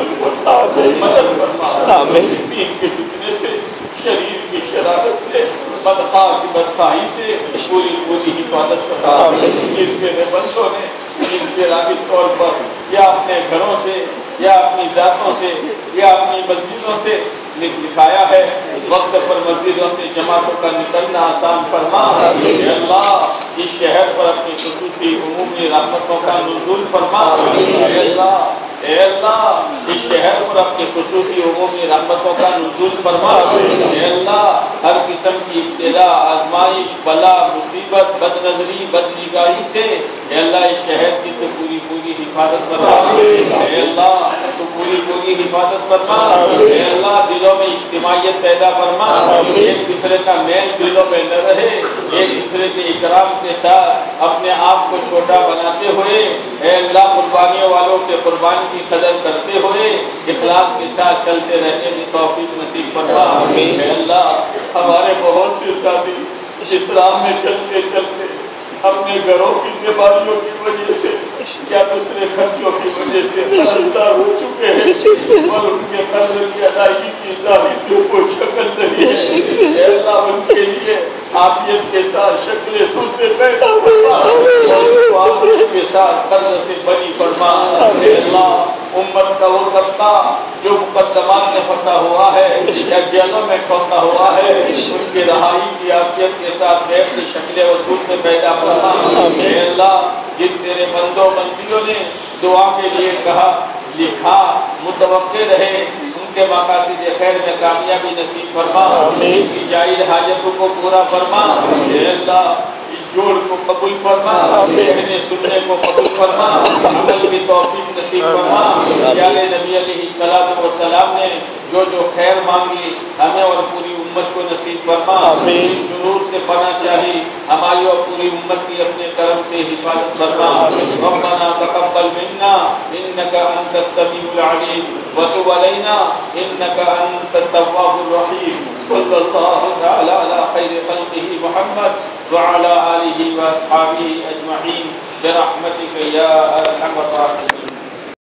مدد فرما، دین کے فتنے سے، شریر کی شرارت سے، بدخواہ کی بدخواہی سے پوری پوری حفاظت فرما۔ جن کے بندوں نے انفرادی طور پر یا اپنے گھروں سے یا اپنی ذاتوں سے یا اپنی مسجدوں سے لکھایا ہے، وقت پر مسجدوں سے جماعتوں کا نکلنا آسان فرما۔ اے اللہ، اس شہر پر اپنی خصوصی عمومی رحمتوں کا نزول فرما۔ اے اللہ، اے اللہ، اس شہر پر اپنی خصوصی عمومی رحمتوں کا نزول فرما۔ اے اللہ، ہر قسم کی ابتلا، آزمائش، بلا، مصیبت، بد نظری، بد نگاہی سے اے اللہ اس شہر کی تو پوری پوری حفاظت فرما۔ اے اللہ، تو پوری پوری حفاظت فرما۔ اے اللہ، دلوں میں اجتماعیت پیدا فرما، ایک دوسرے کا میل دلوں میں نہ رہے، ایک دوسرے کے اکرام کے ساتھ اپنے آپ کو چھوٹا بناتے ہوئے اے اللہ قربانیوں والوں کے قربانی کی قدر کرتے ہوئے اخلاص کے ساتھ چلتے رہنے کی توفیق نصیب فرما۔ اے اللہ، ہمارے بہت سے ساتھی اسلام میں چلتے چلتے اپنے گھروں کی بیماریوں کی وجہ سے یا دوسرے خرچوں کی وجہ سے قرضدار ہو چکے ہیں، اور ان کے قرض کی ادائیگی کی ظاہریوں کو شکل نہیں ہے۔ اے اللہ، ان کے لیے عافیت کے ساتھ شکل صورتیں پیدا فرما، اور عافیت کے ساتھ قرض سے بری فرما۔ اے اللہ، امت کا وہ طبقہ جو مقدمات میں پھنسا ہوا ہے یا جیلوں میں پھنسا ہوا ہے، ان کی رہائی کی عافیت کے ساتھ غیر کی شکلیں و صورتیں پیدا فرما۔ اے اللہ، جن تیرے بندوں بندیوں نے دعا کے لیے کہا، لکھا، متوقع رہے، ان کے مقاصد خیر میں کامیابی نصیب فرما، ان کی جائز حاجتوں کو پورا فرما۔ اے اللہ، جوڑ کو قبول فرما، کہنے سننے کو قبول فرما، عمل کی توفیق نصیب فرما۔ پیارے نبی علیہ الصلوۃ والسلام نے جو جو خیر مانگی ہمیں اور پوری امت کو نصیب فرما۔ ان شرور سے پناہ چاہی، ہماری اور پوری امت کی اپنے کرم سے حفاظت فرما۔ ربنا تقبل منا انك انت السميع العليم وتب علينا انك انت التواب الرحيم۔ صلی اللہ تعالی علی خیر خلقہ محمد وعلى آلہ واصحابہ اجمعین برحمتک یا ارحم الراحمین۔